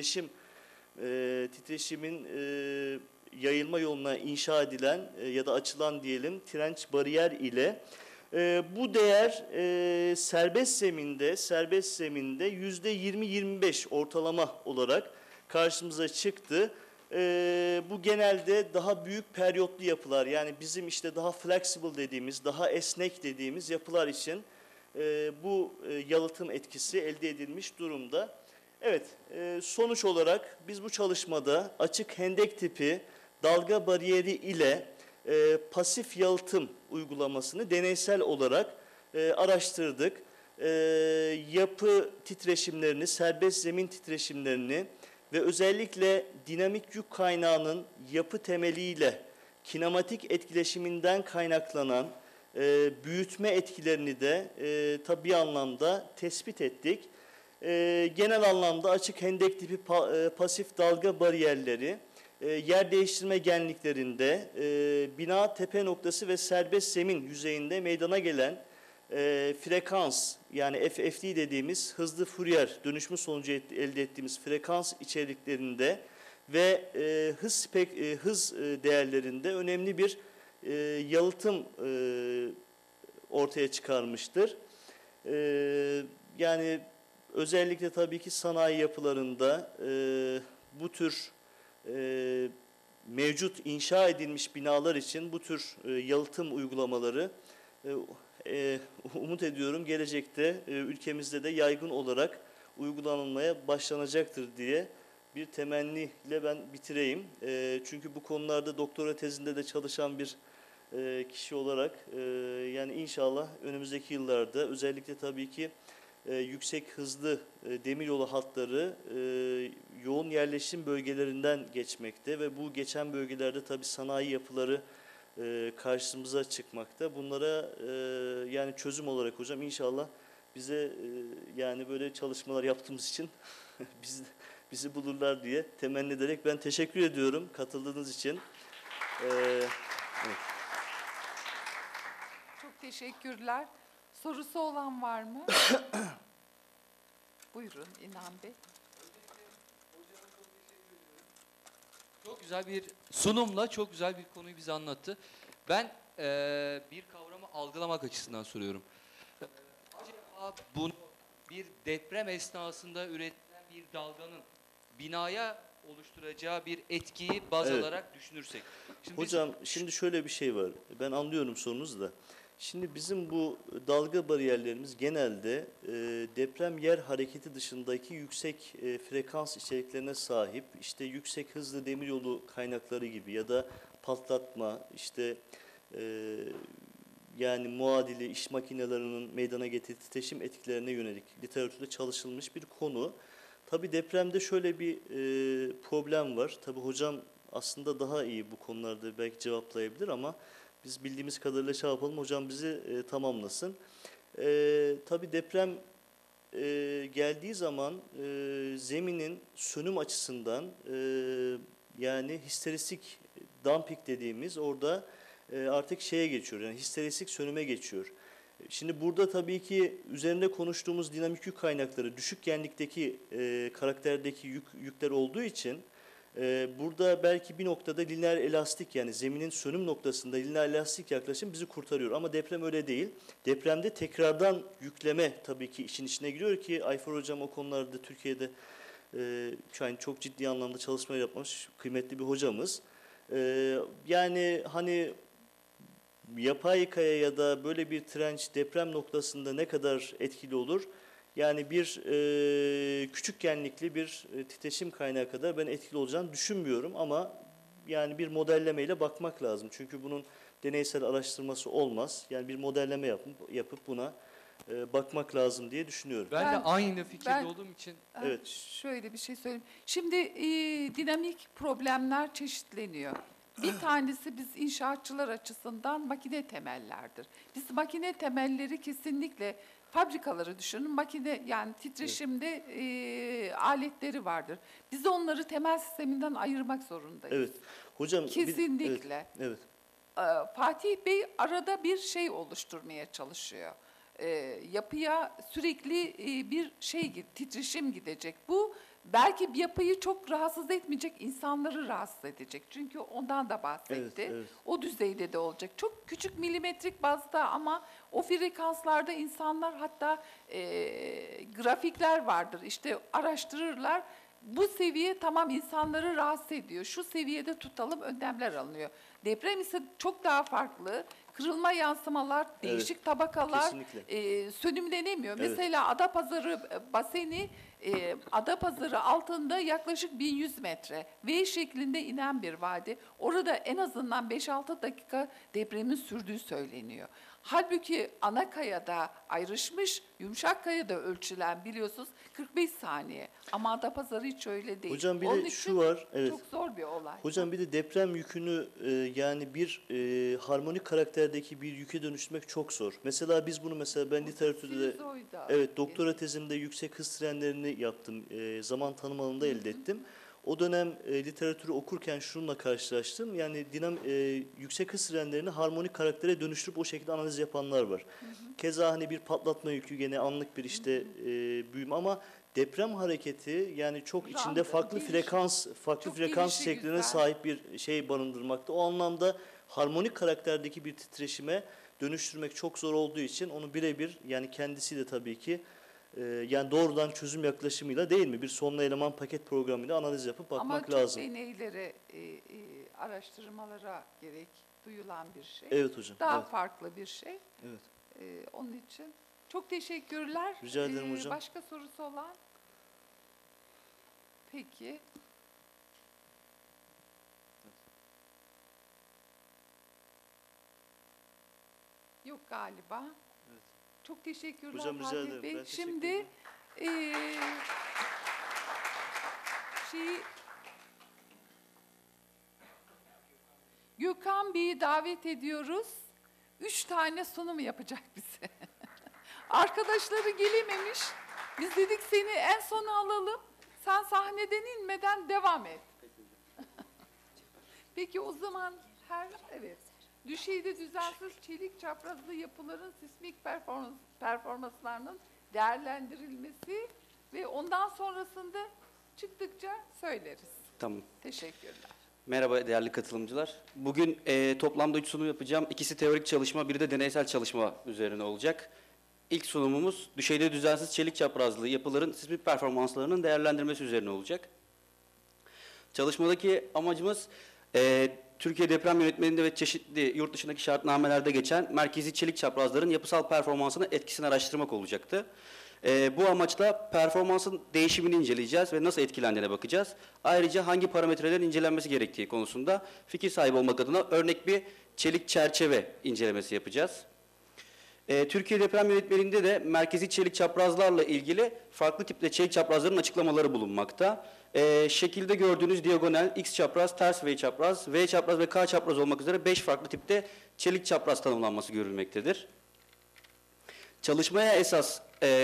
titreşimin yayılma yoluna inşa edilen ya da açılan diyelim direnç bariyer ile bu değer serbest zeminde %20-25 ortalama olarak karşımıza çıktı. Bu genelde daha büyük periyotlu yapılar yani bizim işte daha flexible dediğimiz, daha esnek dediğimiz yapılar için bu yalıtım etkisi elde edilmiş durumda. Evet, sonuç olarak biz bu çalışmada açık hendek tipi dalga bariyeri ile pasif yalıtım uygulamasını deneysel olarak araştırdık. Yapı titreşimlerini, serbest zemin titreşimlerini ve özellikle dinamik yük kaynağının yapı temeliyle kinematik etkileşiminden kaynaklanan büyütme etkilerini de tabii anlamda tespit ettik. Genel anlamda açık hendek tipi pasif dalga bariyerleri yer değiştirme genliklerinde, bina tepe noktası ve serbest zemin yüzeyinde meydana gelen frekans, yani FFT dediğimiz hızlı Fourier dönüşümü sonucu elde ettiğimiz frekans içeriklerinde ve hız değerlerinde önemli bir yalıtım ortaya çıkarmıştır. Yani özellikle tabii ki sanayi yapılarında bu tür mevcut inşa edilmiş binalar için bu tür yalıtım uygulamaları umut ediyorum gelecekte ülkemizde de yaygın olarak uygulanmaya başlanacaktır diye bir temenniyle ben bitireyim. Çünkü bu konularda doktora tezinde de çalışan bir kişi olarak yani inşallah önümüzdeki yıllarda özellikle tabii ki yüksek hızlı demiryolu hatları yoğun yerleşim bölgelerinden geçmekte ve bu geçen bölgelerde tabii sanayi yapıları karşımıza çıkmakta. Bunlara yani çözüm olarak hocam inşallah bize yani böyle çalışmalar yaptığımız için bizi bulurlar diye temenni ederek ben teşekkür ediyorum katıldığınız için. Evet. Çok teşekkürler. Sorusu olan var mı? Buyurun İnan Bey. Çok güzel bir sunumla çok güzel bir konuyu bize anlattı. Ben bir kavramı algılamak açısından soruyorum. Acaba bunu bir deprem esnasında üretilen bir dalganın binaya oluşturacağı bir etkiyi baz Evet. alarak düşünürsek. Şimdi Hocam şimdi şöyle bir şey var. Ben anlıyorum sorunuzu da. Şimdi bizim bu dalga bariyerlerimiz genelde deprem yer hareketi dışındaki yüksek frekans içeriklerine sahip, işte yüksek hızlı demiryolu kaynakları gibi ya da patlatma, işte yani muadili iş makinelerinin meydana getirdiği titreşim etkilerine yönelik literatürde çalışılmış bir konu. Tabii depremde şöyle bir problem var. Tabii hocam aslında daha iyi bu konularda belki cevaplayabilir ama biz bildiğimiz kadarıyla şey yapalım, hocam bizi tamamlasın. Tabii deprem geldiği zaman zeminin sönüm açısından yani histeristik dumping dediğimiz orada artık şeye geçiyor, yani histeristik sönüme geçiyor. Şimdi burada tabii ki üzerinde konuştuğumuz dinamik yük kaynakları düşük genlikteki karakterdeki yükler olduğu için burada belki bir noktada lineer elastik yani zeminin sönüm noktasında lineer elastik yaklaşım bizi kurtarıyor. Ama deprem öyle değil. Depremde tekrardan yükleme tabii ki işin içine giriyor ki Ayfer Hocam o konularda Türkiye'de yani çok ciddi anlamda çalışma yapmış kıymetli bir hocamız. Yani hani yapay kaya ya da böyle bir trenç deprem noktasında ne kadar etkili olur? Yani bir küçük genlikli bir titreşim kaynağı kadar ben etkili olacağını düşünmüyorum ama yani bir modellemeyle bakmak lazım. Çünkü bunun deneysel araştırması olmaz. Yani bir modelleme yapıp buna bakmak lazım diye düşünüyorum. ben de aynı ben- fikirde olduğum için Evet. Şöyle bir şey söyleyeyim. Şimdi dinamik problemler çeşitleniyor. Bir tanesi biz inşaatçılar açısından makine temellerdir. Biz makine temelleri kesinlikle fabrikaları düşünün. Makine yani titreşimde aletleri vardır. Biz onları temel sisteminden ayırmak zorundayız. Evet. Hocam Kesinlikle. Evet. Fatih Bey arada bir şey oluşturmaya çalışıyor. Yapıya sürekli bir titreşim gidecek. Bu belki bir yapıyı çok rahatsız etmeyecek, insanları rahatsız edecek. Çünkü ondan da bahsetti. Evet, evet. O düzeyde de olacak. Çok küçük milimetrik bazda ama o frekanslarda insanlar hatta grafikler vardır. İşte araştırırlar. Bu seviye tamam insanları rahatsız ediyor. Şu seviyede tutalım önlemler alınıyor. Deprem ise çok daha farklı. Kırılma yansımalar, değişik tabakalar kesinlikle. sönümlenemiyor. Evet. Mesela Adapazarı baseni Adapazarı altında yaklaşık 1100 metre V şeklinde inen bir vadi. Orada en azından 5-6 dakika depremin sürdüğü söyleniyor. Halbuki ana kayada ayrışmış, yumuşak kayada ölçülen biliyorsunuz 45 saniye. Ama Adapazarı hiç öyle değil. Hocam bir Onun de için şu var. Evet. çok zor bir olay. Hocam bir de deprem yükünü yani bir harmonik karakterdeki bir yüke dönüştürmek çok zor. Mesela biz bunu ben literatürde de Sinusoida. evet doktora tezimde yüksek hız trenlerini yaptım. Zaman tanım alanında elde ettim. o dönem literatürü okurken şununla karşılaştım. Yani yüksek hız sirenlerini harmonik karaktere dönüştürüp o şekilde analiz yapanlar var. Keza hani bir patlatma yükü gene anlık bir işte büyüme ama deprem hareketi yani çok içinde farklı frekans şekline sahip bir şey barındırmakta. O anlamda harmonik karakterdeki bir titreşime dönüştürmek çok zor olduğu için onu birebir yani kendisi de tabii ki yani doğrudan çözüm yaklaşımıyla değil mi? Bir sonlu eleman paket programıyla analiz yapıp bakmak lazım. Ama çok deneylere, araştırmalara gerek duyulan bir şey. Evet hocam. Daha evet. farklı bir şey. Evet. Onun için çok teşekkürler. Rica ederim hocam. Başka sorusu olan? Peki. Yok galiba. Evet. Çok teşekkürler Hocam rica Fatih ederim. Bey. Ben teşekkür Şimdi ederim. Gökhan Bey'i davet ediyoruz. 3 tane sunum yapacak bize. Arkadaşları gelememiş. Biz dedik seni en sona alalım. Sen sahneden inmeden devam et. Peki o zaman evet. Düşeyde düzensiz çelik çaprazlı yapıların sismik performanslarının değerlendirilmesi ve ondan sonrasında çıktıkça söyleriz. Tamam. Teşekkürler. Merhaba değerli katılımcılar. Bugün toplamda 3 sunum yapacağım. İkisi teorik çalışma, biri de deneysel çalışma üzerine olacak. İlk sunumumuz düşeyde düzensiz çelik çaprazlı yapıların sismik performanslarının değerlendirmesi üzerine olacak. Çalışmadaki amacımız Türkiye Deprem Yönetmeliğinde ve çeşitli yurt dışındaki şartnamelerde geçen merkezi çelik çaprazların yapısal performansını etkisini araştırmak olacaktı. Bu amaçla performansın değişimini inceleyeceğiz ve nasıl etkilendiğine bakacağız. Ayrıca hangi parametrelerin incelenmesi gerektiği konusunda fikir sahibi olmak adına örnek bir çelik çerçeve incelemesi yapacağız. Türkiye Deprem Yönetmeliğinde de merkezi çelik çaprazlarla ilgili farklı tipte çelik çaprazların açıklamaları bulunmakta. Şekilde gördüğünüz diagonal, X çapraz, ters V çapraz, V çapraz ve K çapraz olmak üzere 5 farklı tipte çelik çapraz tanımlanması görülmektedir. Çalışmaya esas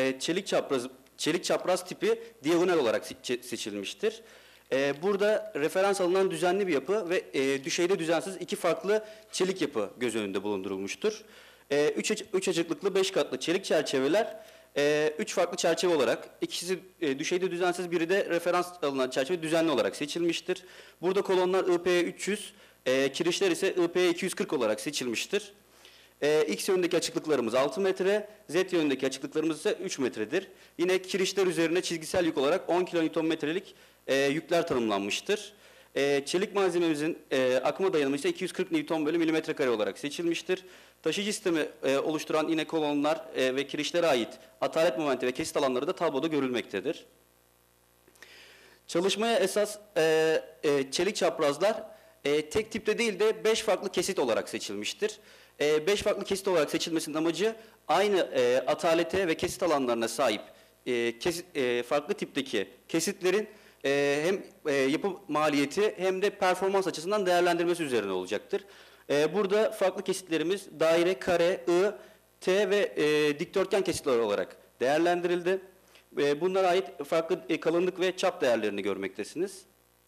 çelik çapraz tipi diagonal olarak seçilmiştir. Burada referans alınan düzenli bir yapı ve düşeyde düzensiz 2 farklı çelik yapı göz önünde bulundurulmuştur. 3 açıklıklı 5 katlı çelik çerçeveler 3 farklı çerçeve olarak, ikisi düşeyde düzensiz, biri de referans alınan çerçeve düzenli olarak seçilmiştir. Burada kolonlar IP 300, kirişler ise IP 240 olarak seçilmiştir. X yönündeki açıklıklarımız 6 metre, Z yönündeki açıklıklarımız ise 3 metredir. Yine kirişler üzerine çizgisel yük olarak 10 kilonewtonmetrelik yükler tanımlanmıştır. Çelik malzememizin akıma dayanımı ise 240 Newton bölü milimetre kare olarak seçilmiştir. Taşıyıcı sistemi oluşturan yine kolonlar ve kirişlere ait atalet momenti ve kesit alanları da tabloda görülmektedir. Çalışmaya esas çelik çaprazlar tek tipte değil de 5 farklı kesit olarak seçilmiştir. 5 farklı kesit olarak seçilmesinin amacı aynı atalete ve kesit alanlarına sahip farklı tipteki kesitlerin hem yapı maliyeti hem de performans açısından değerlendirmesi üzerine olacaktır. Burada farklı kesitlerimiz daire, kare, I, T ve dikdörtgen kesitler olarak değerlendirildi. Bunlara ait farklı kalınlık ve çap değerlerini görmektesiniz.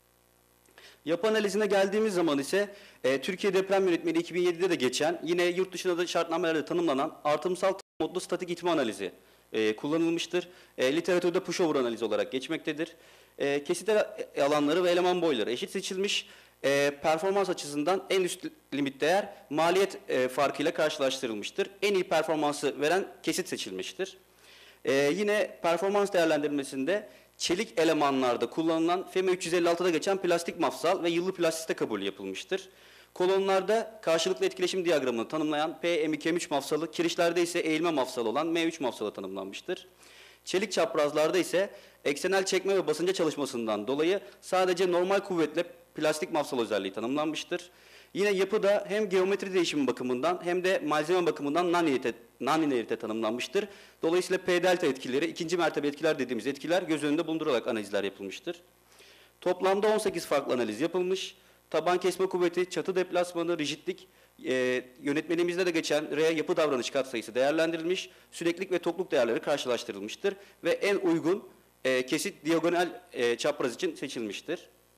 Yapı analizine geldiğimiz zaman ise Türkiye Deprem Yönetmeliği 2007'de de geçen, yine yurt dışında da şartnamelerde tanımlanan artımsal modlu statik itme analizi kullanılmıştır. Literatürde pushover analizi olarak geçmektedir. Kesit alanları ve eleman boyları eşit seçilmiş. Performans açısından en üst limit değer maliyet farkıyla karşılaştırılmıştır. En iyi performansı veren kesit seçilmiştir. Yine performans değerlendirmesinde çelik elemanlarda kullanılan FEMA 356'da geçen plastik mafsal ve yıllı plastisite kabulü yapılmıştır. Kolonlarda karşılıklı etkileşim diyagramını tanımlayan PM2M3 mafsalı, kirişlerde ise eğilme mafsalı olan M3 mafsalı tanımlanmıştır. Çelik çaprazlarda ise eksenel çekme ve basınca çalışmasından dolayı sadece normal kuvvetle plastik mafsal özelliği tanımlanmıştır. Yine yapıda hem geometri değişimi bakımından hem de malzeme bakımından non-linearite tanımlanmıştır. Dolayısıyla P delta etkileri, ikinci mertebe etkiler dediğimiz etkiler göz önünde bulundurularak analizler yapılmıştır. Toplamda 18 farklı analiz yapılmış. Taban kesme kuvveti, çatı deplasmanı, rigidlik, yönetmeliğimizde de geçen R yapı davranış katsayısı değerlendirilmiş, süreklilik ve tokluk değerleri karşılaştırılmıştır ve en uygun kesit diagonal çapraz için seçilmiştir.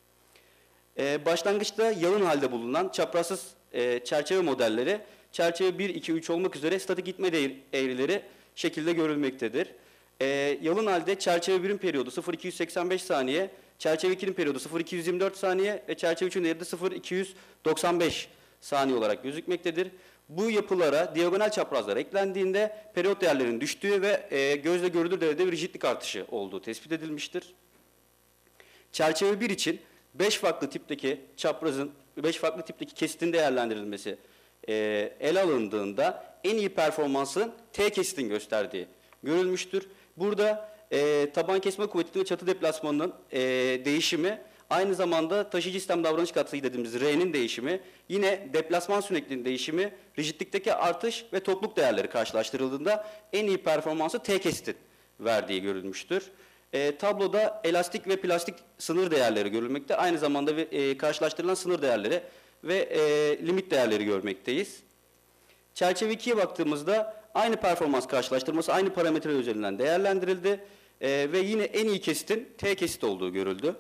Başlangıçta yalın halde bulunan çaprazsız çerçeve modelleri, çerçeve 1, 2, 3 olmak üzere statik itme eğrileri şekilde görülmektedir. Yalın halde çerçeve 1'in periyodu 0,285 saniye, çerçeve 2'nin periyodu 0,224 saniye ve çerçeve 3'ün değeri de 0,295 saniye olarak gözükmektedir. Bu yapılara diagonal çaprazlar eklendiğinde periyot değerlerinin düştüğü ve gözle görülür derecede bir rigidlik artışı olduğu tespit edilmiştir. Çerçeve 1 için 5 farklı tipteki çaprazın, 5 farklı tipteki kesitin değerlendirilmesi ele alındığında en iyi performansın T kesitin gösterdiği görülmüştür. Burada taban kesme kuvveti ve çatı deplasmanının değişimi, aynı zamanda taşıyıcı sistem davranış katsayı dediğimiz R'nin değişimi, yine deplasman sürekliliğinin değişimi, rigidlikteki artış ve tokluk değerleri karşılaştırıldığında en iyi performansı T kesitin verdiği görülmüştür. Tabloda elastik ve plastik sınır değerleri görülmekte. Aynı zamanda karşılaştırılan sınır değerleri ve limit değerleri görmekteyiz. Çerçeve 2'ye baktığımızda aynı performans karşılaştırması aynı parametreler üzerinden değerlendirildi ve yine en iyi kesitin T kesit olduğu görüldü.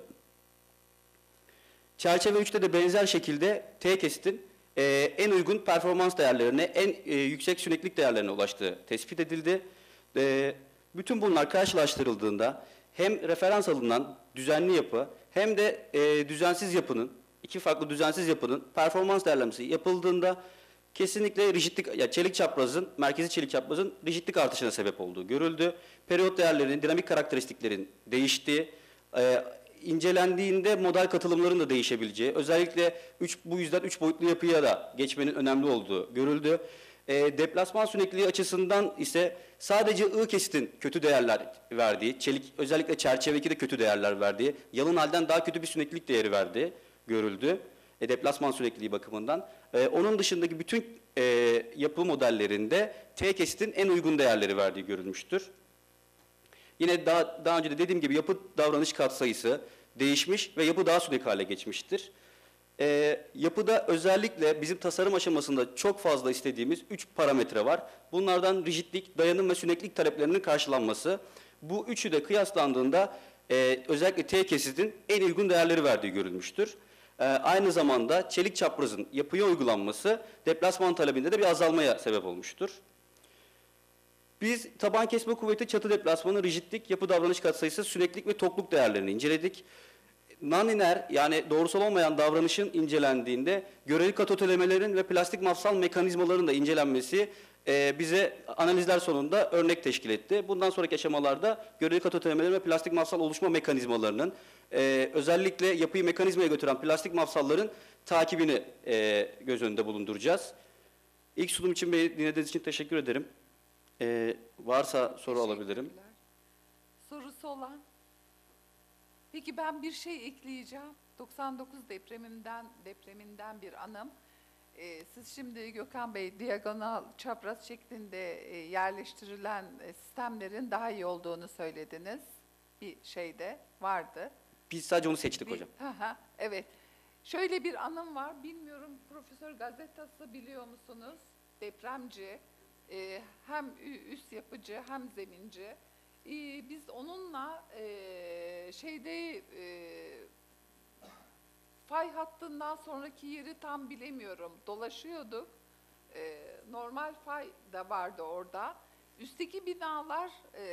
Çerçeve 3'te de benzer şekilde T kesitin en uygun performans değerlerine, en yüksek süreklilik değerlerine ulaştığı tespit edildi. Bütün bunlar karşılaştırıldığında hem referans alınan düzenli yapı hem de düzensiz yapının, iki farklı düzensiz yapının performans değerlendirmesi yapıldığında kesinlikle rigidlik, yani çelik çaprazın, merkezi çelik çaprazın rigidlik artışına sebep olduğu görüldü. Periyot değerlerinin, dinamik karakteristiklerin değiştiği, incelendiğinde model katılımların da değişebileceği, özellikle bu yüzden 3 boyutlu yapıya da geçmenin önemli olduğu görüldü. Deplasman sürekliliği açısından ise sadece I kesitin kötü değerler verdiği, çelik özellikle çerçeve 2'de kötü değerler verdiği, yalın halden daha kötü bir süreklilik değeri verdiği görüldü. Deplasman sürekliliği bakımından. Onun dışındaki bütün yapı modellerinde T kesitin en uygun değerleri verdiği görülmüştür. Yine daha önce de dediğim gibi yapı davranış katsayısı değişmiş ve yapı daha sürekli hale geçmiştir. Yapıda özellikle bizim tasarım aşamasında çok fazla istediğimiz 3 parametre var. Bunlardan rigidlik, dayanım ve süreklilik taleplerinin karşılanması. Bu üçü de kıyaslandığında özellikle T kesitin en uygun değerleri verdiği görülmüştür. Aynı zamanda çelik çaprazın yapıya uygulanması deplasman talebinde de bir azalmaya sebep olmuştur. Biz taban kesme kuvveti, çatı deplasmanı, rigidlik, yapı davranış katsayısı, süreklilik ve tokluk değerlerini inceledik. Non-lineer yani doğrusal olmayan davranışın incelendiğinde göreli katotelemelerin ve plastik mafsal mekanizmaların da incelenmesi bize analizler sonunda örnek teşkil etti. Bundan sonraki aşamalarda göreli katotelemelerin ve plastik mafsal oluşma mekanizmalarının özellikle yapıyı mekanizmaya götüren plastik mafsalların takibini göz önünde bulunduracağız. İlk sunum için beni dinlediğiniz için teşekkür ederim. Varsa soru alabilirim. Sorusu olan? Peki ben bir şey ekleyeceğim. 99 depreminden bir anım. Siz şimdi Gökhan Bey diagonal çapraz şeklinde yerleştirilen sistemlerin daha iyi olduğunu söylediniz. Bir şeyde vardı. Biz sadece onu seçtik hocam. Evet. Şöyle bir anım var. Bilmiyorum Profesör Gazetas'ı biliyor musunuz? Depremci. Hem üst yapıcı hem zeminci. Biz onunla fay hattından sonraki yeri tam bilemiyorum. Dolaşıyorduk. Normal fay da vardı orada. Üstteki binalar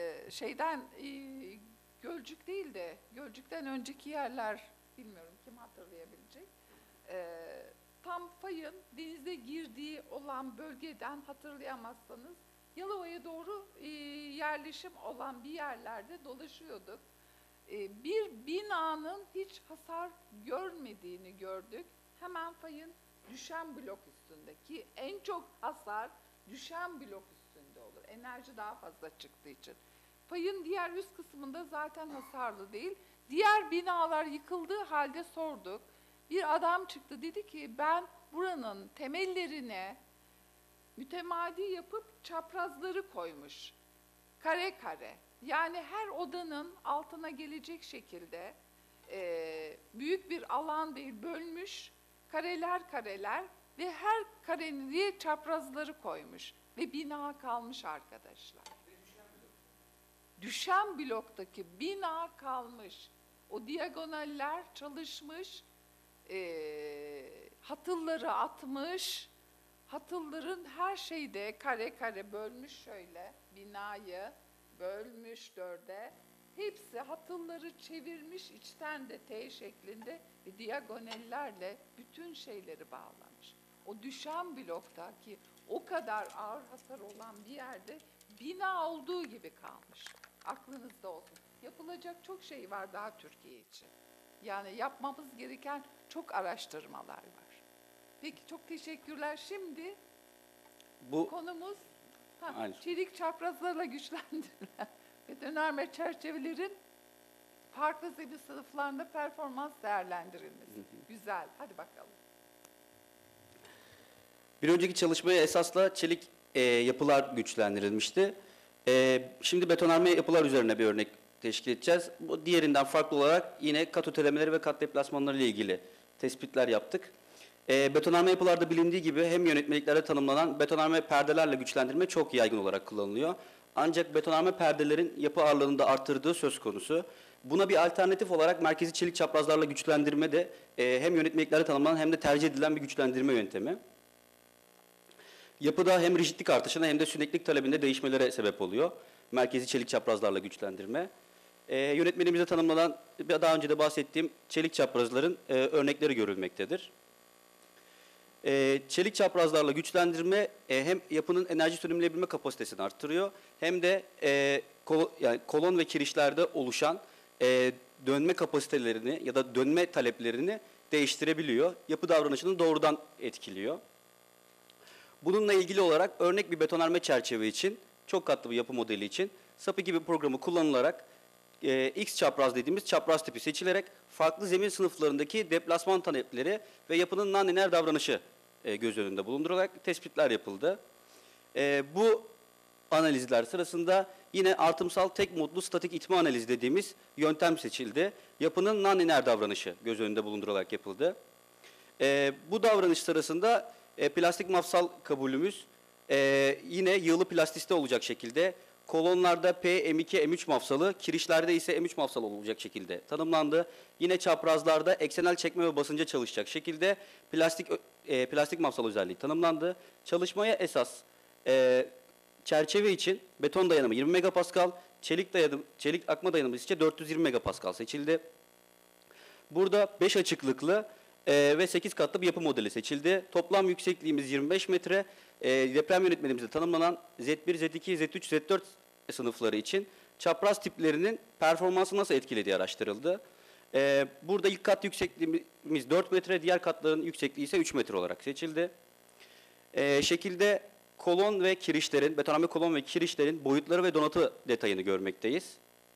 Gölcük değil de Gölcük'ten önceki yerler, bilmiyorum kim hatırlayabilecek. Tam fayın denize girdiği olan bölgeden hatırlayamazsanız Yalova'ya doğru yerleşim olan bir yerlerde dolaşıyorduk. Bir binanın hiç hasar görmediğini gördük. Hemen fayın düşen blok üstündeki en çok hasar düşen blok üstünde olur. Enerji daha fazla çıktığı için. Fayın diğer üst kısmında zaten hasarlı değil. Diğer binalar yıkıldığı halde sorduk. Bir adam çıktı, dedi ki ben buranın temellerine mütemadi yapıp çaprazları koymuş. Kare kare. Yani her odanın altına gelecek şekilde büyük bir alan değil, bölmüş kareler ve her karenin diye çaprazları koymuş. Ve bina kalmış arkadaşlar. Düşen bloktaki bina kalmış. O diagonaller çalışmış. hatılları atmış. Hatılların her şeyde kare kare bölmüş şöyle. Binayı bölmüş 4'e. Hepsi hatılları çevirmiş, içten de T şeklinde ve diagonallerle bütün şeyleri bağlamış. O düşen blokta ki o kadar ağır hasar olan bir yerde bina olduğu gibi kalmış. Aklınızda olsun. Yapılacak çok şey var daha Türkiye için. Yani yapmamız gereken çok araştırmalar var. Peki çok teşekkürler. Şimdi konumuz çelik çaprazlarla güçlendirilen betonarme çerçevelerin farklı zemin sınıflarında performans değerlendirilmesi. Güzel. Hadi bakalım. Bir önceki çalışmaya esasla çelik yapılar güçlendirilmişti. Şimdi betonarme yapılar üzerine bir örnek teşkil edeceğiz. Bu diğerinden farklı olarak yine kat ötelemeleri ve kat deplasmanları ile ilgili tespitler yaptık. Betonarme yapılarda bilindiği gibi hem yönetmeliklerde tanımlanan betonarme perdelerle güçlendirme çok yaygın olarak kullanılıyor. Ancak betonarme perdelerin yapı ağırlığını da arttırdığı söz konusu. Buna bir alternatif olarak merkezi çelik çaprazlarla güçlendirme de hem yönetmeliklerde tanımlanan hem de tercih edilen bir güçlendirme yöntemi. Yapıda hem rigidlik artışına hem de süreklilik talebinde değişmelere sebep oluyor. Merkezi çelik çaprazlarla güçlendirme. Yönetmeliğimizde tanımlanan, daha önce de bahsettiğim çelik çaprazların örnekleri görülmektedir. Çelik çaprazlarla güçlendirme hem yapının enerji sönümleyebilme kapasitesini arttırıyor hem de kolon ve kirişlerde oluşan dönme kapasitelerini ya da dönme taleplerini değiştirebiliyor. Yapı davranışını doğrudan etkiliyor. Bununla ilgili olarak örnek bir betonarme çerçeve için, çok katlı bir yapı modeli için SAPI gibi programı kullanılarak X çapraz dediğimiz çapraz tipi seçilerek farklı zemin sınıflarındaki deplasman talepleri ve yapının non-lineer davranışı göz önünde bulundurularak tespitler yapıldı. Bu analizler sırasında yine artımsal tek modlu statik itme analizi dediğimiz yöntem seçildi. Yapının non-lineer davranışı göz önünde bulundurularak yapıldı. Bu davranış sırasında plastik mafsal kabulümüz yine yığılı plastisite olacak şekilde kolonlarda P, M2, M3 mafsalı, kirişlerde ise M3 mafsal olacak şekilde tanımlandı. Yine çaprazlarda eksenel çekme ve basınca çalışacak şekilde plastik mafsal özelliği tanımlandı. Çalışmaya esas çerçeve için beton dayanımı 20 megapascal, çelik akma dayanımı ise 420 megapascal seçildi. Burada 5 açıklıklı ve 8 katlı bir yapı modeli seçildi. Toplam yüksekliğimiz 25 metre. Deprem yönetmeliğimizde tanımlanan Z1, Z2, Z3, Z4 sınıfları için çapraz tiplerinin performansı nasıl etkilediği araştırıldı. Burada ilk kat yüksekliğimiz 4 metre, diğer katların yüksekliği ise 3 metre olarak seçildi. Şekilde kolon ve kirişlerin, betonarme kolon ve kirişlerin boyutları ve donatı detayını görmekteyiz.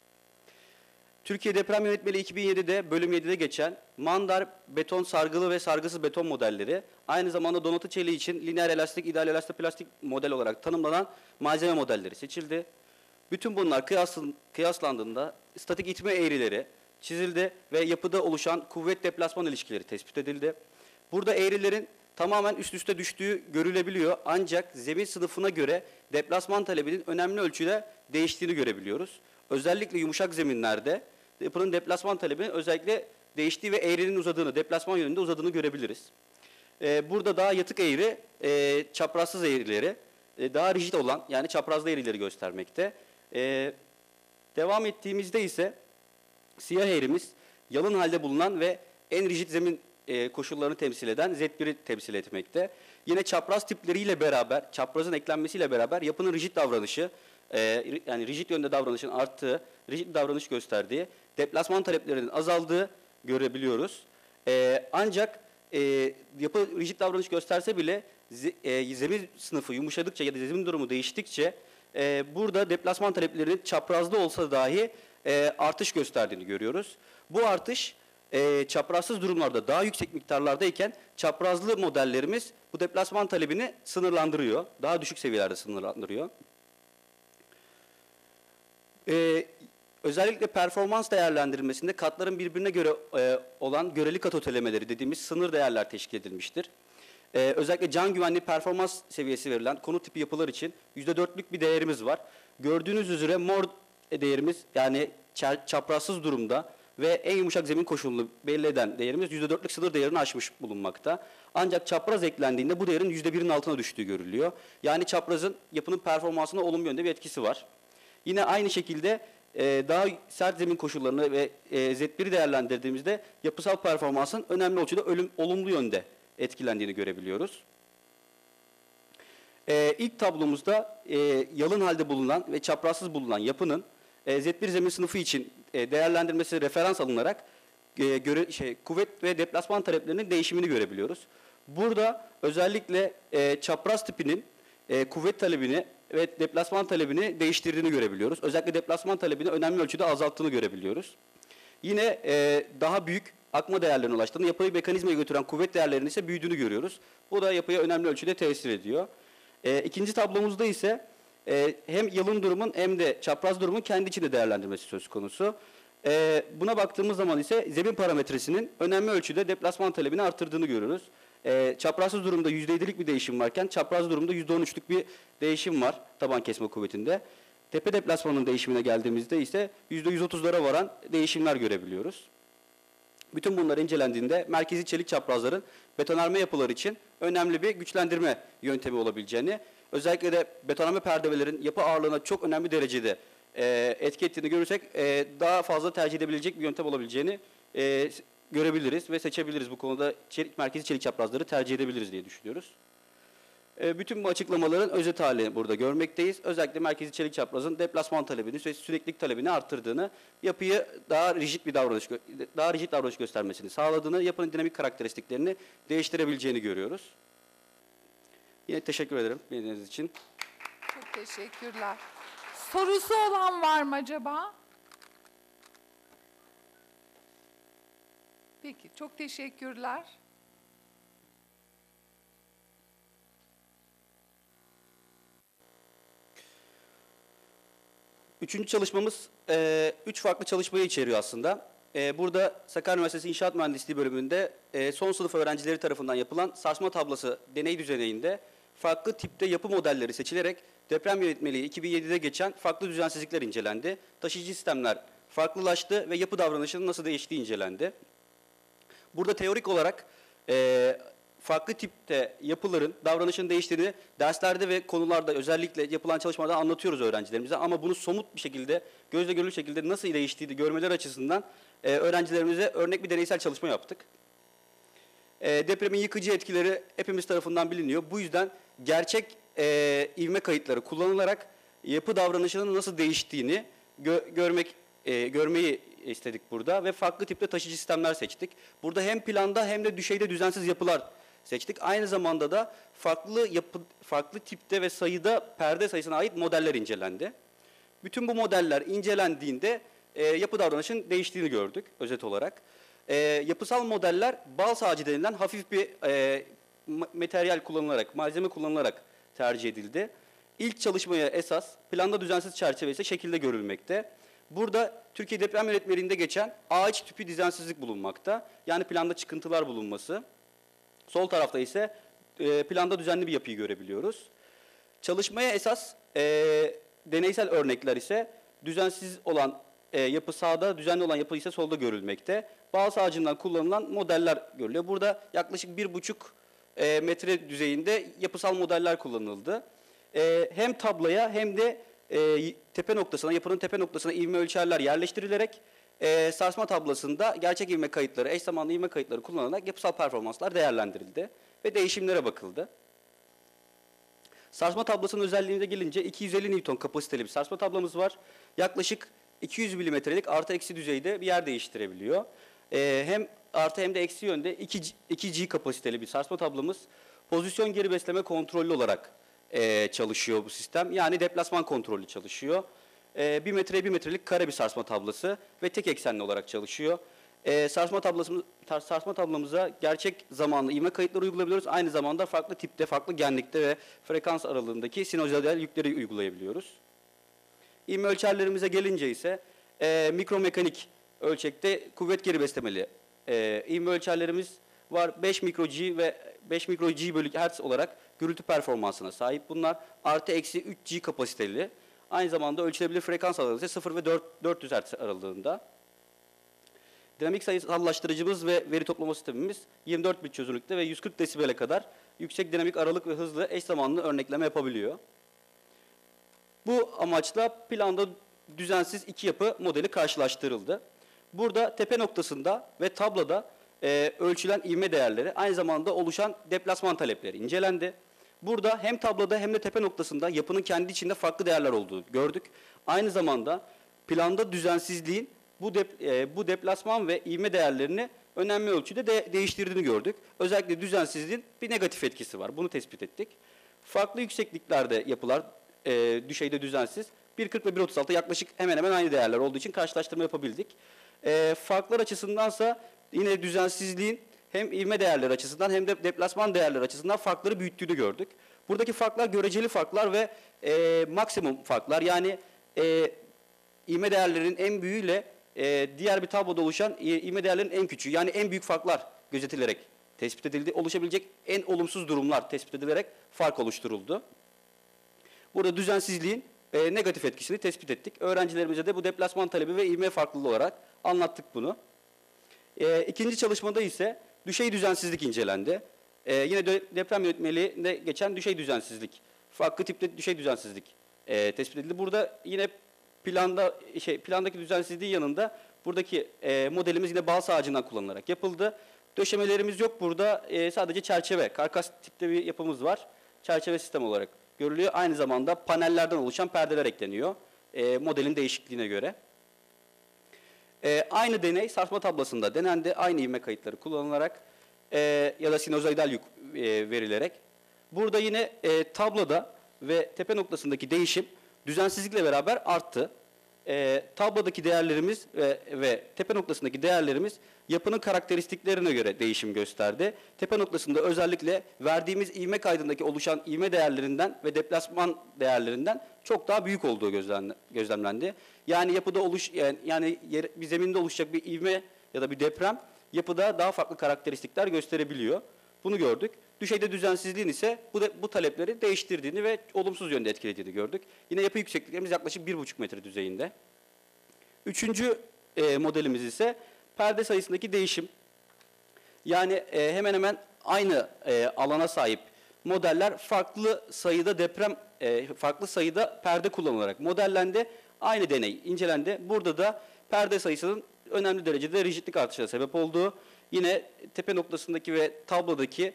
Türkiye Deprem Yönetmeliği 2007'de bölüm 7'de geçen mandar, beton, sargılı ve sargısız beton modelleri, aynı zamanda donatı çeliği için lineer elastik, ideal elastoplastik model olarak tanımlanan malzeme modelleri seçildi. Bütün bunlar kıyaslandığında statik itme eğrileri çizildi ve yapıda oluşan kuvvet deplasman ilişkileri tespit edildi. Burada eğrilerin tamamen üst üste düştüğü görülebiliyor, ancak zemin sınıfına göre deplasman talebinin önemli ölçüde değiştiğini görebiliyoruz. Özellikle yumuşak zeminlerde yapının deplasman talebinin özellikle değiştiği ve eğrinin uzadığını, deplasman yönünde uzadığını görebiliriz. Burada daha yatık eğri, çaprazsız eğrileri, daha rigid olan yani çaprazlı eğrileri göstermekte. Devam ettiğimizde ise siyah eğrimiz yalın halde bulunan ve en rigid zemin koşullarını temsil eden Z1'i temsil etmekte. Yine çapraz tipleriyle beraber, çaprazın eklenmesiyle beraber yapının rigid davranışı, yani rigid yönde davranışın arttığı, rigid davranış gösterdiği, deplasman taleplerinin azaldığı görebiliyoruz. Ancak yapı rigid davranış gösterse bile zemin sınıfı yumuşadıkça ya da zemin durumu değiştikçe burada deplasman taleplerinin çaprazda olsa dahi artış gösterdiğini görüyoruz. Bu artış çaprazsız durumlarda daha yüksek miktarlardayken çaprazlı modellerimiz bu deplasman talebini sınırlandırıyor. Daha düşük seviyelerde sınırlandırıyor. Özellikle performans değerlendirilmesinde katların birbirine göre olan göreli kat ötelemeleri dediğimiz sınır değerler teşkil edilmiştir. Özellikle can güvenliği performans seviyesi verilen konut tipi yapılar için %4'lük bir değerimiz var. Gördüğünüz üzere mor değerimiz yani çaprazsız durumda ve en yumuşak zemin koşulunu belli eden değerimiz %4'lük sınır değerini aşmış bulunmakta. Ancak çapraz eklendiğinde bu değerin %1'in altına düştüğü görülüyor. Yani çaprazın yapının performansına olumlu yönde bir etkisi var. Yine aynı şekilde daha sert zemin koşullarını ve Z1'i değerlendirdiğimizde yapısal performansın önemli ölçüde olumlu yönde etkilendiğini görebiliyoruz. İlk tablomuzda yalın halde bulunan ve çaprazsız bulunan yapının Z1 zemin sınıfı için değerlendirmesi referans alınarak kuvvet ve deplasman taleplerinin değişimini görebiliyoruz. Burada özellikle çapraz tipinin kuvvet talebini ve deplasman talebini değiştirdiğini görebiliyoruz. Özellikle deplasman talebini önemli ölçüde azalttığını görebiliyoruz. Yine daha büyük akma değerlerine ulaştığını, yapıyı mekanizmaya götüren kuvvet değerlerinin ise büyüdüğünü görüyoruz. Bu da yapıya önemli ölçüde tesir ediyor. İkinci tablomuzda ise hem yalın durumun hem de çapraz durumun kendi içinde değerlendirmesi söz konusu. Buna baktığımız zaman ise zemin parametresinin önemli ölçüde deplasman talebini arttırdığını görüyoruz. Çaprazsız durumda %7'lik bir değişim varken çapraz durumda %13'lük bir değişim var taban kesme kuvvetinde. Tepe deplasmanının değişimine geldiğimizde ise %130'lara varan değişimler görebiliyoruz. Bütün bunlar incelendiğinde merkezi çelik çaprazların betonarme yapılar için önemli bir güçlendirme yöntemi olabileceğini, özellikle de betonarme perdelerin yapı ağırlığına çok önemli derecede etki ettiğini görürsek daha fazla tercih edebilecek bir yöntem olabileceğini görebiliriz ve seçebiliriz. Bu konuda merkezi çelik çaprazları tercih edebiliriz diye düşünüyoruz. Bütün bu açıklamaların özet halini burada görmekteyiz. Özellikle merkezi çelik çaprazın deplasman talebini ve süreklilik talebini arttırdığını, yapıyı daha rigid davranış göstermesini sağladığını, yapının dinamik karakteristiklerini değiştirebileceğini görüyoruz. Yine teşekkür ederim dinlediğiniz için. Çok teşekkürler. Sorusu olan var mı acaba? Peki, çok teşekkürler. Üçüncü çalışmamız 3 farklı çalışmayı içeriyor aslında. Burada Sakarya Üniversitesi İnşaat Mühendisliği bölümünde son sınıf öğrencileri tarafından yapılan sarsma tablası deney düzeninde farklı tipte yapı modelleri seçilerek deprem yönetmeliği 2007'de geçen farklı düzensizlikler incelendi. Taşıyıcı sistemler farklılaştı ve yapı davranışının nasıl değiştiği incelendi. Burada teorik olarak farklı tipte yapıların davranışının değiştiğini derslerde ve konularda özellikle yapılan çalışmalarda anlatıyoruz öğrencilerimize. Ama bunu somut bir şekilde, gözle görülür şekilde nasıl değiştiğini görmeleri açısından öğrencilerimize örnek bir deneysel çalışma yaptık. Depremin yıkıcı etkileri hepimiz tarafından biliniyor. Bu yüzden gerçek ivme kayıtları kullanılarak yapı davranışının nasıl değiştiğini görmeyi istedik burada ve farklı tipte taşıyıcı sistemler seçtik. Burada hem planda hem de düşeyde düzensiz yapılar seçtik. Aynı zamanda da farklı tipte ve sayıda perde sayısına ait modeller incelendi. Bütün bu modeller incelendiğinde yapı davranışının değiştiğini gördük özet olarak. Yapısal modeller bal ağacı denilen hafif bir materyal kullanılarak, malzeme kullanılarak tercih edildi. İlk çalışmaya esas planda düzensiz çerçeve ise şekilde görülmekte. Burada Türkiye Deprem Yönetmeliğinde geçen ağaç tipi düzensizlik bulunmakta. Yani planda çıkıntılar bulunması. Sol tarafta ise planda düzenli bir yapıyı görebiliyoruz. Çalışmaya esas deneysel örnekler ise düzensiz olan yapı sağda, düzenli olan yapı ise solda görülmekte. Bağız ağacından kullanılan modeller görülüyor. Burada yaklaşık 1,5 metre düzeyinde yapısal modeller kullanıldı. Hem tabloya hem de tepe noktasına, yapının tepe noktasına ivme ölçerler yerleştirilerek sarsma tablasında gerçek ivme kayıtları, eş zamanlı ivme kayıtları kullanılarak yapısal performanslar değerlendirildi ve değişimlere bakıldı. Sarsma tablasının özelliğine gelince 250 Newton kapasiteli bir sarsma tablamız var. Yaklaşık 200 milimetrelik artı eksi düzeyde bir yer değiştirebiliyor. Hem artı hem de eksi yönde 2G kapasiteli bir sarsma tablamız. Pozisyon geri besleme kontrollü olarak çalışıyor bu sistem. Yani deplasman kontrollü çalışıyor. 1 metreye 1 metrelik kare bir sarsma tablası ve tek eksenli olarak çalışıyor. Sarsma tablamıza gerçek zamanlı ivme kayıtları uygulayabiliyoruz. Aynı zamanda farklı tipte, farklı genlikte ve frekans aralığındaki sinozidal yükleri uygulayabiliyoruz. İvme ölçerlerimize gelince ise mikromekanik ölçekte kuvvet geri beslemeli ivme ölçerlerimiz var. 5 mikro G ve 5 mikro G bölü hertz olarak gürültü performansına sahip. Bunlar artı eksi 3G kapasiteli. Aynı zamanda ölçülebilir frekans aralığı ise 0 ve 400 hertz aralığında. Dinamik sayısallaştırıcımız ve veri toplama sistemimiz 24 bit çözünürlükte ve 140 desibele kadar yüksek dinamik aralık ve hızlı eş zamanlı örnekleme yapabiliyor. Bu amaçla planda düzensiz iki yapı modeli karşılaştırıldı. Burada tepe noktasında ve tabloda ölçülen ivme değerleri, aynı zamanda oluşan deplasman talepleri incelendi. Burada hem tabloda hem de tepe noktasında yapının kendi içinde farklı değerler olduğunu gördük. Aynı zamanda planda düzensizliğin bu deplasman ve ivme değerlerini önemli ölçüde değiştirdiğini gördük. Özellikle düzensizliğin bir negatif etkisi var. Bunu tespit ettik. Farklı yüksekliklerde yapılar düşeyde düzensiz. 1.40 ve 1.36 yaklaşık hemen hemen aynı değerler olduğu için karşılaştırma yapabildik. Farklar açısındansa yine düzensizliğin hem ivme değerleri açısından hem de deplasman değerleri açısından farkları büyüttüğünü gördük. Buradaki farklar göreceli farklar ve maksimum farklar. Yani ivme değerlerinin en büyüğüyle diğer bir tabloda oluşan ivme değerlerinin en küçüğü. Yani en büyük farklar gözetilerek tespit edildi. Oluşabilecek en olumsuz durumlar tespit edilerek fark oluşturuldu. Burada düzensizliğin negatif etkisini tespit ettik. Öğrencilerimize de bu deplasman talebi ve ivme farklılığı olarak anlattık bunu. İkinci çalışmada ise düşey düzensizlik incelendi. Yine deprem yönetmeliğinde geçen düşey düzensizlik, farklı tipte düşey düzensizlik tespit edildi. Burada yine plandaki düzensizliğin yanında buradaki modelimiz yine balsa ağacından kullanılarak yapıldı. Döşemelerimiz yok burada. Sadece çerçeve, karkas tipte bir yapımız var. Çerçeve sistem olarak görülüyor. Aynı zamanda panellerden oluşan perdeler ekleniyor modelin değişikliğine göre. Aynı deney sarsma tablasında denendi. Aynı ivme kayıtları kullanılarak ya da sinusoidal yük verilerek. Burada yine tabloda ve tepe noktasındaki değişim düzensizlikle beraber arttı. Tablodaki değerlerimiz ve tepe noktasındaki değerlerimiz yapının karakteristiklerine göre değişim gösterdi. Tepe noktasında özellikle verdiğimiz ivme kaydındaki oluşan ivme değerlerinden ve deplasman değerlerinden çok daha büyük olduğu gözlemlendi. Yani yapıda bir zeminde oluşacak bir ivme ya da bir deprem yapıda daha farklı karakteristikler gösterebiliyor. Bunu gördük. Düşeyde düzensizliğin ise bu talepleri değiştirdiğini ve olumsuz yönde etkilediğini gördük. Yine yapı yüksekliklerimiz yaklaşık 1,5 metre düzeyinde. Üçüncü modelimiz ise perde sayısındaki değişim. Yani hemen hemen aynı alana sahip modeller farklı sayıda perde kullanılarak modellendi. Aynı deney incelendi. Burada da perde sayısının önemli derecede rigidlik artışına sebep olduğu, yine tepe noktasındaki ve tablodaki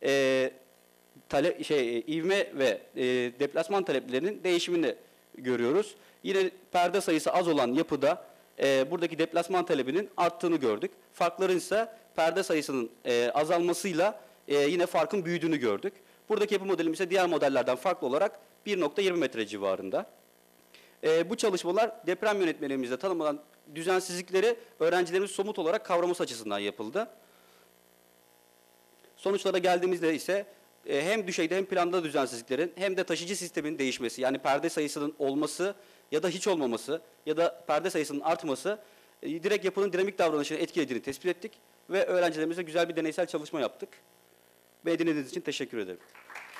ivme ve deplasman taleplerinin değişimini görüyoruz. Yine perde sayısı az olan yapıda buradaki deplasman talebinin arttığını gördük. Farkların ise perde sayısının azalmasıyla yine farkın büyüdüğünü gördük. Buradaki yapı modelimiz ise diğer modellerden farklı olarak 1,20 metre civarında. Bu çalışmalar deprem yönetmeliğimizde tanımlanan düzensizlikleri öğrencilerimiz somut olarak kavraması açısından yapıldı. Sonuçlara geldiğimizde ise hem düşeyde hem planda düzensizliklerin hem de taşıyıcı sistemin değişmesi, yani perde sayısının olması ya da hiç olmaması ya da perde sayısının artması direkt yapının dinamik davranışını etkilediğini tespit ettik ve öğrencilerimize güzel bir deneysel çalışma yaptık. Ve dinlediğiniz için teşekkür ederim.